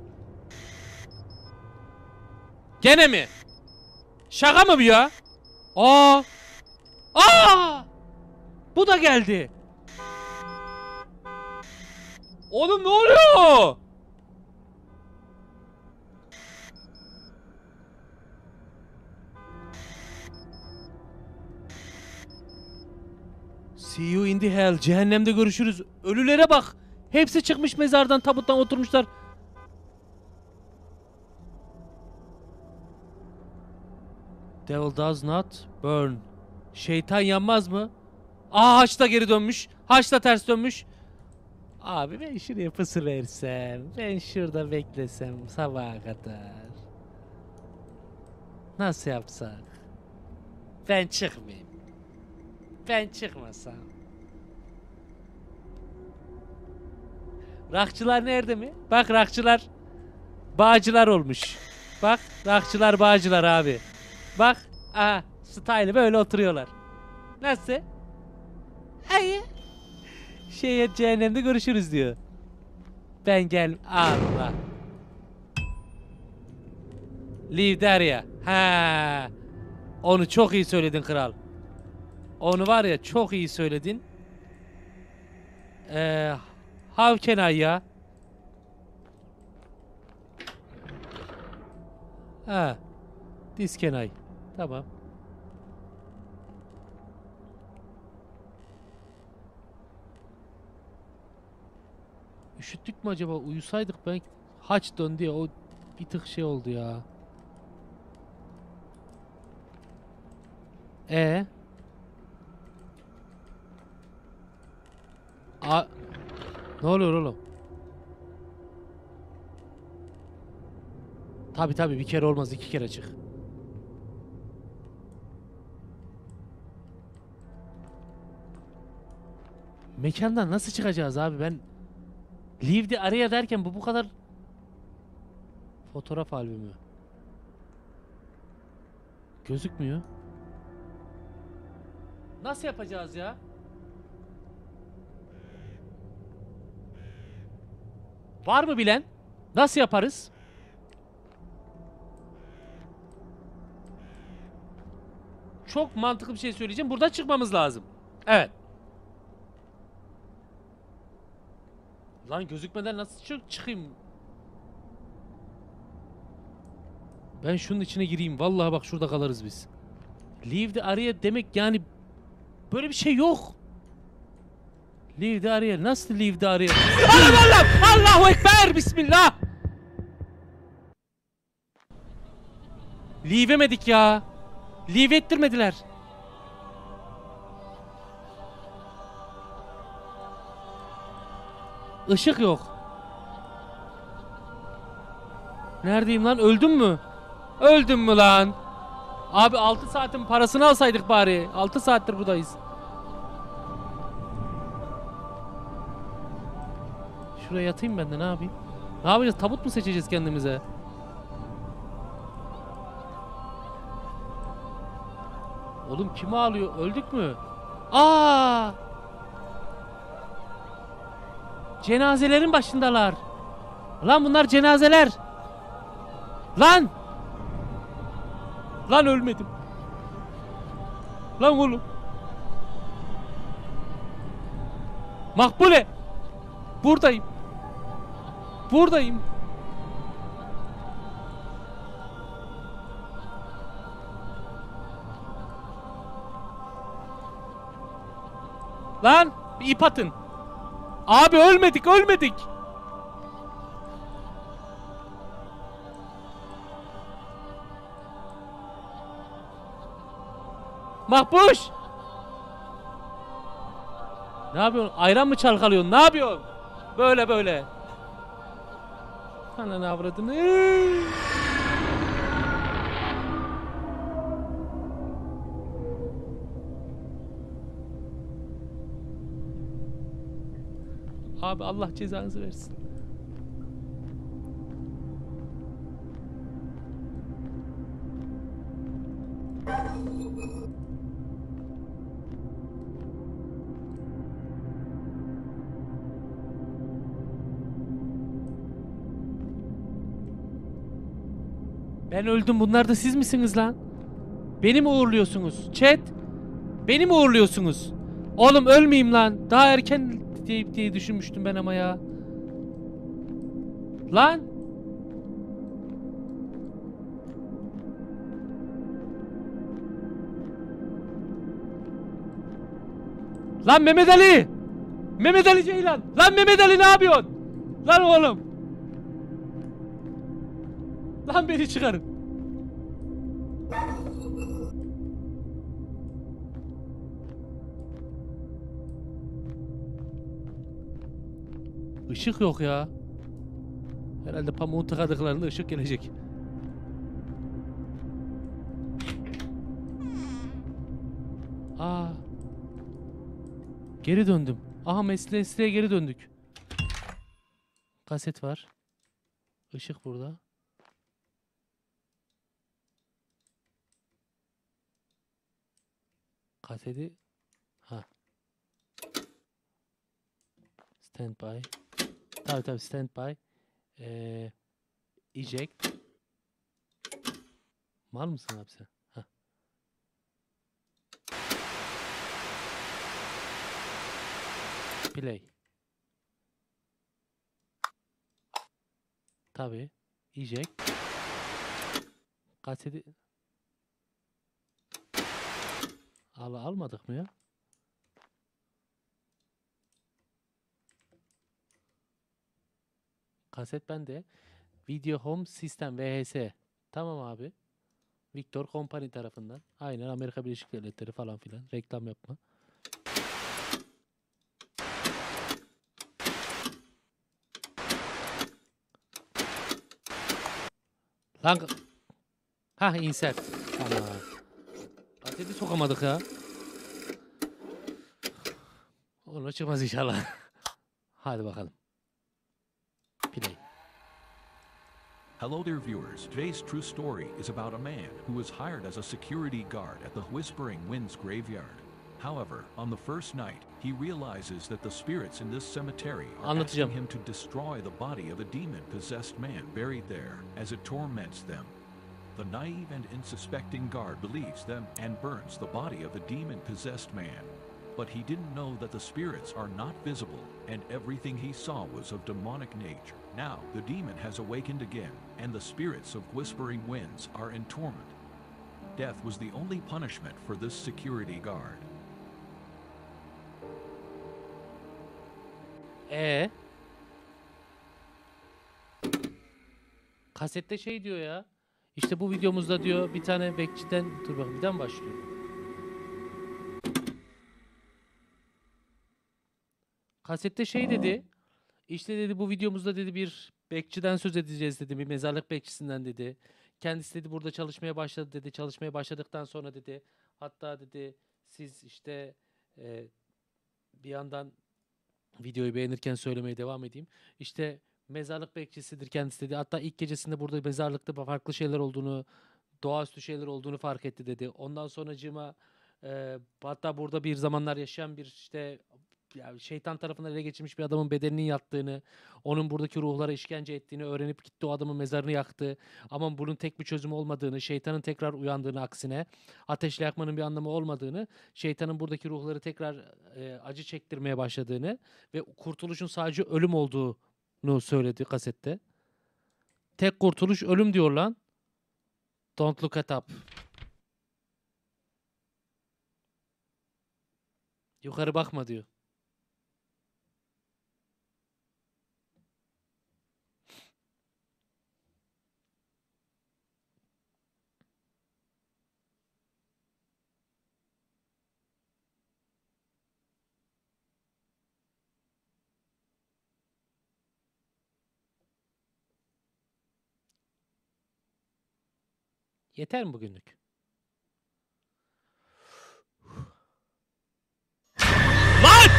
Gene mi? Şaka mı bu ya? Aa! Aa! Bu da geldi. Oğlum ne oluyor? See you in the hell. Cehennemde görüşürüz. Ölülere bak. Hepsi çıkmış mezardan, tabuttan oturmuşlar. Devil does not burn. Şeytan yanmaz mı? Aa haç da geri dönmüş. Haç da ters dönmüş. Abi ben şuraya pısı versem. Ben şurada beklesem sabaha kadar. Nasıl yapsak? Ben çıkmayayım. Ben çıkmasam. Rakçılar nerede mi? Bak rakçılar bağcılar olmuş. Bak rakçılar bağcılar abi. Bak aha style böyle oturuyorlar. Nasıl? Hayır. Şeye cehennemde görüşürüz diyor. Ben gel Allah. Leave Daria. Ha. Onu çok iyi söyledin kral. Onu var ya çok iyi söyledin. Eee How can I ya? Ha. This can I. Tamam. Üşüttük mü acaba? Uyusaydık ben. Haç döndü ya. O bir tık şey oldu ya. E. A. Ne oluyor oğlum? Tabi tabi bir kere olmaz, iki kere çık. Mekandan nasıl çıkacağız abi? Ben leave the area derken bu bu kadar fotoğraf albümü gözükmüyor. Nasıl yapacağız ya? Var mı bilen? Nasıl yaparız? Çok mantıklı bir şey söyleyeceğim. Buradan çıkmamız lazım. Evet. Lan gözükmeden nasıl çık çıkayım? Ben şunun içine gireyim. Vallahi bak şurada kalırız biz. Leave the area demek yani böyle bir şey yok. Leave the area. Nasıl leave the area? Allah Allah! Allahu Ekber! Bismillah! Leave'emedik ya. Leave ettirmediler. Işık yok. Neredeyim lan? Öldüm mü? Öldüm mü lan? Abi altı saatin parasını alsaydık bari. altı saattir buradayız. Şuraya yatayım ben de, ne yapayım? Ne yapacağız? Tabut mu seçeceğiz kendimize? Oğlum kim ağlıyor? Öldük mü? Aa! Cenazelerin başındalar. Lan bunlar cenazeler. Lan! Lan ölmedim. Lan oğlum. Makbule! Buradayım. Buradayım. Lan bir ip atın. Abi ölmedik, ölmedik. Mahpuş! Ne yapıyorsun? Ayran mı çalkalıyorsun? Ne yapıyorsun? Böyle böyle. Ananı avradını. Abi Allah cezanızı versin. Ben öldüm. Bunlar da siz misiniz lan? Beni mi uğurluyorsunuz? Chat. Beni mi uğurluyorsunuz? Oğlum ölmeyeyim lan. Daha erken diye, diye düşünmüştüm ben ama ya. Lan. Lan Mehmet Ali. Mehmet Ali Ceylan. Lan Mehmet Ali ne yapıyorsun? Lan oğlum. Lan beni çıkarın. Işık yok ya. Herhalde pamuğu tıkadıklarında ışık gelecek. Aa. Geri döndüm. Aha mesleğe geri döndük. Kaset var. Işık burada. Kaseti. Ha. Standby. Tabii tabii standby. Ee, eject. Mal mısın abi sen? Ha. Play. Tabii. Eject. Kaseti. Al almadık mı ya? Kaset bende. Video Home System V H S. Tamam abi. Victor Company tarafından. Aynen Amerika Birleşik Devletleri falan filan. Reklam yapma. Lan. Ha insert. Tamam. Kaseti sokamadık ya. Onu çıkmaz inşallah. Hadi bakalım. Play. Hello there, viewers. Today's true story is about a man who was hired as a security guard at the Whispering Winds graveyard. However, on the first night, he realizes that the spirits in this cemetery are asking him to destroy the body of a demon-possessed man buried there as it torments them. The naive and unsuspecting guard believes them and burns the body of the demon-possessed man. But he didn't know that the spirits are not visible, and everything he saw was of demonic nature. Now, the demon has awakened again, and the spirits of Whispering Winds are in torment. Death was the only punishment for this security guard. Ee? Kasette şey diyor ya. İşte bu videomuzda diyor bir tane bekçiden... Dur bakayım birden başlıyor. Kasette şey dedi. İşte dedi bu videomuzda dedi bir bekçiden söz edeceğiz dedi. Bir mezarlık bekçisinden dedi. Kendisi dedi burada çalışmaya başladı dedi. Çalışmaya başladıktan sonra dedi. Hatta dedi siz işte e, bir yandan videoyu beğenirken söylemeye devam edeyim. İşte mezarlık bekçisidir kendisi dedi. Hatta ilk gecesinde burada mezarlıkta farklı şeyler olduğunu, doğaüstü şeyler olduğunu fark etti dedi. Ondan sonracığıma e, hatta burada bir zamanlar yaşayan bir işte yani şeytan tarafından ele geçirmiş bir adamın bedeninin yattığını, onun buradaki ruhlara işkence ettiğini öğrenip gitti o adamın mezarını yaktı. Ama bunun tek bir çözümü olmadığını, şeytanın tekrar uyandığını aksine, ateşle yakmanın bir anlamı olmadığını, şeytanın buradaki ruhları tekrar e, acı çektirmeye başladığını ve kurtuluşun sadece ölüm olduğunu söyledi kasette. Tek kurtuluş ölüm diyor lan. Don't look it up. Yukarı bakma diyor. Yeter mi bugünlük? Lan!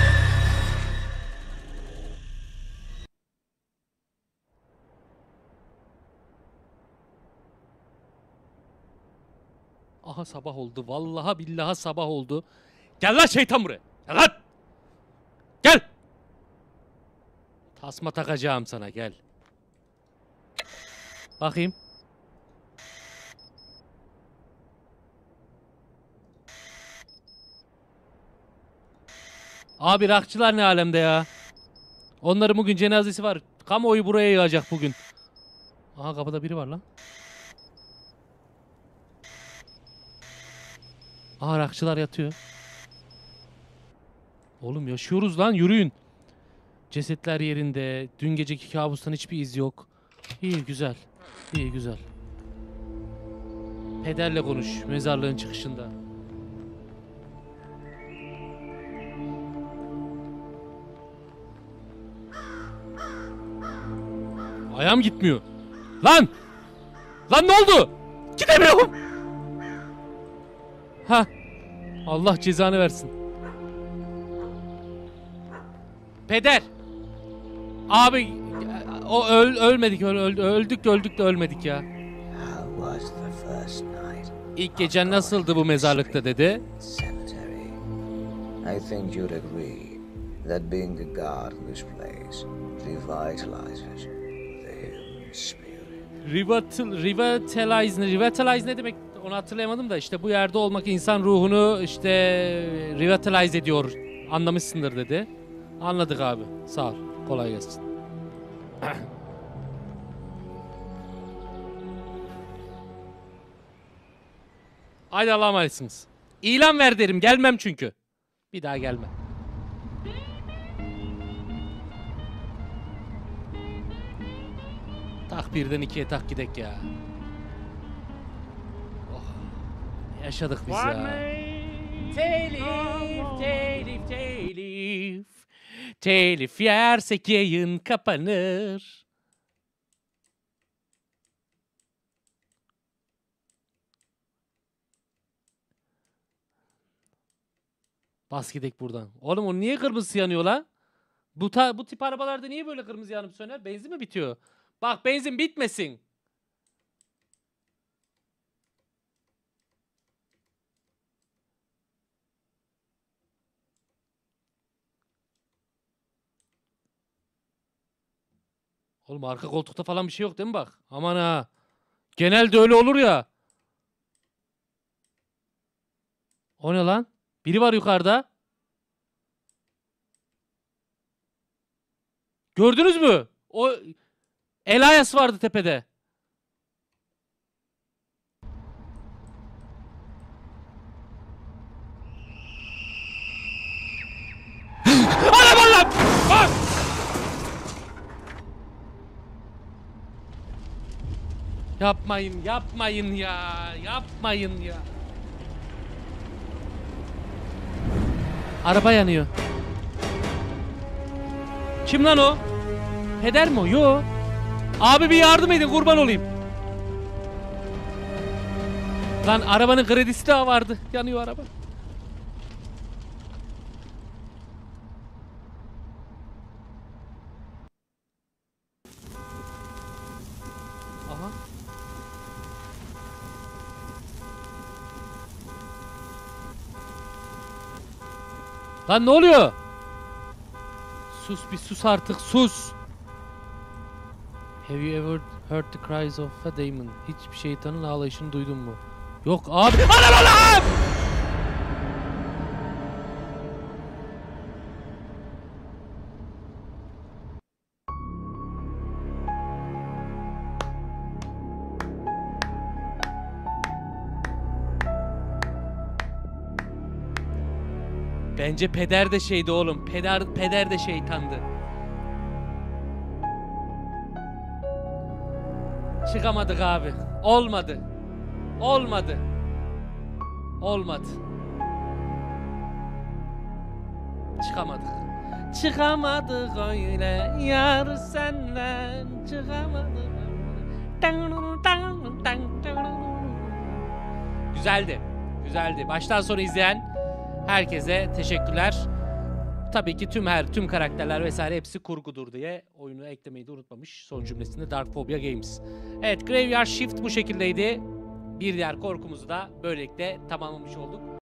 Aha sabah oldu. Vallahi billahi sabah oldu. Gel lan şeytan buraya. Gel lan. Gel. Tasma takacağım sana, gel. Bakayım. Abi rakçılar ne alemde ya? Onların bugün cenazesi var. Kamuoyu buraya yığacak bugün. Aha kapıda biri var lan. Aha rakçılar yatıyor. Oğlum yaşıyoruz lan, yürüyün. Cesetler yerinde. Dün geceki kabustan hiçbir iz yok. İyi güzel. İyi güzel. Pederle konuş mezarlığın çıkışında. Ayağım gitmiyor. Lan! Lan ne oldu? Gidemiyorum. Ha. Allah cezanı versin. Peder. Abi o öl, ölmedik öl, öl, öldük de öldük de ölmedik ya. İlk gecen nasıldı bu mezarlıkta dedi. I think you'd agree that being the god of this place revitalizes the human spirit. Revital, revitalize, revitalize ne demek onu hatırlayamadım da işte bu yerde olmak insan ruhunu işte revitalize ediyor. Anlamışsındır dedi. Anladık abi. Sağ ol. Kolay gelsin. Haydi Allah'a emanetsiniz. İlan ver derim. Gelmem çünkü. Bir daha gelmem. Tak birden ikiye tak gidek ya. Oh. Yaşadık biz ya. Telif, telif, telif. Telif yersek yayın kapanır. Bas gidek buradan. Oğlum o niye kırmızı yanıyor lan? Bu, ta, bu tip arabalarda niye böyle kırmızı yanıp söner? Benzin mi bitiyor? Bak benzin bitmesin. Oğlum arka koltukta falan bir şey yok değil mi bak? Aman ha. Genelde öyle olur ya. O ne lan? Biri var yukarıda. Gördünüz mü? O el ayası vardı tepede. Anam lan! Bak! Yapmayın, yapmayın ya. Yapmayın ya. Araba yanıyor. Kim lan o? Peder mi o? Yo. Abi bir yardım edin, kurban olayım. Lan arabanın kredisi daha vardı. Yanıyor araba. Aha. Lan ne oluyor? Sus bir sus artık, sus. Have you ever heard the cries of a demon? Hiçbir şeytanın ağlayışını duydun mu? Yok abi. Anam anam! Bence peder de şeydi oğlum. Peder, peder de şeytandı. Çıkamadık abi. Olmadı. Olmadı. Olmadı. Çıkamadık. Çıkamadık öyle yar senden. Çıkamadık öyle. Güzeldi. Güzeldi. Baştan sona izleyen herkese teşekkürler. Tabii ki tüm her tüm karakterler vesaire hepsi kurgudur diye oyunu eklemeyi de unutmamış. Son cümlesinde Dark Phobia Games. Evet, Graveyard Shift bu şekildeydi. Bir diğer korkumuzu da böylelikle tamamlamış olduk.